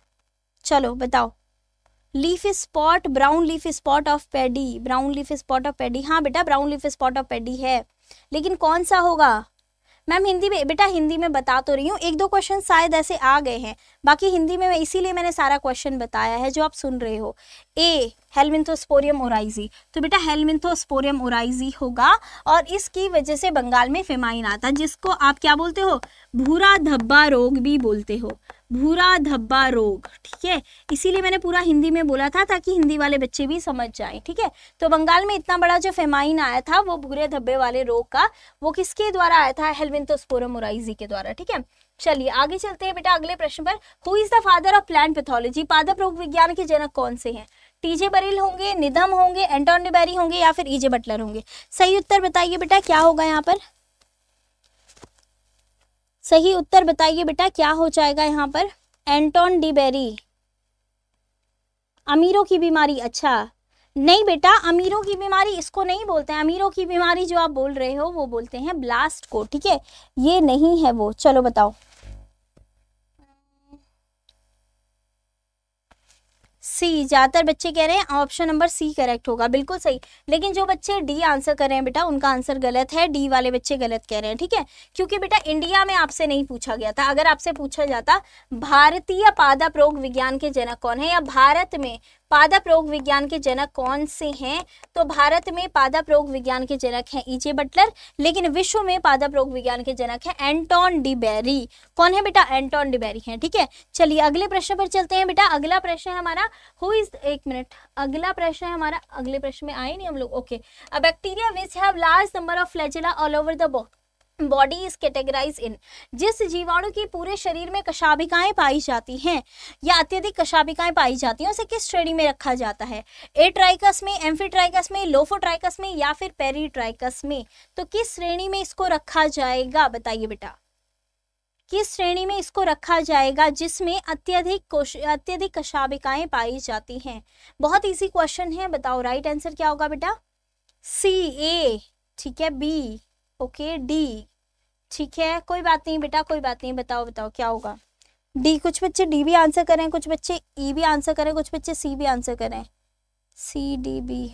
चलो बताओ। Leaf spot, brown leaf spot of paddy, brown leaf spot of paddy, हाँ बेटा brown leaf spot of paddy है, लेकिन कौन सा होगा मैम। हिंदी में बेटा, हिंदी में बता तो रही हूँ, एक दो क्वेश्चन शायद ऐसे आ गए हैं, बाकी हिंदी में इसीलिए मैंने सारा क्वेश्चन बताया है जो आप सुन रहे हो। ए हेलमिंथोस्पोरियम ओराइजी, तो बेटा हेलमिंथोस्पोरियम ओराइजी होगा, और इसकी वजह से बंगाल में फेमाइन आता, जिसको आप क्या बोलते हो, भूरा धब्बा रोग भी बोलते हो, भूरा धब्बा रोग। ठीक है, इसीलिए मैंने पूरा हिंदी में बोला था ताकि हिंदी वाले बच्चे भी समझ जाएं। ठीक है, तो बंगाल में इतना बड़ा जो फेमाइन आया था वो भूरे धब्बे वाले रोग का, वो किसके द्वारा आया था, हेलमिंथोस्पोरियम ओराइजी के द्वारा। ठीक है, चलिए आगे चलते हैं बेटा अगले प्रश्न पर। Who is the father of plant pathology, पादप रोग विज्ञान के जनक कौन से हैं। टीजे बरिल होंगे, निधम होंगे, एंटोन डी बेरी होंगे या फिर ईजे बटलर होंगे। सही उत्तर बताइए बेटा क्या होगा यहाँ पर, सही उत्तर बताइए बेटा क्या हो जाएगा यहाँ पर। एंटोन डी बेरी, अमीरों की बीमारी, अच्छा नहीं बेटा अमीरों की बीमारी इसको नहीं बोलते हैं, अमीरों की बीमारी जो आप बोल रहे हो वो बोलते हैं ब्लास्ट को। ठीक है, ये नहीं है वो। चलो बताओ। सी, ज्यादातर बच्चे कह रहे हैं ऑप्शन नंबर सी करेक्ट होगा, बिल्कुल सही, लेकिन जो बच्चे डी आंसर कर रहे हैं बेटा उनका आंसर गलत है, डी वाले बच्चे गलत कह रहे हैं। ठीक है, क्योंकि बेटा इंडिया में आपसे नहीं पूछा गया था, अगर आपसे पूछा जाता भारतीय पादप रोग विज्ञान के जनक कौन है या भारत में पादप रोग विज्ञान के जनक कौन से हैं, तो भारत में पादप रोग विज्ञान के जनक हैं ईजे बटलर, लेकिन विश्व में पादप रोग विज्ञान के जनक हैं एंटोन डी बेरी। कौन है बेटा, एंटोन डी बेरी हैं। ठीक है, चलिए अगले प्रश्न पर चलते हैं बेटा। अगला प्रश्न है हमारा हु इज, एक मिनट, अगला प्रश्न है हमारा, अगले प्रश्न में आए नहीं हम लोग। Okay, a bacteria which have large number of flagella all over the body is categorise in, जिस जीवाणु की पूरे शरीर में कशाभिकाएं पाई जाती हैं या अत्यधिक कशाभिकाएं पाई जाती हैं उसे किस श्रेणी में रखा जाता है, एट्राइकस में, एम्फीट्राइकस में, लोफोट्राइकस में या फिर पेरीट्राइकस में। तो किस श्रेणी में इसको रखा जाएगा बताइए बेटा, किस श्रेणी में इसको रखा जाएगा जिसमें अत्यधिक कोश अत्यधिक कशाभिकाएं पाई जाती हैं। बहुत इजी क्वेश्चन है, बताओ राइट आंसर क्या होगा बेटा। सी ए, ठीक है, बी, ओके, डी, ठीक है, कोई बात नहीं बेटा कोई बात नहीं, बताओ बताओ क्या होगा। डी, कुछ बच्चे डी भी आंसर करें, कुछ बच्चे ई भी आंसर करें, कुछ बच्चे सी भी आंसर करें, सी डी बी।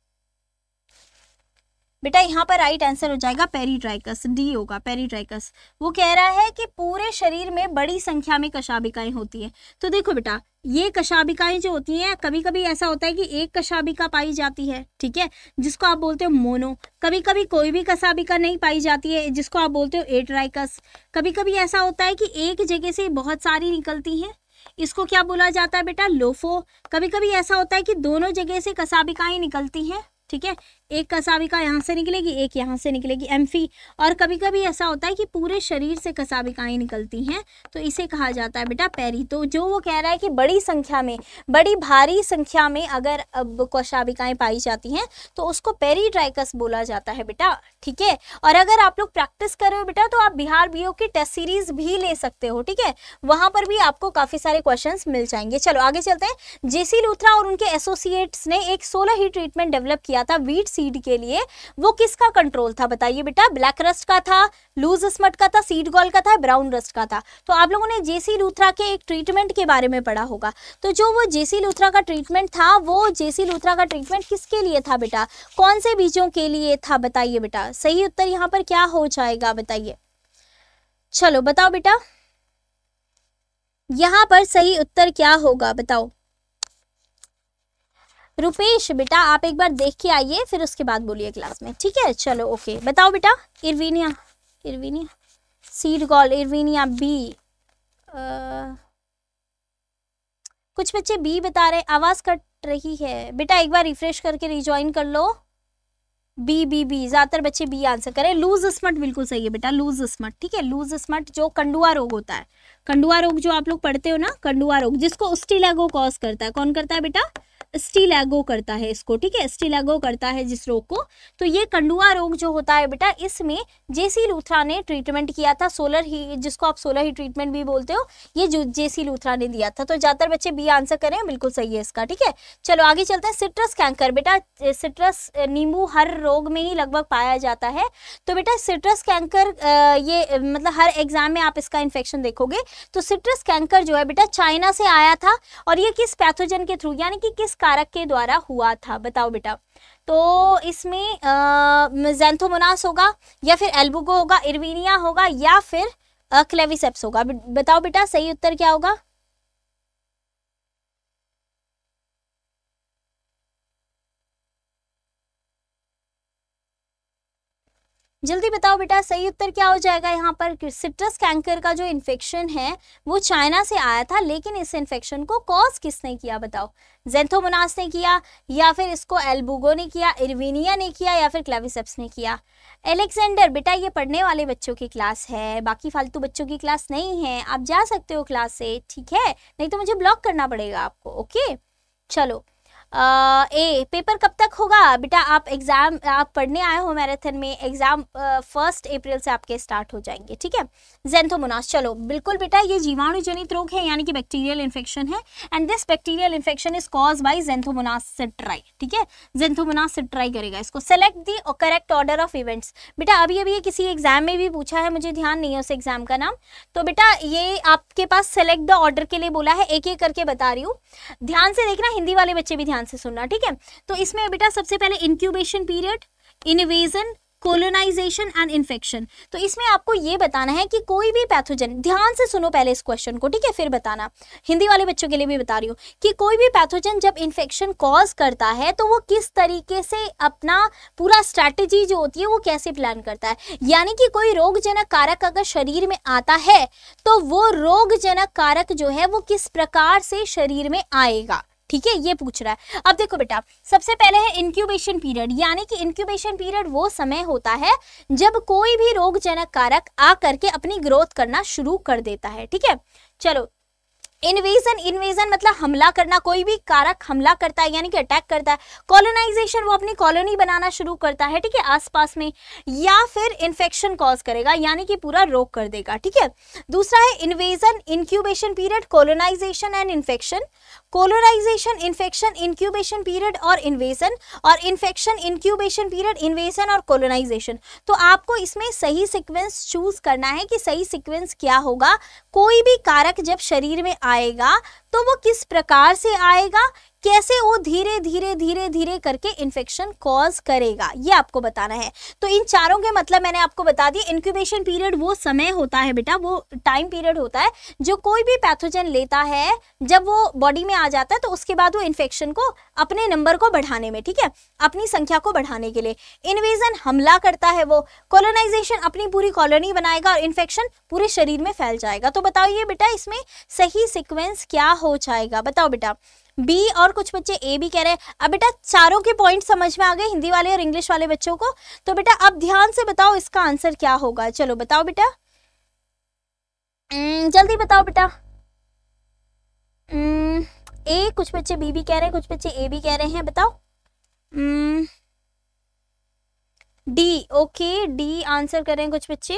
बेटा यहाँ पर राइट आंसर हो जाएगा पेरीट्राइकस, डी होगा पेरीट्राइकस। वो कह रहा है कि पूरे शरीर में बड़ी संख्या में कशाभिकाएं होती हैं। तो देखो बेटा ये कशाबिकाएं जो होती हैं, कभी कभी ऐसा होता है कि एक कशाबिका पाई जाती है, ठीक है, जिसको आप बोलते हो मोनो। कभी कभी कोई भी कशाबिका नहीं पाई जाती है, जिसको आप बोलते हो एट्राइकस। कभी कभी ऐसा होता है कि एक जगह से बहुत सारी निकलती हैं, इसको क्या बोला जाता है बेटा, लोफो। कभी कभी ऐसा होता है कि दोनों जगह से कशाबिकाएं निकलती हैं, ठीक है, एक कशाबिका यहाँ से निकलेगी, एक यहाँ से निकलेगी, एम्फी। और कभी कभी ऐसा होता है कि पूरे शरीर से कशाबिकाएं निकलती हैं, तो इसे कहा जाता है बेटा पेरी। तो जो वो कह रहा है कि बड़ी संख्या में, बड़ी भारी संख्या में अगर अब कशाबिकाएं पाई जाती हैं तो उसको पेरीट्राइकस बोला जाता है बेटा, ठीक है। और अगर आप लोग प्रैक्टिस कर रहे हो बेटा तो आप बिहार बीओ की टेस्ट सीरीज भी ले सकते हो, ठीक है, वहां पर भी आपको काफी सारे क्वेश्चंस मिल जाएंगे। चलो आगे चलते हैं। जेसी लूथरा और उनके एसोसिएट्स ने एक सोलह ही ट्रीटमेंट डेवलप किया था वीट सीड के लिए। वो किसका कंट्रोल था बताइए बेटा, ब्लैक रस्ट का था, लूज स्मट का था, सीड गॉल का था, ब्राउन रस्ट का था। तो आप लोगों ने जेसी लूथरा के एक ट्रीटमेंट के बारे में पढ़ा होगा। तो जो वो जेसी लूथरा का ट्रीटमेंट था, वो जेसी लूथरा का ट्रीटमेंट किसके लिए था बेटा, कौन से बीजों के लिए था बताइए बेटा। सही उत्तर यहाँ पर क्या हो जाएगा बताइए, चलो बताओ बेटा, यहाँ पर सही उत्तर क्या होगा बताओ। रुपेश बेटा आप एक बार देख के आइए, फिर उसके बाद बोलिए क्लास में, ठीक है। चलो ओके, बताओ बेटा। Erwinia, Erwinia seed gall, Erwinia B. आ, कुछ बच्चे बी बता रहे, आवाज कट रही है बेटा, एक बार रिफ्रेश करके रिज्वाइन कर लो। बी बी बी ज्यादातर बच्चे बी आंसर करें। लूज स्मट बिल्कुल सही है बेटा, लूज स्मट, ठीक है। लूज स्मट जो कंडुआ रोग होता है, कंडुआ रोग जो आप लोग पढ़ते हो ना, कंडुआ रोग जिसको स्टिलैगो कॉज करता है, कौन करता है बेटा, स्टिलैगो करता है इसको, ठीक है, स्टिलैगो करता है जिस रोग को। तो ये कंडुआ रोग जो होता है बेटा, इसमें जेसी लूथरा ने ट्रीटमेंट किया था, सोलर ही, जिसको आप सोलर ही ट्रीटमेंट भी बोलते हो, ये जो जेसी लूथरा ने दिया था। तो ज्यादातर बच्चे बी आंसर करें, बिल्कुल सही है इसका, ठीक है। चलो आगे चलते हैं। सिट्रस कैंकर बेटा, सिट्रस नींबू हर रोग में ही लगभग पाया जाता है। तो बेटा सिट्रस कैंकर, ये मतलब हर एग्जाम में आप इसका इन्फेक्शन देखोगे। तो सिट्रस कैंकर जो है बेटा चाइना से आया था, और ये किस पैथोजन के थ्रू, यानी कि किस कारक के द्वारा हुआ था बताओ बेटा। तो इसमें ज़ैंथोमोनास होगा, या फिर एल्बुगो होगा, इरविनिया होगा, या फिर क्लेविसेप्स होगा। बताओ बेटा सही उत्तर क्या होगा। जल्दी बताओ बेटा सही उत्तर क्या हो जाएगा यहाँ पर। सिट्रस कैंकर का जो इन्फेक्शन है वो चाइना से आया था, लेकिन इस इन्फेक्शन को कॉज किसने किया बताओ। ज़ैंथोमोनास ने किया, या फिर इसको एल्बुगो ने किया, इरविनिया ने किया, या फिर क्लेविसेप्स ने किया। एलेक्जेंडर बेटा ये पढ़ने वाले बच्चों की क्लास है, बाकी फालतू बच्चों की क्लास नहीं है। आप जा सकते हो क्लास से, ठीक है, नहीं तो मुझे ब्लॉक करना पड़ेगा आपको, ओके। चलो आ, ए पेपर कब तक होगा बेटा। आप एग्जाम आप पढ़ने आए हो मैराथन में, एग्जाम फर्स्ट अप्रैल से आपके स्टार्ट हो जाएंगे, ठीक है। ज़ैंथोमोनास, चलो बिल्कुल बेटा ये जीवाणु जनित रोग है, यानी कि बैक्टीरियल इन्फेक्शन है, and this bacterial infection is cause by Xanthomonas citri, ठीक है। ज़ैंथोमोनास सिट्राई करेगा इसको। Select the correct order of events बेटा, अभी अभी ये किसी एग्जाम में भी पूछा है, मुझे ध्यान नहीं है उस एग्जाम का नाम। तो बेटा ये आपके पास सेलेक्ट द ऑर्डर के लिए बोला है, एक एक करके बता रही हूँ, ध्यान से देखना, हिंदी वाले बच्चे भी ध्यान से सुनना, ठीक है। तो इसमें बेटा सबसे पहले incubation period, invasion, colonization and infection. तो इसमें आपको ये बताना है कि कोई भी पैथोजन, ध्यान से सुनो पहले इस क्वेश्चन को, ठीक है, फिर बताना। हिंदी वाले बच्चों के लिए भी बता रही हूँ कि कोई भी पैथोजन जब इन्फेक्शन कॉज करता है तो वो किस तरीके से अपना पूरा स्ट्रैटेजी जो होती है वो कैसे प्लान करता है। यानी कि कोई रोगजनक कारक अगर शरीर में आता है तो वो रोगजनक कारक जो है वो किस प्रकार से शरीर में आएगा, ठीक है, ये पूछ रहा है। अब देखो बेटा सबसे पहले है इंक्यूबेशन पीरियड, यानी कि इंक्यूबेशन पीरियड वो समय होता है जब कोई भी रोगजनक कारक आ करके अपनी ग्रोथ करना शुरू कर देता है, ठीक है। चलो इन्वेजन, इन्वेजन मतलब हमला करना, कोई भी कारक हमला करता है यानी कि अटैक करता है। कॉलोनाइजेशन वो अपनी कॉलोनी बनाना शुरू करता है, ठीक है, आसपास में। या फिर इन्फेक्शन कॉज करेगा यानी कि पूरा रोक कर देगा, ठीक है। दूसरा है invasion, incubation period, colonization and infection. Colonization, infection, incubation period और इन्वेजन, और इन्फेक्शन, इंक्यूबेशन पीरियड, इन्वेजन और कॉलोनाइजेशन। तो आपको इसमें सही सीक्वेंस चूज करना है कि सही सीक्वेंस क्या होगा। कोई भी कारक जब शरीर में आएगा तो वो किस प्रकार से आएगा, कैसे वो धीरे धीरे धीरे धीरे करके इन्फेक्शन कॉज करेगा, ये आपको बताना है। तो इन चारों के मतलब मैंने आपको बता दिया। इंक्यूबेशन पीरियड वो समय होता है बेटा, वो टाइम पीरियड होता है जो कोई भी पैथोजन लेता है, जब वो बॉडी में आ जाता है तो उसके बाद वो इन्फेक्शन को अपने नंबर को बढ़ाने में, ठीक है, अपनी संख्या को बढ़ाने के लिए। इन्वेजन हमला करता है वो, कोलोनाइजेशन अपनी पूरी कॉलोनी बनाएगा और इन्फेक्शन पूरे शरीर में फैल जाएगा। तो बताइए बेटा इसमें सही सीक्वेंस क्या हो जाएगा, बताओ बेटा। बी और कुछ बच्चे ए भी कह रहे हैं। अब बेटा चारों के पॉइंट समझ में आ गए हिंदी वाले और इंग्लिश वाले बच्चों को। तो बेटा अब ध्यान से बताओ इसका आंसर क्या होगा। चलो बताओ बेटा, जल्दी बताओ बेटा। ए, कुछ बच्चे बी भी कह रहे हैं, कुछ बच्चे ए भी कह रहे हैं, बताओ। डी, ओके डी आंसर कर रहे हैं कुछ बच्चे।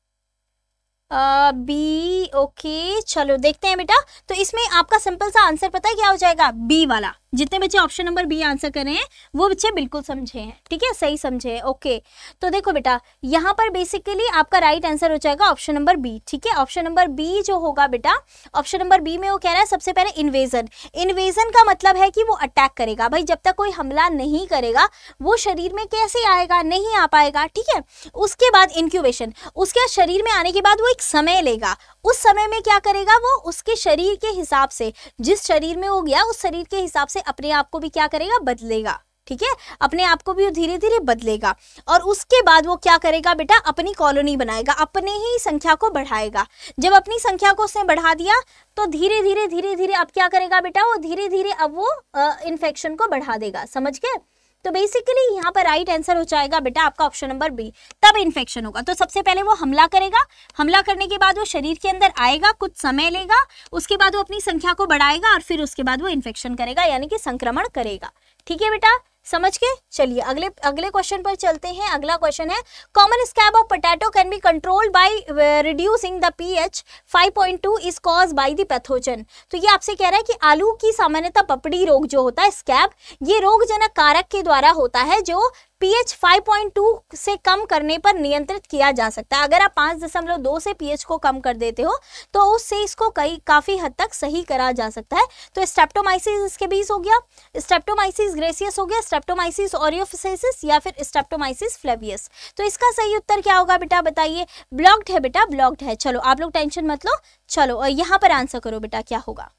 बी, uh, ओके okay, चलो देखते हैं बेटा। तो इसमें आपका सिंपल सा आंसर पता है क्या हो जाएगा, बी वाला। जितने बच्चे ऑप्शन नंबर बी आंसर कर रहे हैं वो बच्चे बिल्कुल समझे हैं, ठीक है, सही समझे हैं, ओके। तो देखो बेटा यहाँ पर बेसिकली आपका राइट आंसर हो जाएगा ऑप्शन नंबर बी, ठीक है। ऑप्शन नंबर बी जो होगा बेटा, ऑप्शन नंबर बी में वो कह रहा है सबसे पहले इन्वेजन। इन्वेजन का मतलब है कि वो अटैक करेगा। भाई जब तक कोई हमला नहीं करेगा वो शरीर में कैसे आएगा, नहीं आ पाएगा, ठीक है। उसके बाद इंक्यूबेशन, उसके बाद शरीर में आने के बाद वो एक समय लेगा। उस समय में क्या करेगा वो, उसके शरीर के हिसाब से, जिस शरीर में वो गया उस शरीर के हिसाब से अपने आप को भी क्या करेगा, बदलेगा, ठीक है, अपने आप को भी धीरे धीरे बदलेगा। और उसके बाद वो क्या करेगा बेटा, अपनी कॉलोनी बनाएगा, अपने ही संख्या को बढ़ाएगा। जब अपनी संख्या को उसने बढ़ा दिया तो धीरे धीरे धीरे धीरे अब क्या करेगा बेटा, वो धीरे धीरे अब वो इन्फेक्शन को बढ़ा देगा, समझ गए। तो बेसिकली यहाँ पर राइट आंसर हो जाएगा बेटा आपका ऑप्शन नंबर बी। तब इन्फेक्शन होगा। तो सबसे पहले वो हमला करेगा, हमला करने के बाद वो शरीर के अंदर आएगा, कुछ समय लेगा, उसके बाद वो अपनी संख्या को बढ़ाएगा और फिर उसके बाद वो इन्फेक्शन करेगा, यानी कि संक्रमण करेगा, ठीक है बेटा, समझ के। चलिए अगले अगले क्वेश्चन पर चलते हैं। अगला क्वेश्चन है, common scab of potato can be controlled by reducing the pH five point two is caused by the pathogen. तो ये आपसे कह रहा है कि आलू की सामान्यतः पपड़ी रोग जो होता है स्कैब, ये रोगजनक कारक के द्वारा होता है जो पीएच फाइव पॉइंट टू से कम करने पर नियंत्रित किया जा सकता है। अगर आप पाँच दशमलव दो से पीएच को कम कर देते हो तो उससे इसको कई काफी हद तक सही करा जा सकता है। तो स्ट्रेप्टोमाइसिस इसके बीच हो गया, स्ट्रेप्टोमाइसिस ग्रेसियस हो गया, स्ट्रेप्टोमाइसिस ऑरियोफिसेसिस या फिर स्ट्रेप्टोमाइसिस फ्लेवियस। तो इसका सही उत्तर क्या होगा बेटा, बताइए। ब्लॉक्ड है बेटा, ब्लॉक्ड है। चलो आप लोग टेंशन मत लो, चलो यहाँ पर आंसर करो बेटा क्या होगा।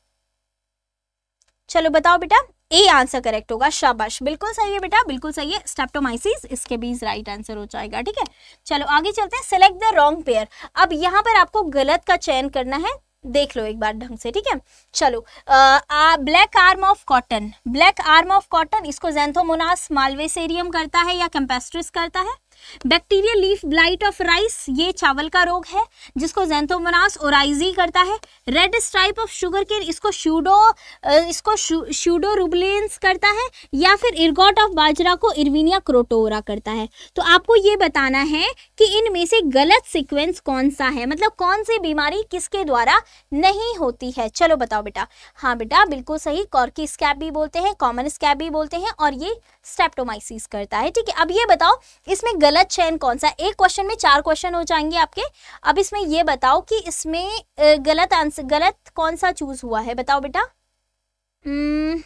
चलो बताओ बेटा, ए आंसर करेक्ट होगा, शाबाश, बिल्कुल सही है बेटा, बिल्कुल सही है। स्ट्रेप्टोमाइसिस इसके बीच राइट आंसर हो जाएगा, ठीक है। चलो आगे चलते हैं। Select the wrong pair. अब यहाँ पर आपको गलत का चयन करना है, देख लो एक बार ढंग से, ठीक है। चलो black arm of cotton, black arm of cotton इसको ज़ैंथोमोनास मालवेसेरियम करता है या कैम्पेस्ट्रिस करता है। Bacterial leaf blight of rice, ये चावल का रोग है जिसको ज़ैंथोमोनास ओराइजी करता है। Red stripe of sugar cane इसको शूडो इसको शूडो रुबलेंस करता है या फिर इर्गॉट ऑफ बाजरा को इर्विनिया क्रोटोरा करता है। तो आपको ये बताना है कि इनमें से गलत सीक्वेंस कौन सा है, मतलब कौन सी बीमारी किसके द्वारा नहीं होती है। चलो बताओ बेटा। हाँ बेटा बिल्कुल सही, कॉर्की स्कैब भी बोलते हैं, कॉमन स्कैब भी बोलते हैं और ये स्ट्रेप्टोमाइसिस करता है, ठीक है। अब ये बताओ इसमें गलत चयन कौन सा। एक क्वेश्चन में चार क्वेश्चन हो जाएंगे आपके। अब इसमें ये बताओ कि इसमें गलत आंसर गलत कौन सा चूज हुआ है, बताओ बेटा। hmm.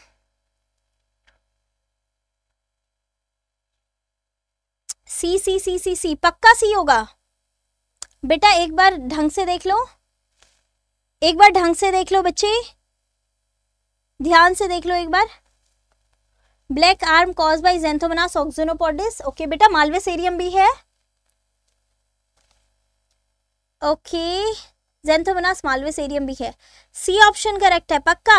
सी सी सी सी सी पक्का सी होगा बेटा, एक बार ढंग से देख लो, एक बार ढंग से देख लो बच्चे, ध्यान से देख लो एक बार। Black arm cause by Xanthomonas axonopodis, okay बेटा। मालवेसेरियम भी है, ओके, ज़ैंथोमोनास मालवेसेरियम भी है। सी ऑप्शन करेक्ट है, पक्का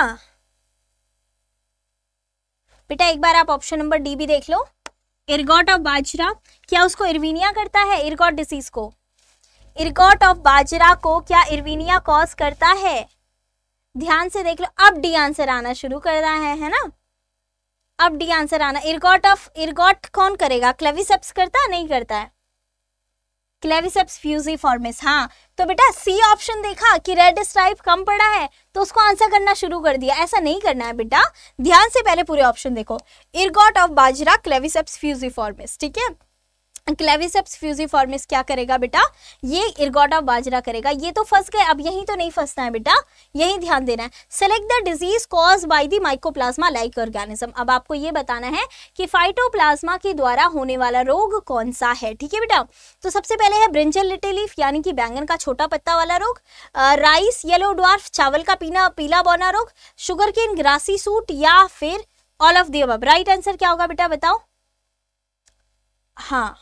बेटा। एक बार आप ऑप्शन नंबर डी भी देख लो। इर्गॉट ऑफ बाजरा, क्या उसको इर्विनिया करता है, इर्गॉट डिसीज को। इर्गॉट ऑफ बाजरा को क्या इर्विनिया कॉज करता है, ध्यान से देख लो। अब डी आंसर आना शुरू कर रहा है, है ना, अब डी आंसर आना। इर्गॉट ऑफ इर्गॉट कौन करेगा, क्लेविसेप्स करता है, नहीं करता है, क्लेविसेप्स फ्यूजिफॉर्मिस। हाँ तो बेटा सी ऑप्शन देखा कि रेड स्ट्राइप कम पड़ा है तो उसको आंसर करना शुरू कर दिया, ऐसा नहीं करना है बेटा, ध्यान से पहले पूरे ऑप्शन देखो। इर्गॉट ऑफ बाजरा, क्लेविसेप्स फ्यूजिफॉर्मिस, ठीक है। क्लेविसेप्स फ्यूजिफॉर्मिस क्या करेगा बेटा, ये इर्गोटा बाजरा करेगा। ये तो फंस गए, अब यहीं तो नहीं फंसना है बेटा, यही ध्यान देना है। Select the disease cause by the mycoplasma like organism. अब आपको ये बताना है कि फाइटोप्लाज्मा के द्वारा होने वाला रोग कौन सा है, ठीक है बेटा। तो सबसे पहले है ब्रिंजल लिटिल लीफ यानी कि बैंगन का छोटा पत्ता वाला रोग, राइस येलो ड्वार्फ चावल का पीना पीला बौना रोग, शुगर केन ग्रासी सूट, या फिर all of the above. Right answer क्या होगा बेटा बताओ। हाँ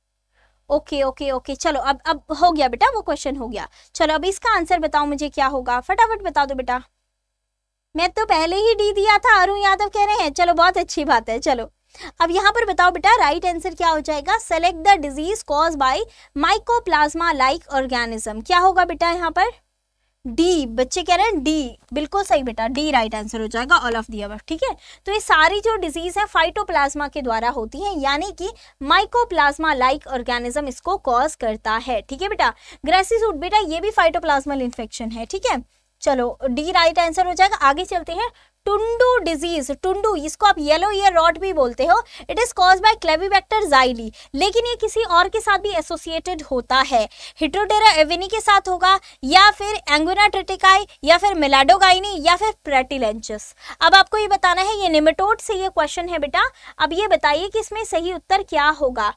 ओके ओके ओके चलो अब अब हो गया बेटा, वो क्वेश्चन हो गया। चलो अब इसका आंसर बताओ मुझे क्या होगा, फटाफट बता दो बेटा। मैं तो पहले ही डी दिया था, अरुण यादव कह रहे हैं, चलो बहुत अच्छी बात है। चलो अब यहाँ पर बताओ बेटा राइट आंसर क्या हो जाएगा। Select the disease cause by mycoplasma like organism, क्या होगा बेटा यहाँ पर, डी। बच्चे कह रहे हैं डी, बिल्कुल सही बेटा, डी राइट आंसर हो जाएगा, ऑल ऑफ दी अबव, ठीक है। तो ये सारी जो डिजीज है फाइटोप्लाज्मा के द्वारा होती हैं, यानी कि माइकोप्लाज्मा लाइक ऑर्गेनिज्म इसको कॉज करता है, ठीक है बेटा। ग्रासी सूट बेटा ये भी फाइटोप्लाज्मल इन्फेक्शन है, ठीक है। चलो डी राइट आंसर हो जाएगा। आगे चलते हैं। टुंडू डिजीज, टुंडू इसको आप येलो ईयर रॉट भी बोलते हो, it is cause by Clavibacter xyli, लेकिन ये किसी और के साथ भी एसोसिएटेड होता है। हिट्रोडेरा एविनी के साथ होगा, या फिर एंगुइना ट्रिटिकाई, या फिर मिलाडोगाइनी, या फिर प्रेटिलेंचस। अब आपको ये बताना है, ये निमेटोड से ये क्वेश्चन है बेटा। अब ये बताइए कि इसमें सही उत्तर क्या होगा।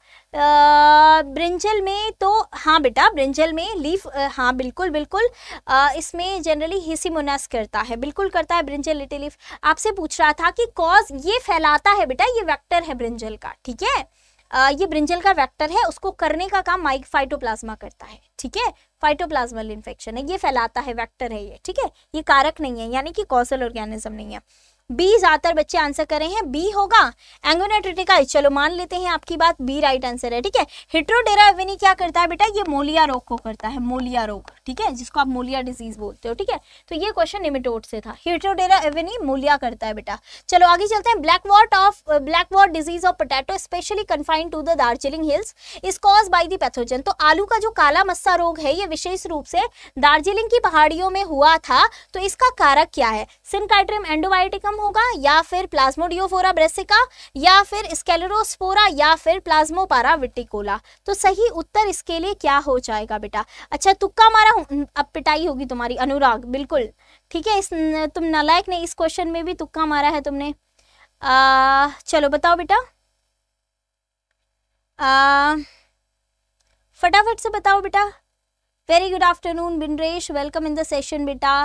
ब्रिंजल में तो हाँ बेटा, ब्रिंजल में लीफ, हाँ बिल्कुल बिल्कुल, आ, इसमें जनरली हिसिमोनास करता है, बिल्कुल करता है ब्रिंजल लिटिल लीफ। आपसे पूछ रहा था कि कॉज ये फैलाता है बेटा, ये वेक्टर है ब्रिंजल का, ठीक है। आ, ये ब्रिंजल का वेक्टर है, उसको करने का काम माइक फाइटोप्लाज्मा करता है, ठीक है। फाइटोप्लाज्मल इन्फेक्शन है, ये फैलाता है, वेक्टर है ये, ठीक है। ये कारक नहीं है, यानी कि कॉजल ऑर्गेनिज्म नहीं है। बी ज्यादातर बच्चे आंसर कर रहे हैं, बी होगा एंगुइना ट्रिटिकाई। चलो मान लेते हैं आपकी बात, बी राइट आंसर है, ठीक है। हिट्रोडेरा एविनी क्या करता है बेटा, ये मोलिया रोग को करता है, मोलिया रोग, ठीक है, जिसको आप मोलिया डिजीज बोलते हो, ठीक है। तो ये क्वेश्चन निमेटोड से था, हिट्रोडेरा एविनी मोलिया करता है बेटा। चलो आगे चलते हैं। Black wart of black wart disease of potato specially confined to the Darjeeling hills is cause by the pathogen. तो आलू का जो काला मस्सा रोग है, ये विशेष रूप से दार्जिलिंग की पहाड़ियों में हुआ था, तो इसका कारक क्या है। सिनकाइट्रियम एंडोबायोटिकम होगा, या फिर प्लाज्मोडियोफोरा ब्रेसिका, या फिर स्केलेरोस्पोरा, या फिर प्लाज्मोपारा विटिकोला। तो सही उत्तर इसके लिए क्या हो जाएगा बेटा। अच्छा तुक्का मारा हूं, अब पिटाई होगी तुम्हारी। अनुराग बिल्कुल ठीक है, इस तुम नालायक ने इस क्वेश्चन में भी तुक्का मारा है तुमने। आ, चलो बताओ बेटा, आ, फटाफट से बताओ बेटा। Very good afternoon Binresh, welcome in the session बेटा।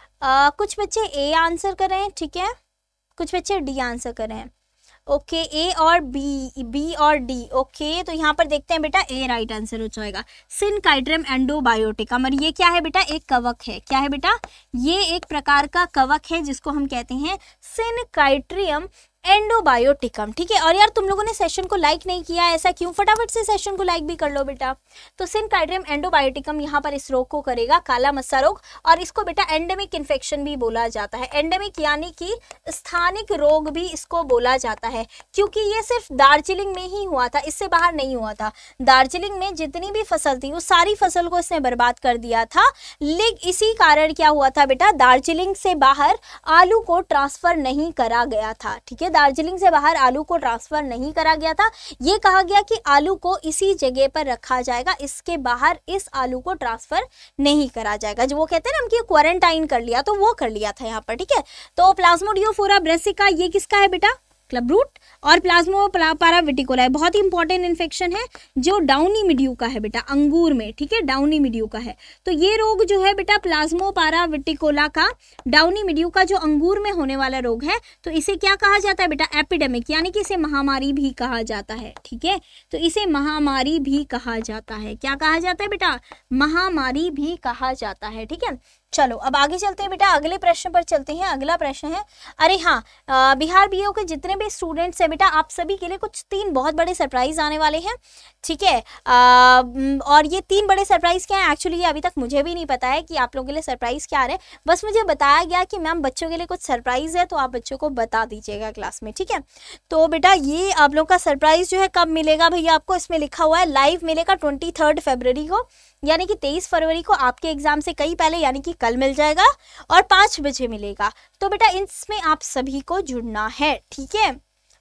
आ, कुछ बच्चे ए आंसर कर रहे हैं, ठीक है, कुछ बच्चे डी आंसर कर रहे हैं। ओके ए और बी, बी और डी, ओके। तो यहाँ पर देखते हैं बेटा, ए राइट आंसर हो जाएगा, सिनकाइट्रियम एंडोबायोटिकम। और ये क्या है बेटा, एक कवक है। क्या है बेटा, ये एक प्रकार का कवक है जिसको हम कहते हैं सिनकाइट्रियम एंडोबायोटिकम, ठीक है। और यार तुम लोगों ने सेशन को लाइक नहीं किया, ऐसा क्यों? फटाफट से सेशन को लाइक भी कर लो बेटा। तो सिनकाइट्रियम एंडोबायोटिकम यहाँ पर इस रोग को करेगा, काला मस्सा रोग, और इसको बेटा एंडेमिक इन्फेक्शन भी बोला जाता है। एंडेमिक यानी कि स्थानिक रोग भी इसको बोला जाता है, क्योंकि ये सिर्फ दार्जिलिंग में ही हुआ था, इससे बाहर नहीं हुआ था। दार्जिलिंग में जितनी भी फसल थी, वो सारी फसल को इसने बर्बाद कर दिया था। लेकिन इसी कारण क्या हुआ था बेटा, दार्जिलिंग से बाहर आलू को ट्रांसफर नहीं करा गया था, ठीक है। दार्जिलिंग से बाहर आलू को ट्रांसफर नहीं करा गया था। ये कहा गया कि आलू को इसी जगह पर रखा जाएगा, इसके बाहर इस आलू को ट्रांसफर नहीं करा जाएगा। जो वो कहते हैं ना कि क्वारंटाइन कर लिया, तो वो कर लिया था यहाँ पर, ठीक है। तो प्लाज्मोडियोफोरा ब्रेसिका ये किसका है बेटा, क्लब रूट, और प्लाज्मोपारा विटिकोला है, बहुत ही इंपॉर्टेंट इन्फेक्शन है जो डाउनी मिड्यू का है बेटा, अंगूर में, ठीक है, डाउनी मिड्यू का है। तो ये रोग जो है बेटा प्लाज्मोपारा विटिकोला का, डाउनी मिड्यू का जो अंगूर में होने वाला रोग है, तो इसे क्या कहा जाता है बेटा, एपिडेमिक, यानी कि इसे महामारी भी कहा जाता है, ठीक है। तो इसे महामारी भी कहा जाता है, क्या कहा जाता है बेटा, महामारी भी कहा जाता है, ठीक है। चलो अब आगे चलते हैं बेटा, अगले प्रश्न पर चलते हैं। अगला प्रश्न है, अरे हाँ, बिहार बीओ के जितने भी स्टूडेंट्स हैं बेटा, आप सभी के लिए कुछ तीन बहुत बड़े सरप्राइज आने वाले हैं, ठीक है। आ, और ये तीन बड़े सरप्राइज क्या है, एक्चुअली अभी तक मुझे भी नहीं पता है कि आप लोगों के लिए सरप्राइज क्या आ रहे हैं। बस मुझे बताया गया कि मैम बच्चों के लिए कुछ सरप्राइज है, तो आप बच्चों को बता दीजिएगा क्लास में, ठीक है। तो बेटा ये आप लोग का सरप्राइज जो है कब मिलेगा भैया आपको, इसमें लिखा हुआ है लाइव मिलेगा ट्वेंटी थर्ड फरवरी को, यानी कि तेईस फरवरी को, आपके एग्जाम से कई पहले, यानी कि कल मिल जाएगा, और पाँच बजे मिलेगा। तो बेटा इसमें आप सभी को जुड़ना है, ठीक है।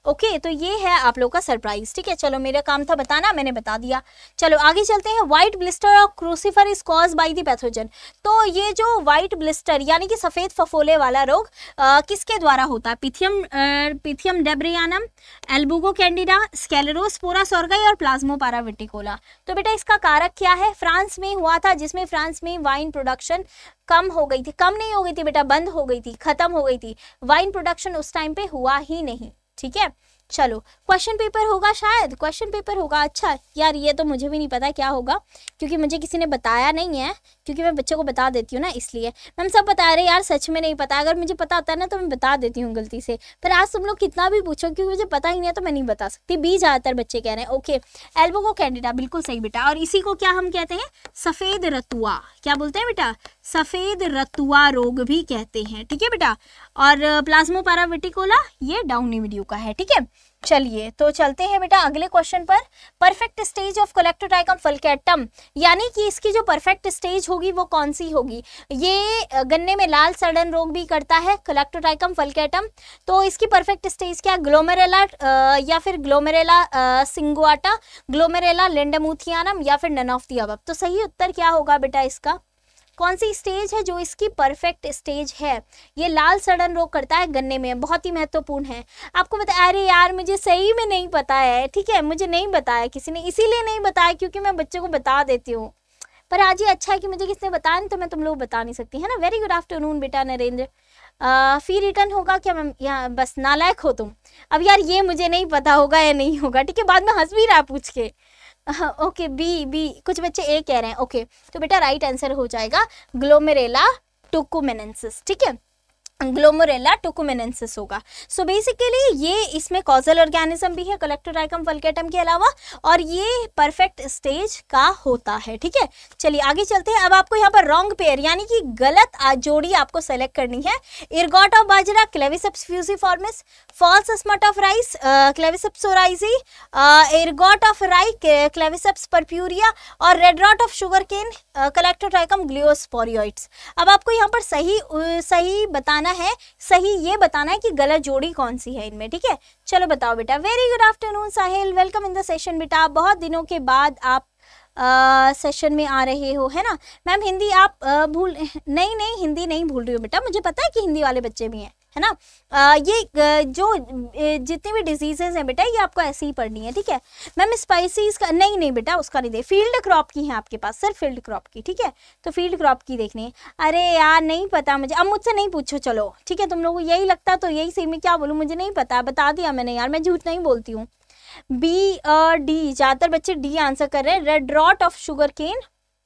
ओके, तो ये है आप लोग का सरप्राइज, ठीक है। चलो मेरा काम था बताना, मैंने बता दिया। चलो आगे चलते हैं। White blister of crucifer is cause by the pathogen. तो ये जो व्हाइट ब्लिस्टर यानी कि सफेद फफोले वाला रोग आ, किसके द्वारा होता है? Pythium Pythium debaryanum, Albugo candida, Sclerospora sorghi और प्लाज्मोपारा विटिकोला। तो बेटा इसका कारक क्या है? फ्रांस में हुआ था, जिसमें फ्रांस में वाइन प्रोडक्शन कम हो गई थी। कम नहीं हो गई थी बेटा, बंद हो गई थी, खत्म हो गई थी। वाइन प्रोडक्शन उस टाइम पे हुआ ही नहीं, ठीक है। चलो क्वेश्चन पेपर होगा, शायद क्वेश्चन पेपर होगा। अच्छा यार ये तो मुझे भी नहीं पता क्या होगा, क्योंकि मुझे किसी ने बताया नहीं है, क्योंकि मैं बच्चों को बता देती हूँ ना, इसलिए। मैम सब बता रहे यार, सच में नहीं पता। अगर मुझे पता होता है ना तो मैं बता देती हूँ गलती से, पर आज तुम लोग कितना भी पूछो, क्योंकि मुझे पता ही नहीं है तो मैं नहीं बता सकती। बी ज़्यादातर बच्चे कह रहे हैं। ओके, एल्बुगो कैंडिडा बिल्कुल सही बेटा, और इसी को क्या हम कहते हैं? सफ़ेद रतुआ। क्या बोलते हैं बेटा? सफ़ेद रतुआ रोग भी कहते हैं, ठीक है बेटा। और प्लाज्मोपारा विटिकोला ये डाउनी वीडियो का है, ठीक है। चलिए तो चलते हैं बेटा अगले क्वेश्चन पर। Perfect stage of Colletotrichum falcatum, यानी कि इसकी जो परफेक्ट स्टेज होगी वो कौन सी होगी? ये गन्ने में लाल सड़न रोग भी करता है कोलेक्टोट्राइकम फल्केटम, तो इसकी परफेक्ट स्टेज क्या? ग्लोमेरुला या फिर ग्लोमेरुला सिंगुआटा, ग्लोमेरुला लिंडमुथियानम या फिर नन ऑफ द अबव। तो सही उत्तर क्या होगा बेटा इसका? कौन सी स्टेज है जो इसकी परफेक्ट स्टेज है? ये लाल सड़न रोग करता है गन्ने में, बहुत ही महत्वपूर्ण है। आपको बता, अरे यार मुझे सही में नहीं पता है, ठीक है, मुझे नहीं बताया किसी ने, इसीलिए नहीं बताया क्योंकि मैं बच्चों को बता देती हूँ। पर आज ये अच्छा है कि मुझे किसने बताया नहीं, तो मैं तुम लोग बता नहीं सकती, है ना। वेरी गुड आफ्टरनून बेटा नरेंद्र। फी रिटर्न होगा क्या मैम? यहाँ बस नालायक हो तुम। अब यार ये मुझे नहीं पता होगा या नहीं होगा, ठीक है, बाद में हंस भी रहा पूछ के। ओके बी बी कुछ बच्चे ए कह रहे हैं। ओके तो बेटा राइट आंसर हो जाएगा ग्लोमेरुला टुकुमेनेंसिस, ठीक है, ग्लोमेरुला टुकुमेनेंसिस होगा। सो so बेसिकली ये इसमें कॉजल ऑर्गेनिज्म भी है कोलेक्टोट्राइकम फल्केटम के अलावा, और ये परफेक्ट स्टेज का होता है, ठीक है। चलिए आगे चलते हैं। अब आपको यहाँ पर रॉन्ग पेयर यानी कि गलत जोड़ी आपको सेलेक्ट करनी है। Ergot of bajra Claviceps fusiformis, false smut of rice Claviceps oryzae, ergot of rye Claviceps purpurea, और red rot of sugar cane Colletotrichum gloeosporioides. अब आपको यहाँ पर सही सही बताना है, सही ये बताना है कि गलत जोड़ी कौन सी है इनमें, ठीक है। चलो बताओ बेटा। Very good afternoon Sahil, welcome in the session बेटा। बहुत दिनों के बाद आप सेशन में आ रहे हो, है ना। मैम हिंदी आप आ, भूल नहीं नहीं हिंदी नहीं भूल रही हो बेटा, मुझे पता है कि हिंदी वाले बच्चे भी हैं, है ना। आ, ये जो जितनी भी डिजीजेज हैं बेटा ये आपको ऐसे ही पढ़नी है, ठीक है। मैम स्पाइसीज का नहीं नहीं बेटा उसका नहीं दे, फील्ड क्रॉप की है आपके पास, सिर्फ फील्ड क्रॉप की, ठीक है। तो फील्ड क्रॉप की देखनी है। अरे यार नहीं पता मुझे, अब मुझसे नहीं पूछो, चलो ठीक है। तुम लोगों को यही लगता तो यही सही, मैं क्या बोलूँ, मुझे नहीं पता, बता दिया मैंने यार, मैं झूठ नहीं बोलती हूँ। बी डी, ज़्यादातर बच्चे डी आंसर कर रहे हैं। Red rot of sugar cane,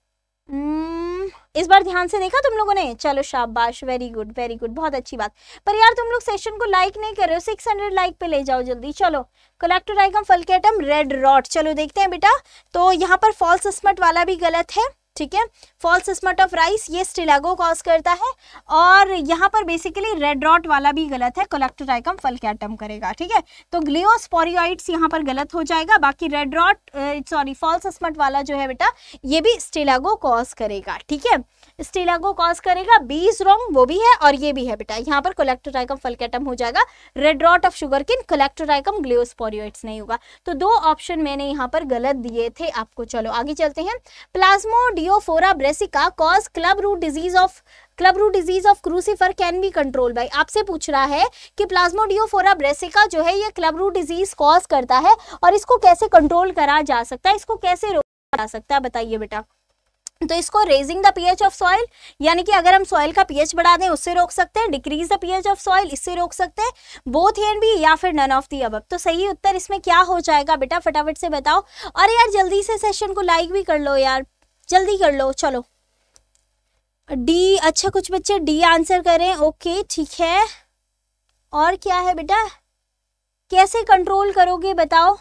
इस बार ध्यान से देखा तुम लोगों ने, चलो शाबाश, वेरी गुड वेरी गुड, बहुत अच्छी बात। पर यार तुम लोग सेशन को लाइक नहीं कर रहे हो, सिक्स हंड्रेड लाइक पे ले जाओ जल्दी। चलो कोलेक्टोट्राइकम फल्केटम रेड रॉट, चलो देखते हैं बेटा। तो यहाँ पर फॉल्स स्मट वाला भी गलत है, ठीक है। फॉल्स स्मट ऑफ राइस ये स्टिलागो कॉज करता है, और यहाँ पर बेसिकली रेड रॉट वाला भी गलत है, कोलेक्टोट्राइकम फल्केटम करेगा, ठीक है। तो ग्लियोस्पोरियोइड्स यहाँ पर गलत हो जाएगा, बाकी red rot sorry false smut वाला जो है बेटा ये भी स्टिलागो कॉज करेगा, ठीक है, स्टिलागो कॉज करेगा। बी इज रॉन्ग, वो भी है और ये भी है बेटा, यहाँ पर कोलेक्टोट्राइकम फल्केटम हो जाएगा। Red rot of sugarcane, Colletotrichum gloeosporioides नहीं होगा। तो दो ऑप्शन मैंने यहाँ पर गलत दिए थे आपको। चलो आगे चलते हैं। Plasmodiophora brassicae cause club root disease of club root disease of crucifer can be control by. आपसे पूछ रहा है कि प्लाज्मोडियोफोरा ब्रेसिका जो है ये क्लब रूट डिजीज कॉज करता है और इसको कैसे कंट्रोल करा जा सकता है, इसको कैसे रोका जा सकता है, बताइए बेटा। तो इसको raising the pH of soil, यानी कि अगर हम सॉइल का पीएच बढ़ा दें उससे रोक सकते हैं। Decrease the pH of soil, इससे रोक सकते हैं। बोथ ए एंड बी या फिर नन ऑफ द अबव। तो सही उत्तर इसमें क्या हो जाएगा बेटा, फटाफट से बताओ। और यार जल्दी से सेशन को लाइक भी कर लो यार, जल्दी कर लो। चलो डी, अच्छा कुछ बच्चे डी आंसर करें, ओके ठीक है। और क्या है बेटा, कैसे कंट्रोल करोगे बताओ।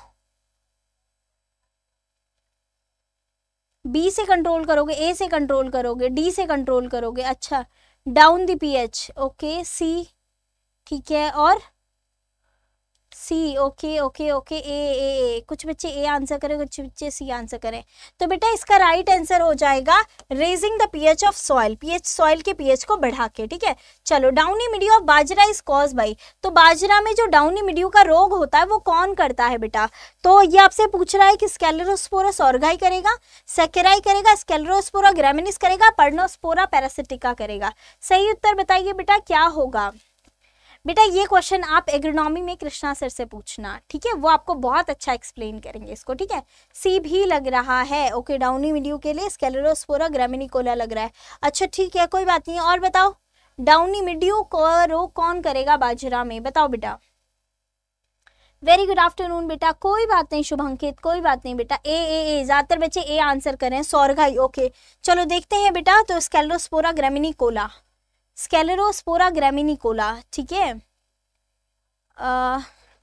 बी से कंट्रोल करोगे, ए से कंट्रोल करोगे, डी से कंट्रोल करोगे, अच्छा down the pH, okay C ठीक है। और C, okay okay okay, A A A कुछ बच्चे ए आंसर करें, कुछ बच्चे सी आंसर करें। तो बेटा इसका राइट आंसर हो जाएगा raising the pH of soil, pH soil के पीएच को बढ़ा के, ठीक है। चलो, downy mildew of bajra is cause by, तो बाजरा में जो डाउनी मिल्ड्यू का रोग होता है वो कौन करता है बेटा? तो ये आपसे पूछ रहा है कि स्केलेरोस्पोरा सॉर्गाई करेगा, सेकेराई करेगा, स्केलेरोस्पोरा ग्रामिनिस करेगा, पर्नोस्पोरा पैरासिटिका करेगा। सही उत्तर बताइए बेटा क्या होगा? बेटा ये क्वेश्चन आप एग्रोनॉमी में कृष्णा सर से पूछना, ठीक है, वो आपको बहुत अच्छा एक्सप्लेन करेंगे इसको, ठीक है। सी भी लग रहा है, ओके, डाउनी मिल्ड्यू के लिए स्केलेरोस्पोरा ग्रामिनिकोला लग रहा है। अच्छा ठीक है, कोई बात नहीं। और बताओ, डाउनी मिल्ड्यू को रोग कौन करेगा बाजरा में? बताओ बेटा। वेरी गुड आफ्टरनून बेटा, कोई बात नहीं शुभंकित, कोई बात नहीं बेटा। ए ए ए ज्यादातर बच्चे ए आंसर करें, सॉर्गाई, ओके। चलो देखते हैं बेटा, तो स्केलेरोस्पोरा ग्रामिनिकोला, स्केलेरोस्पोरा ग्रामिनिकोला, ठीक है। आ,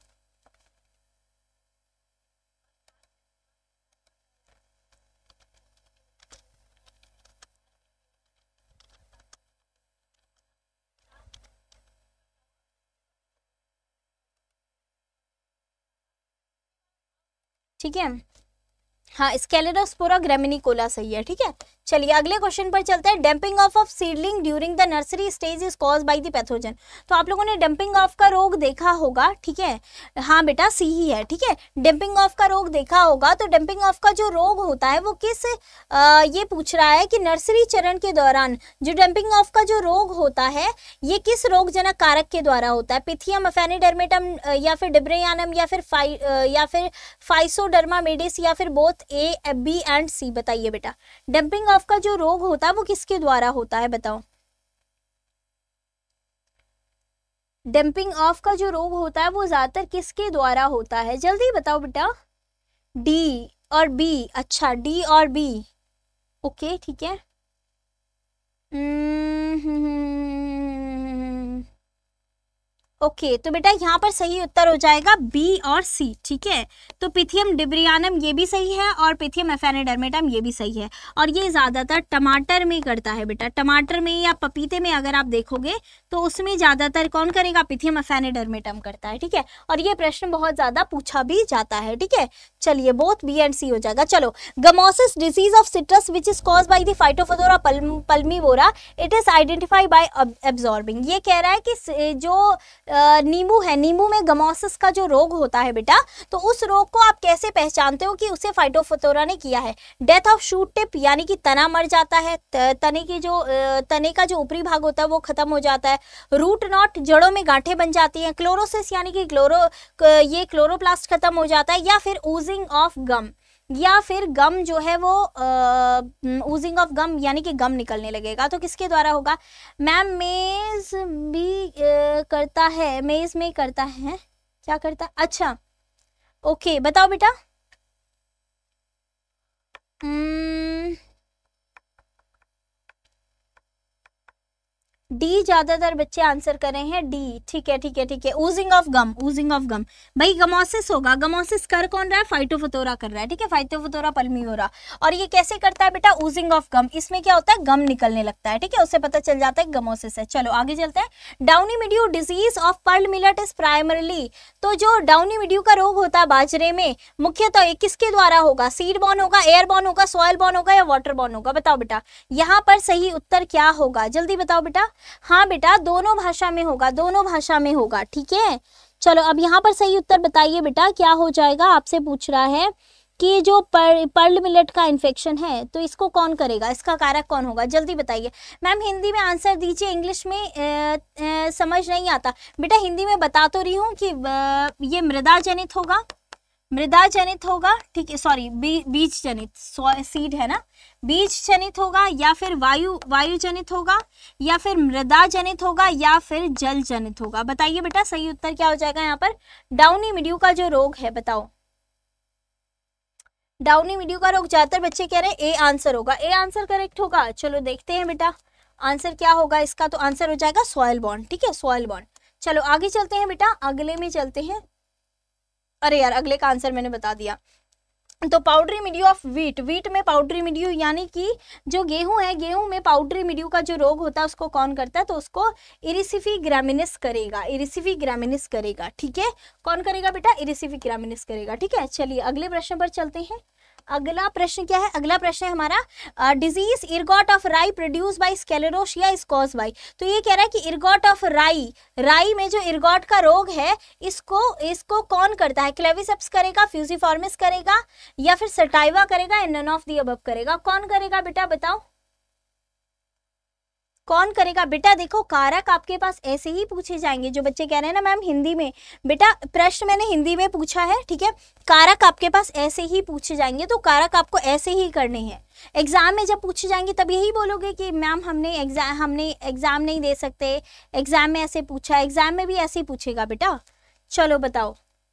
ठीक है, हाँ, स्केलेरोस्पोरा ग्रामिनिकोला सही है, ठीक है। चलिए अगले क्वेश्चन पर चलते हैं। Damping off of seedling during the nursery stage is cause by the pathogen. तो आप लोगों ने डंपिंग ऑफ का रोग देखा होगा, ठीक है। हाँ बेटा, सी ही है, ठीक है। डंपिंग ऑफ का रोग देखा होगा। तो डंपिंग ऑफ का जो रोग होता है वो किस आ, ये पूछ रहा है कि नर्सरी चरण के दौरान जो डंपिंग ऑफ का जो रोग होता है ये किस रोगजनक कारक के द्वारा होता है? पिथियम, एफेनिडर्मेटम या फिर डिब्रेयानम या फिर फाइ या फिर फाइसोडर्मा मेडिस या फिर both A, B and C. बताइए बेटा, डंपिंग ऑफ का जो रोग होता है वो किसके द्वारा होता है? बताओ। डंपिंग ऑफ का जो रोग होता है वो ज्यादातर किसके द्वारा होता है? जल्दी बताओ बेटा। डी और बी। अच्छा, डी और बी, ओके ठीक है। ओके okay, तो बेटा यहाँ पर सही उत्तर हो जाएगा बी और सी, ठीक है। तो पिथियम डिब्रियानम ये भी सही है और पिथियम एफेनिडर्मेटम ये भी सही है। और ये ज़्यादातर टमाटर में करता है बेटा, टमाटर में या पपीते में अगर आप देखोगे तो उसमें ज़्यादातर कौन करेगा? पिथियम एफेनिडर्मेटम करता है, ठीक है। और ये प्रश्न बहुत ज़्यादा पूछा भी जाता है, ठीक है। चलिए बोथ बी एंड सी हो जाएगा। चलो, gummosis disease of citrus which is cause by the Phytophthora palmivora, it is identify by absorbing. ये कह रहा है कि जो नींबू है, नींबू में गमोसिस का जो रोग होता है बेटा, तो उस रोग को आप कैसे पहचानते हो कि उसे फाइटोफथोरा ने किया है? डेथ ऑफ शूट टिप, यानी कि तना मर जाता है, तने की जो तने का जो ऊपरी भाग होता है वो खत्म हो जाता है। रूट नॉट, जड़ों में गांठें बन जाती हैं। क्लोरोसिस, यानी कि क्लोरो ये क्लोरोप्लास्ट खत्म हो जाता है। या फिर ऊजिंग ऑफ गम, या फिर गम जो है वो ऊजिंग ऑफ गम यानी कि गम निकलने लगेगा। तो किसके द्वारा होगा? मैम मेज भी आ, करता है, मेज में करता है, क्या करता है? अच्छा ओके, बताओ बेटा। हम्म डी ज्यादातर बच्चे आंसर कर रहे हैं, डी, ठीक है ठीक है ठीक है। Oozing of gum, oozing of gum भाई गमोसिस होगा। गमोसिस कर कौन रहा है? फाइटोफथोरा कर रहा है, ठीक है, फाइटोफथोरा पल्मीवोरा। और ये कैसे करता है बेटा? Oozing of gum. इसमें क्या होता है? गम निकलने लगता है, ठीक है, उससे पता चल जाता है गमोसिस है। चलो आगे चलते हैं। Downy mildew disease of pearl millet is primarily, तो जो डाउनी मिल्ड्यू का रोग होता है बाजरे में मुख्यतः तो किसके द्वारा होगा? सीड बॉर्न होगा, एयर बॉर्न होगा, सॉइल बॉर्न होगा या वाटर बॉर्न होगा? बताओ बेटा, यहाँ पर सही उत्तर क्या होगा? जल्दी बताओ बेटा। हाँ बेटा, दोनों भाषा में होगा, दोनों भाषा में होगा, ठीक है। चलो अब यहाँ पर सही उत्तर बताइए बेटा, क्या हो जाएगा? आपसे पूछ रहा है कि जो पर, पर्ल मिलेट का इन्फेक्शन है तो इसको कौन करेगा, इसका कारक कौन होगा? जल्दी बताइए। मैम हिंदी में आंसर दीजिए, इंग्लिश में ए, ए, समझ नहीं आता बेटा। हिंदी में बता तो रही हूँ कि ए, ये मृदा जनित होगा, मृदा जनित होगा, ठीक है, सॉरी बी, बीज जनित, सीड है ना, बीज जनित होगा, या फिर वायु वायु जनित होगा, या फिर मृदा जनित होगा, या फिर जल जनित होगा? बताइए बेटा, सही उत्तर क्या हो जाएगा यहाँ पर? डाउनी मिल्ड्यू का जो रोग है, बताओ। डाउनी मिल्ड्यू का रोग ज्यादातर बच्चे कह रहे हैं ए आंसर होगा, ए आंसर करेक्ट होगा। चलो देखते हैं बेटा आंसर क्या होगा इसका। तो आंसर हो जाएगा सॉइल बॉर्न, ठीक है, सॉइल बॉर्न। चलो आगे चलते हैं बेटा, अगले में चलते हैं। अरे यार, अगले का आंसर मैंने बता दिया। तो powdery mildew of wheat, wheat में पाउडरी मिल्यू यानी कि जो गेहूं है, गेहूं में पाउडरी मिल्यू का जो रोग होता है उसको कौन करता है, तो उसको इरिसिफी ग्रामिनिस करेगा, इरिसिफी ग्रामिनिस करेगा, ठीक है। कौन करेगा बेटा, इरिसिफी ग्रामिनिस करेगा, ठीक है। चलिए अगले प्रश्न पर चलते हैं। अगला प्रश्न क्या है, अगला प्रश्न है हमारा disease ergot of rye produce by sclerotia is cause by. तो ये कह रहा है कि इरगॉट ऑफ राई, राई में जो इरगॉट का रोग है इसको इसको कौन करता है, क्लेविसेप्स करेगा, फ्यूजिफॉर्मिस करेगा, या फिर सटाइवा करेगा, या नन ऑफ द अबव करेगा। कौन करेगा बेटा बताओ, कौन करेगा बेटा। देखो कारक आपके पास ऐसे ही पूछे जाएंगे, जो बच्चे कह रहे हैं ना मैम हिंदी में, बेटा प्रश्न मैंने हिंदी में पूछा है, ठीक है। कारक आपके पास ऐसे ही पूछे जाएंगे, तो कारक आपको ऐसे ही करने हैं। एग्जाम में जब पूछे जाएंगे तब यही बोलोगे कि मैम हमने एग्जाम हमने एग्जाम नहीं दे सकते, एग्जाम में ऐसे पूछा, एग्जाम में भी ऐसे ही पूछेगा बेटा। चलो बताओ,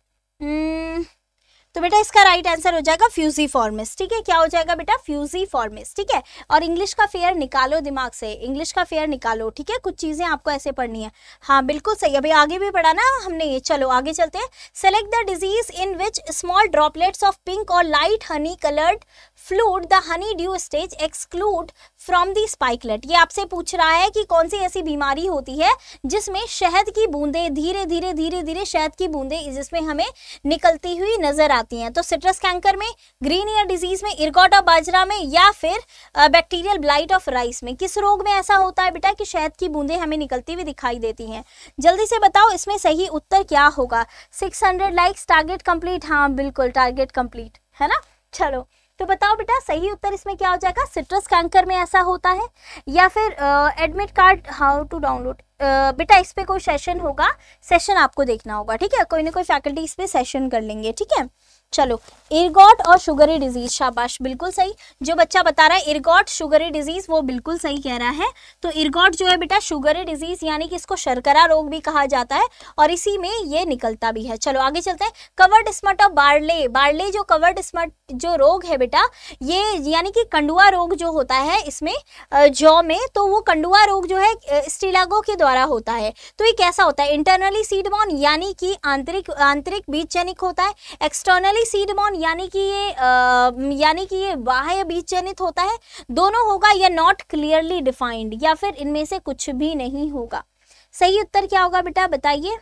तो बेटा इसका राइट आंसर हो जाएगा फ्यूजीफॉर्मिस, ठीक है। क्या हो जाएगा बेटा, फ्यूजीफॉर्मिस, ठीक है। और इंग्लिश का फेयर निकालो दिमाग से, इंग्लिश का फेयर निकालो, ठीक है। कुछ चीजें आपको ऐसे पढ़नी है, हाँ बिल्कुल सही। अभी आगे भी पढ़ा ना हमने ये, चलो आगे चलते हैं। Select the disease in which small droplets of pink और light honey coloured fluid the honey dew stage exclude from the spikelet. ये आपसे पूछ रहा है कि कौन सी ऐसी बीमारी होती है जिसमें शहद की बूंदें धीरे धीरे धीरे धीरे शहद की बूंदें जिसमें हमें निकलती हुई नजर आती हैं। तो सिट्रस कैंकर में, ग्रीन ईयर डिजीज में, इरगॉट ऑफ बाजरा में, या फिर बैक्टीरियल ब्लाइट ऑफ राइस में। किस रोग में ऐसा होता है बेटा कि शहद की बूंदें हमें निकलती हुई दिखाई देती हैं। जल्दी से बताओ इसमें सही उत्तर क्या होगा। Six hundred likes, target complete, हाँ बिल्कुल टारगेट कंप्लीट है ना। चलो तो बताओ बेटा सही उत्तर इसमें क्या हो जाएगा, सिट्रस कैंकर में ऐसा होता है, या फिर admit card how to download. बेटा इस पे कोई सेशन होगा, सेशन आपको देखना होगा, ठीक है। कोई ना कोई फैकल्टी इस पे सेशन कर लेंगे, ठीक है। चलो इरगॉट और शुगरी डिजीज, शाबाश बिल्कुल सही। जो बच्चा बता रहा है इरगॉट शुगरी डिजीज वो बिल्कुल सही कह रहा है। तो इरगॉट जो है बेटा शुगरी डिजीज यानी कि इसको शर्करा रोग भी कहा जाता है और इसी में ये निकलता भी है। चलो आगे चलते हैं। Covered smut of barley, barley जो कवर्ड स्मट जो रोग है बेटा ये यानी कि कंडुआ रोग जो होता है इसमें जौ में, तो वो कंडुआ रोग जो है स्टीलागो के द्वारा होता है। तो ये कैसा होता है, इंटरनली सीड बॉर्न यानी कि आंतरिक आंतरिक बीज जनित होता है, एक्सटर्नली सीड बॉर्न यानी कि ये यानी कि ये बाह्य बीज जनित होता है। दोनों होगा या नॉट क्लियरली डिफाइंड, या फिर इनमें से कुछ भी नहीं होगा। सही उत्तर क्या होगा बेटा बताइए।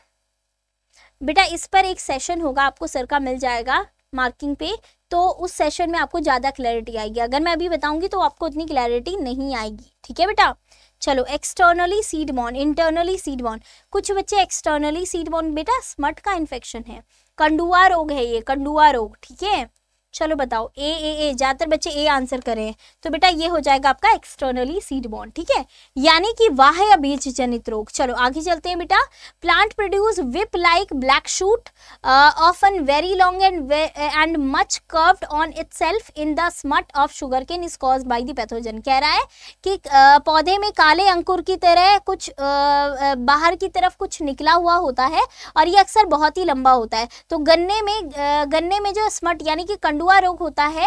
बेटा इस पर एक सेशन होगा, आपको सर का मिल जाएगा मार्किंग पे, तो उस सेशन में आपको ज़्यादा क्लैरिटी आएगी। अगर मैं अभी बताऊंगी तो आपको उतनी क्लैरिटी नहीं आएगी, ठीक है बेटा। चलो externally seed borne, internally seed borne. कुछ बच्चे एक्सटर्नली सीड बॉर्न बेटा स्मट का इन्फेक्शन है, कंडुआ रोग है ये, कंडुआ रोग, ठीक है। चलो बताओ ए ए ए ज्यादातर बच्चे ए आंसर करें, तो बेटा ये हो जाएगा आपका एक्सटर्नली सीड बॉर्न, ठीक है, यानी कि बाह्य बीज जनित रोग। चलो आगे चलते हैं बेटा। Plant produce whip like black shoot often very long and and much curved on itself in the smut of sugar cane is caused by the pathogen. कह रहा है कि uh, पौधे में काले अंकुर की तरह कुछ uh, uh, बाहर की तरफ कुछ निकला हुआ होता है और ये अक्सर बहुत ही लंबा होता है। तो गन्ने में uh, गन्ने में जो स्मट यानी कि कंडुआ रोग होता है,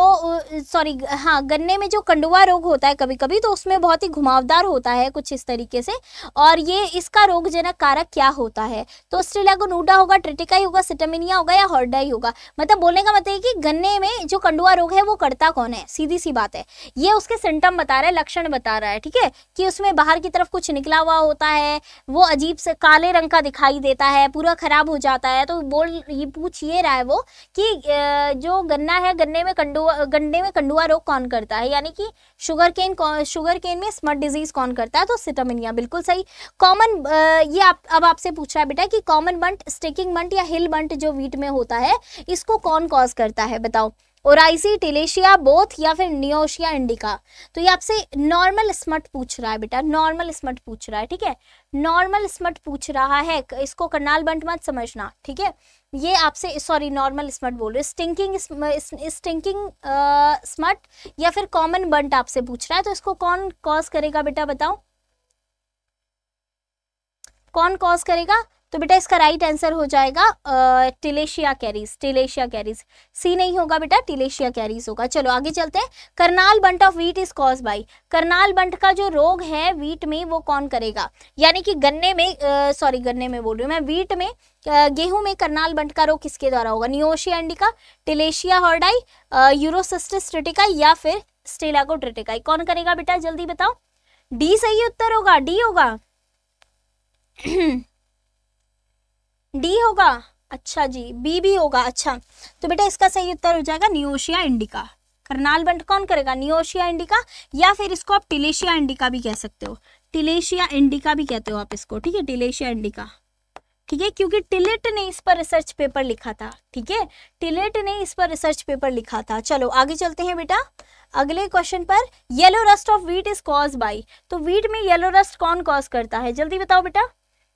तो सॉरी uh, हाँ गन्ने में जो कंडुआ रोग होता है कभी कभी, तो उसमें बहुत ही घुमावदार होता है कुछ इस तरीके से। और ये इसका रोगजनक कारक क्या होता है, तो स्ट्रेलागोनुडा होगा, ट्रिटिकाई होगा, सिटामिनिया होगा, या हॉर्डाई होगा। मतलब बोलने का मतलब है कि गन्ने में जो कंडुआ रोग है वो करता कौन है, सीधी सी बात है। ये उसके सिम्टम बता रहा है, लक्षण बता रहा है, ठीक है, कि उसमें बाहर की तरफ कुछ निकला हुआ होता है, वो अजीब से काले रंग का दिखाई देता है, पूरा खराब हो जाता है। तो बोल ये पूछ ये रहा है वो कि जो गन्ना है, गन्ने में कंडुआ गन्ने में कंडुआ रोग कौन करता है, यानी कि शुगर केन शुगर केन में स्मट डिजीज कौन करता है, तो सिटामिनिया बिल्कुल सही। कॉमन ये आप, अब आपसे पूछ रहा है बेटा कि कॉमन बंट, स्टिकिंग बंट या हिल बंट जो वीट में होता है इसको कौन कॉज करता है बताओ। ओराइसी, टिलेशिया, बोथ, या फिर नियोशिया इंडिका। तो ये आपसे नॉर्मल स्मट पूछ रहा है बेटा, नॉर्मल स्मट पूछ रहा है, ठीक है, नॉर्मल स्मट पूछ रहा है, इसको करनाल बंट मत समझना, ठीक है। ये आपसे सॉरी नॉर्मल स्मट बोल रहे, स्टिंकिंग स्टिंकिंग स्मट या फिर कॉमन बंट आपसे पूछ रहा है, तो इसको कौन कॉज करेगा बेटा बताओ, कौन कॉज करेगा। तो बेटा इसका राइट आंसर हो जाएगा टिलेशिया कैरीज, टिलेशिया कैरीज, सी नहीं होगा बेटा, टिलेशिया कैरीज होगा। चलो आगे चलते हैं। Karnal bunt of wheat is cause by, Karnal bunt का जो रोग है व्हीट में वो कौन करेगा, यानी कि गन्ने में, सॉरी गन्ने में बोल रही हूँ मैं, व्हीट में, गेहूं में करनाल बंट का रोग किसके द्वारा होगा, नियोशिया इंडिका, टिलेशिया हॉर्डाई, यूरोसिस्टिस ट्रिटिका या फिर स्टेलाकोट्रिटिका, कौन करेगा बेटा जल्दी बताओ। डी सही उत्तर होगा, डी होगा डी होगा, अच्छा जी, बी भी होगा, अच्छा तो बेटा इसका सही उत्तर हो जाएगा नियोशिया इंडिका। करनाल बंट कौन करेगा, नियोशिया इंडिका, या फिर इसको आप टिलेशिया इंडिका भी कह सकते हो, टिलेशिया इंडिका भी कहते हो आप इसको, ठीक है, टिलेशिया इंडिका, ठीक है, क्योंकि टिलेट ने इस पर रिसर्च पेपर लिखा था, ठीक है, टिलेट ने इस पर रिसर्च पेपर लिखा था। चलो आगे चलते हैं बेटा अगले क्वेश्चन पर। Yellow rust of wheat is cause by, तो व्हीट में येलो रस्ट कौन कॉज करता है, जल्दी बताओ बेटा।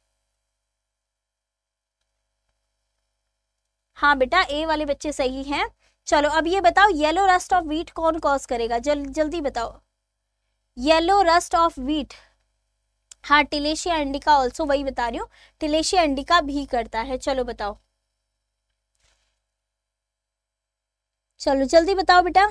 हाँ बेटा ए वाले बच्चे सही हैं। चलो अब ये बताओ येलो रस्ट ऑफ व्हीट कौन कॉज करेगा, जल जल्दी बताओ। येलो रस्ट ऑफ व्हीट, हाँ टिलेशिया इंडिका ऑल्सो, वही बता रही हूँ, टिलेशिया इंडिका भी करता है। चलो बताओ, चलो जल्दी बताओ बेटा।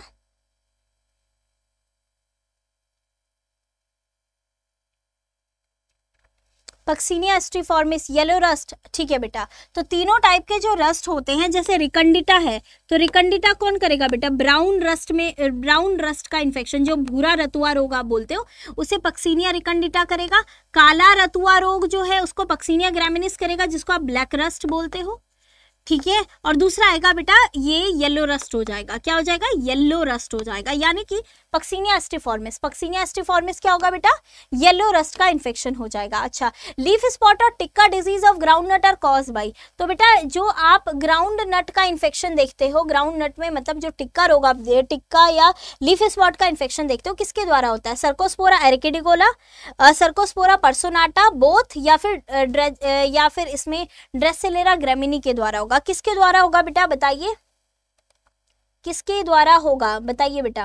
पक्सिनिया स्ट्रीफॉर्मिस, येलो रस्ट, ठीक है बेटा। तो तीनों टाइप के जो रस्ट होते हैं, जैसे रिकंडिटा है, तो रिकंडिटा कौन करेगा बेटा, ब्राउन रस्ट में, ब्राउन रस्ट का इन्फेक्शन, जो भूरा रतुआ रोग आप बोलते हो उसे पक्सिनिया रिकंडिटा करेगा। काला रतुआ रोग जो है उसको पक्सिनिया ग्रामिनिस करेगा, जिसको आप ब्लैक रस्ट बोलते हो, ठीक है। और दूसरा आएगा बेटा ये येलो रस्ट हो जाएगा, क्या हो जाएगा, येलो रस्ट हो जाएगा, यानी कि पक्सिनिया स्टिफॉर्मिस, पक्सिनिया स्टिफॉर्मिस क्या होगा बेटा, येलो रस्ट का इन्फेक्शन हो जाएगा। अच्छा, लीफ स्पॉट और tikka disease of ground nut are cause by, तो बेटा जो आप ग्राउंड नट का इन्फेक्शन देखते हो, ग्राउंड नट में मतलब जो टिक्का रोग आप टिक्का या लीफ स्पॉट का इन्फेक्शन देखते हो, किसके द्वारा होता है, Cercospora arachidicola, Cercospora personata, both, या फिर या फिर इसमें ड्रेसेलेरा ग्रेमिनी के द्वारा होगा। किसके द्वारा होगा बेटा बताइए, किसके द्वारा होगा बताइए बेटा।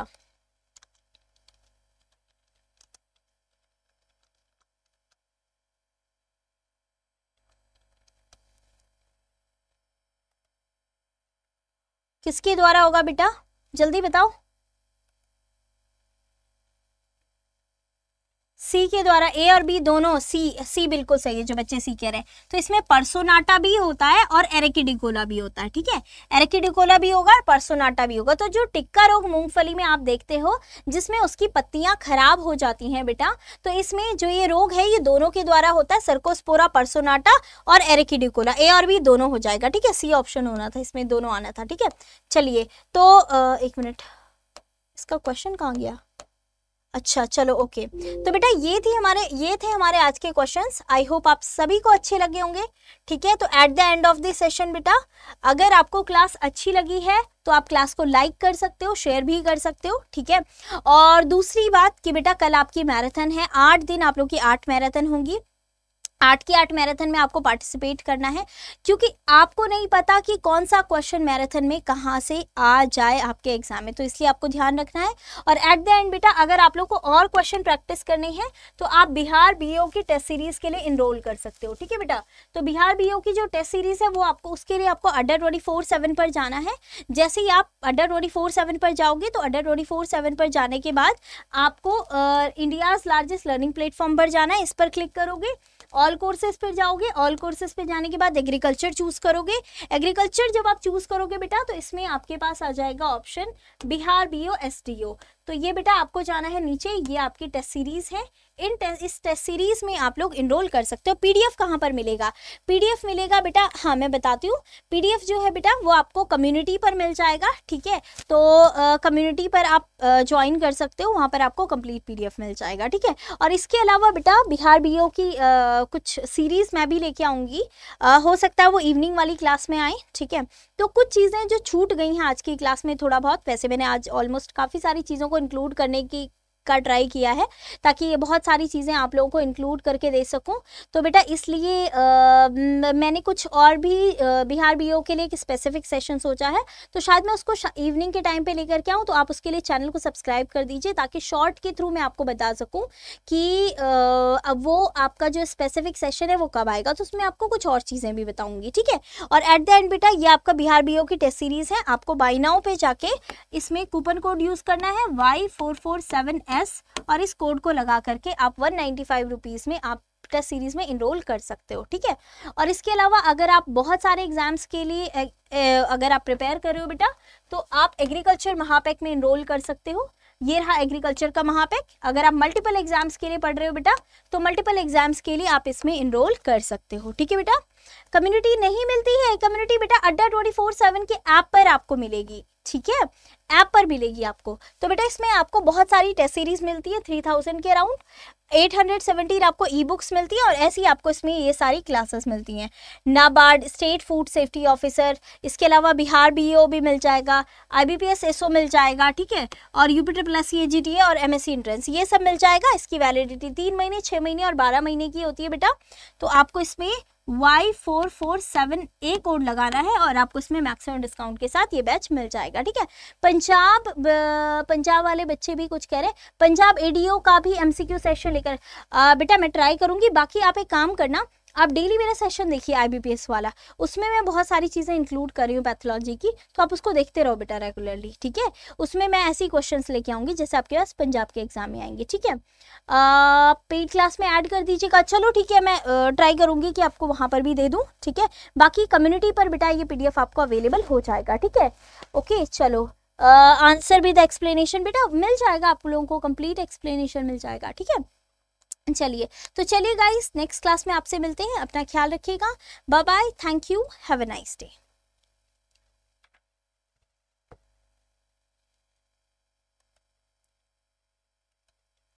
किसके द्वारा होगा बेटा जल्दी बताओ। सी के द्वारा, ए और बी दोनों, सी सी बिल्कुल सही है जो बच्चे सी कह रहे हैं। तो इसमें पर्सोनाटा भी होता है और एरेकिडिकोला भी होता है, ठीक है, एरेकिडिकोला भी होगा और पर्सोनाटा भी होगा। तो जो टिक्का रोग मूंगफली में आप देखते हो जिसमें उसकी पत्तियां खराब हो जाती हैं बेटा, तो इसमें जो ये रोग है ये दोनों के द्वारा होता है, सर्कोस्पोरा पर्सोनाटा और एरेकिडिकोला, ए और बी दोनों हो जाएगा, ठीक है, सी ऑप्शन होना था, इसमें दोनों आना था, ठीक है। चलिए तो आ, एक मिनट, इसका क्वेश्चन कहाँ गया, अच्छा चलो ओके। तो बेटा ये थी हमारे ये थे हमारे आज के क्वेश्चंस। आई होप आप सभी को अच्छे लगे होंगे, ठीक है। तो at the end of this session बेटा अगर आपको क्लास अच्छी लगी है तो आप क्लास को लाइक कर सकते हो, शेयर भी कर सकते हो, ठीक है। और दूसरी बात कि बेटा कल आपकी मैराथन है, आठ दिन आप लोग की आठ मैराथन होंगी, आठ की आठ मैराथन में आपको पार्टिसिपेट करना है, क्योंकि आपको नहीं पता कि कौन सा क्वेश्चन मैराथन में कहाँ से आ जाए आपके एग्जाम में, तो इसलिए आपको ध्यान रखना है। और एट द एंड बेटा अगर आप लोग को और क्वेश्चन प्रैक्टिस करने हैं तो आप बिहार बीओ की टेस्ट सीरीज के लिए इनरोल कर सकते हो, ठीक है बेटा। तो बिहार बीओ की जो टेस्ट सीरीज है वो आपको, उसके लिए आपको अड्डा ट्वेंटी फोर सेवन पर जाना है। जैसे ही आप अड्डा ट्वेंटी फोर सेवन पर जाओगे तो अड्डा ट्वेंटी फोर सेवन पर जाने के बाद आपको इंडियाज लार्जेस्ट लर्निंग प्लेटफॉर्म पर जाना है, इस पर क्लिक करोगे, ऑल कोर्सेज पर जाओगे, ऑल कोर्सेज पे जाने के बाद एग्रीकल्चर चूज करोगे। एग्रीकल्चर जब आप चूज करोगे बेटा तो इसमें आपके पास आ जाएगा ऑप्शन बिहार बीओ एसडीओ, तो ये बेटा आपको जाना है नीचे, ये आपकी टेस्ट सीरीज है, इन टेस्ट इस टेस्ट सीरीज में आप लोग इनरोल कर सकते हो। पीडीएफ कहाँ पर मिलेगा, पीडीएफ मिलेगा बेटा, हाँ मैं बताती हूँ, पीडीएफ जो है बेटा वो आपको कम्युनिटी पर मिल जाएगा, ठीक है। तो कम्युनिटी पर आप ज्वाइन कर सकते हो, वहाँ पर आपको कंप्लीट पीडीएफ मिल जाएगा, ठीक है। और इसके अलावा बेटा बिहार बीओ की आ, कुछ सीरीज मैं भी लेके आऊँगी, हो सकता है वो इवनिंग वाली क्लास में आए, ठीक है। तो कुछ चीज़ें जो छूट गई हैं आज की क्लास में थोड़ा बहुत, वैसे मैंने आज ऑलमोस्ट काफ़ी सारी चीज़ों को इंक्लूड करने की का ट्राई किया है ताकि ये बहुत सारी चीज़ें आप लोगों को इंक्लूड करके दे सकूं। तो बेटा इसलिए मैंने कुछ और भी आ, बिहार बी ओ के लिए एक स्पेसिफिक सेशन सोचा है, तो शायद मैं उसको इवनिंग के टाइम पे लेकर के आऊँ। तो आप उसके लिए चैनल को सब्सक्राइब कर दीजिए ताकि शॉर्ट के थ्रू मैं आपको बता सकूँ कि आ, अब वो आपका जो स्पेसिफिक सेशन है वो कब आएगा। तो उसमें आपको कुछ और चीज़ें भी बताऊँगी, ठीक है। और एट द एंड बेटा ये आपका बिहार बी ओ की टेस्ट सीरीज़ है, आपको बाय नाउ पे जाके इसमें कूपन कोड यूज़ करना है Y four four seven S और इस कोड को लगा करके आप वन नाइन्टी फाइव रुपीज़ में आप टेस्ट सीरीज़ में इनरोल कर सकते हो, ठीक है। और इसके अलावा अगर आप बहुत सारे एग्जाम्स के लिए ए, ए, अगर आप प्रिपेयर कर रहे हो बेटा तो आप एग्रीकल्चर महापैक में इनरोल कर सकते हो। ये रहा एग्रीकल्चर का महापैक। अगर आप मल्टीपल एग्जाम्स के लिए पढ़ रहे हो बेटा तो मल्टीपल एग्जाम्स के लिए आप इसमें इनरोल कर सकते हो, ठीक है बेटा। कम्युनिटी नहीं मिलती है, कम्युनिटी बेटा अड्डा ट्वेंटी फोर सेवन के ऐप पर आपको मिलेगी, ठीक है, ऐप पर मिलेगी आपको। तो बेटा इसमें आपको बहुत सारी टेस्ट सीरीज मिलती है, थ्री थाउजेंड के अराउंड, एट हंड्रेड सेवेंटी आपको ई बुक्स मिलती है और ऐसी आपको इसमें ये सारी क्लासेस मिलती हैं। NABARD state food safety officer, इसके अलावा बिहार बी ओ भी मिल जाएगा, I B P S S O मिल जाएगा, ठीक है, और UP triple S C A G T A और एम एस सी एंट्रेंस ये सब मिल जाएगा। इसकी वैलिडिटी तीन महीने, छः महीने और बारह महीने की होती है बेटा। तो आपको इसमें Y four four seven A code लगाना है और आपको इसमें मैक्सिमम डिस्काउंट के साथ ये बैच मिल जाएगा, ठीक है। पंजाब पंजाब वाले बच्चे भी कुछ कह रहे हैं, पंजाब ए डी ओ का भी एम सी क्यू सेशन लेकर बेटा मैं ट्राई करूंगी। बाकी आप एक काम करना, आप डेली मेरा सेशन देखिए आई बी पी एस वाला, उसमें मैं बहुत सारी चीज़ें इंक्लूड कर रही हूँ पैथोलॉजी की, तो आप उसको देखते रहो बेटा रेगुलरली, ठीक है। उसमें मैं ऐसी क्वेश्चंस लेके आऊँगी जैसे आपके पास पंजाब के एग्जाम में आएंगे, ठीक है। पेड क्लास में ऐड कर दीजिएगा, चलो ठीक है, मैं ट्राई करूँगी कि आपको वहाँ पर भी दे दूँ, ठीक है। बाकी कम्युनिटी पर बेटा ये पी डी एफ आपको अवेलेबल हो जाएगा, ठीक है। ओके चलो, आंसर भी द एक्सप्लेनेशन बेटा मिल जाएगा आप लोगों को, कंप्लीट एक्सप्लेनेशन मिल जाएगा, ठीक है। चलिए तो चलिए गाइस, नेक्स्ट क्लास में आपसे मिलते हैं, अपना ख्याल रखिएगा, bye bye, thank you, have a nice day.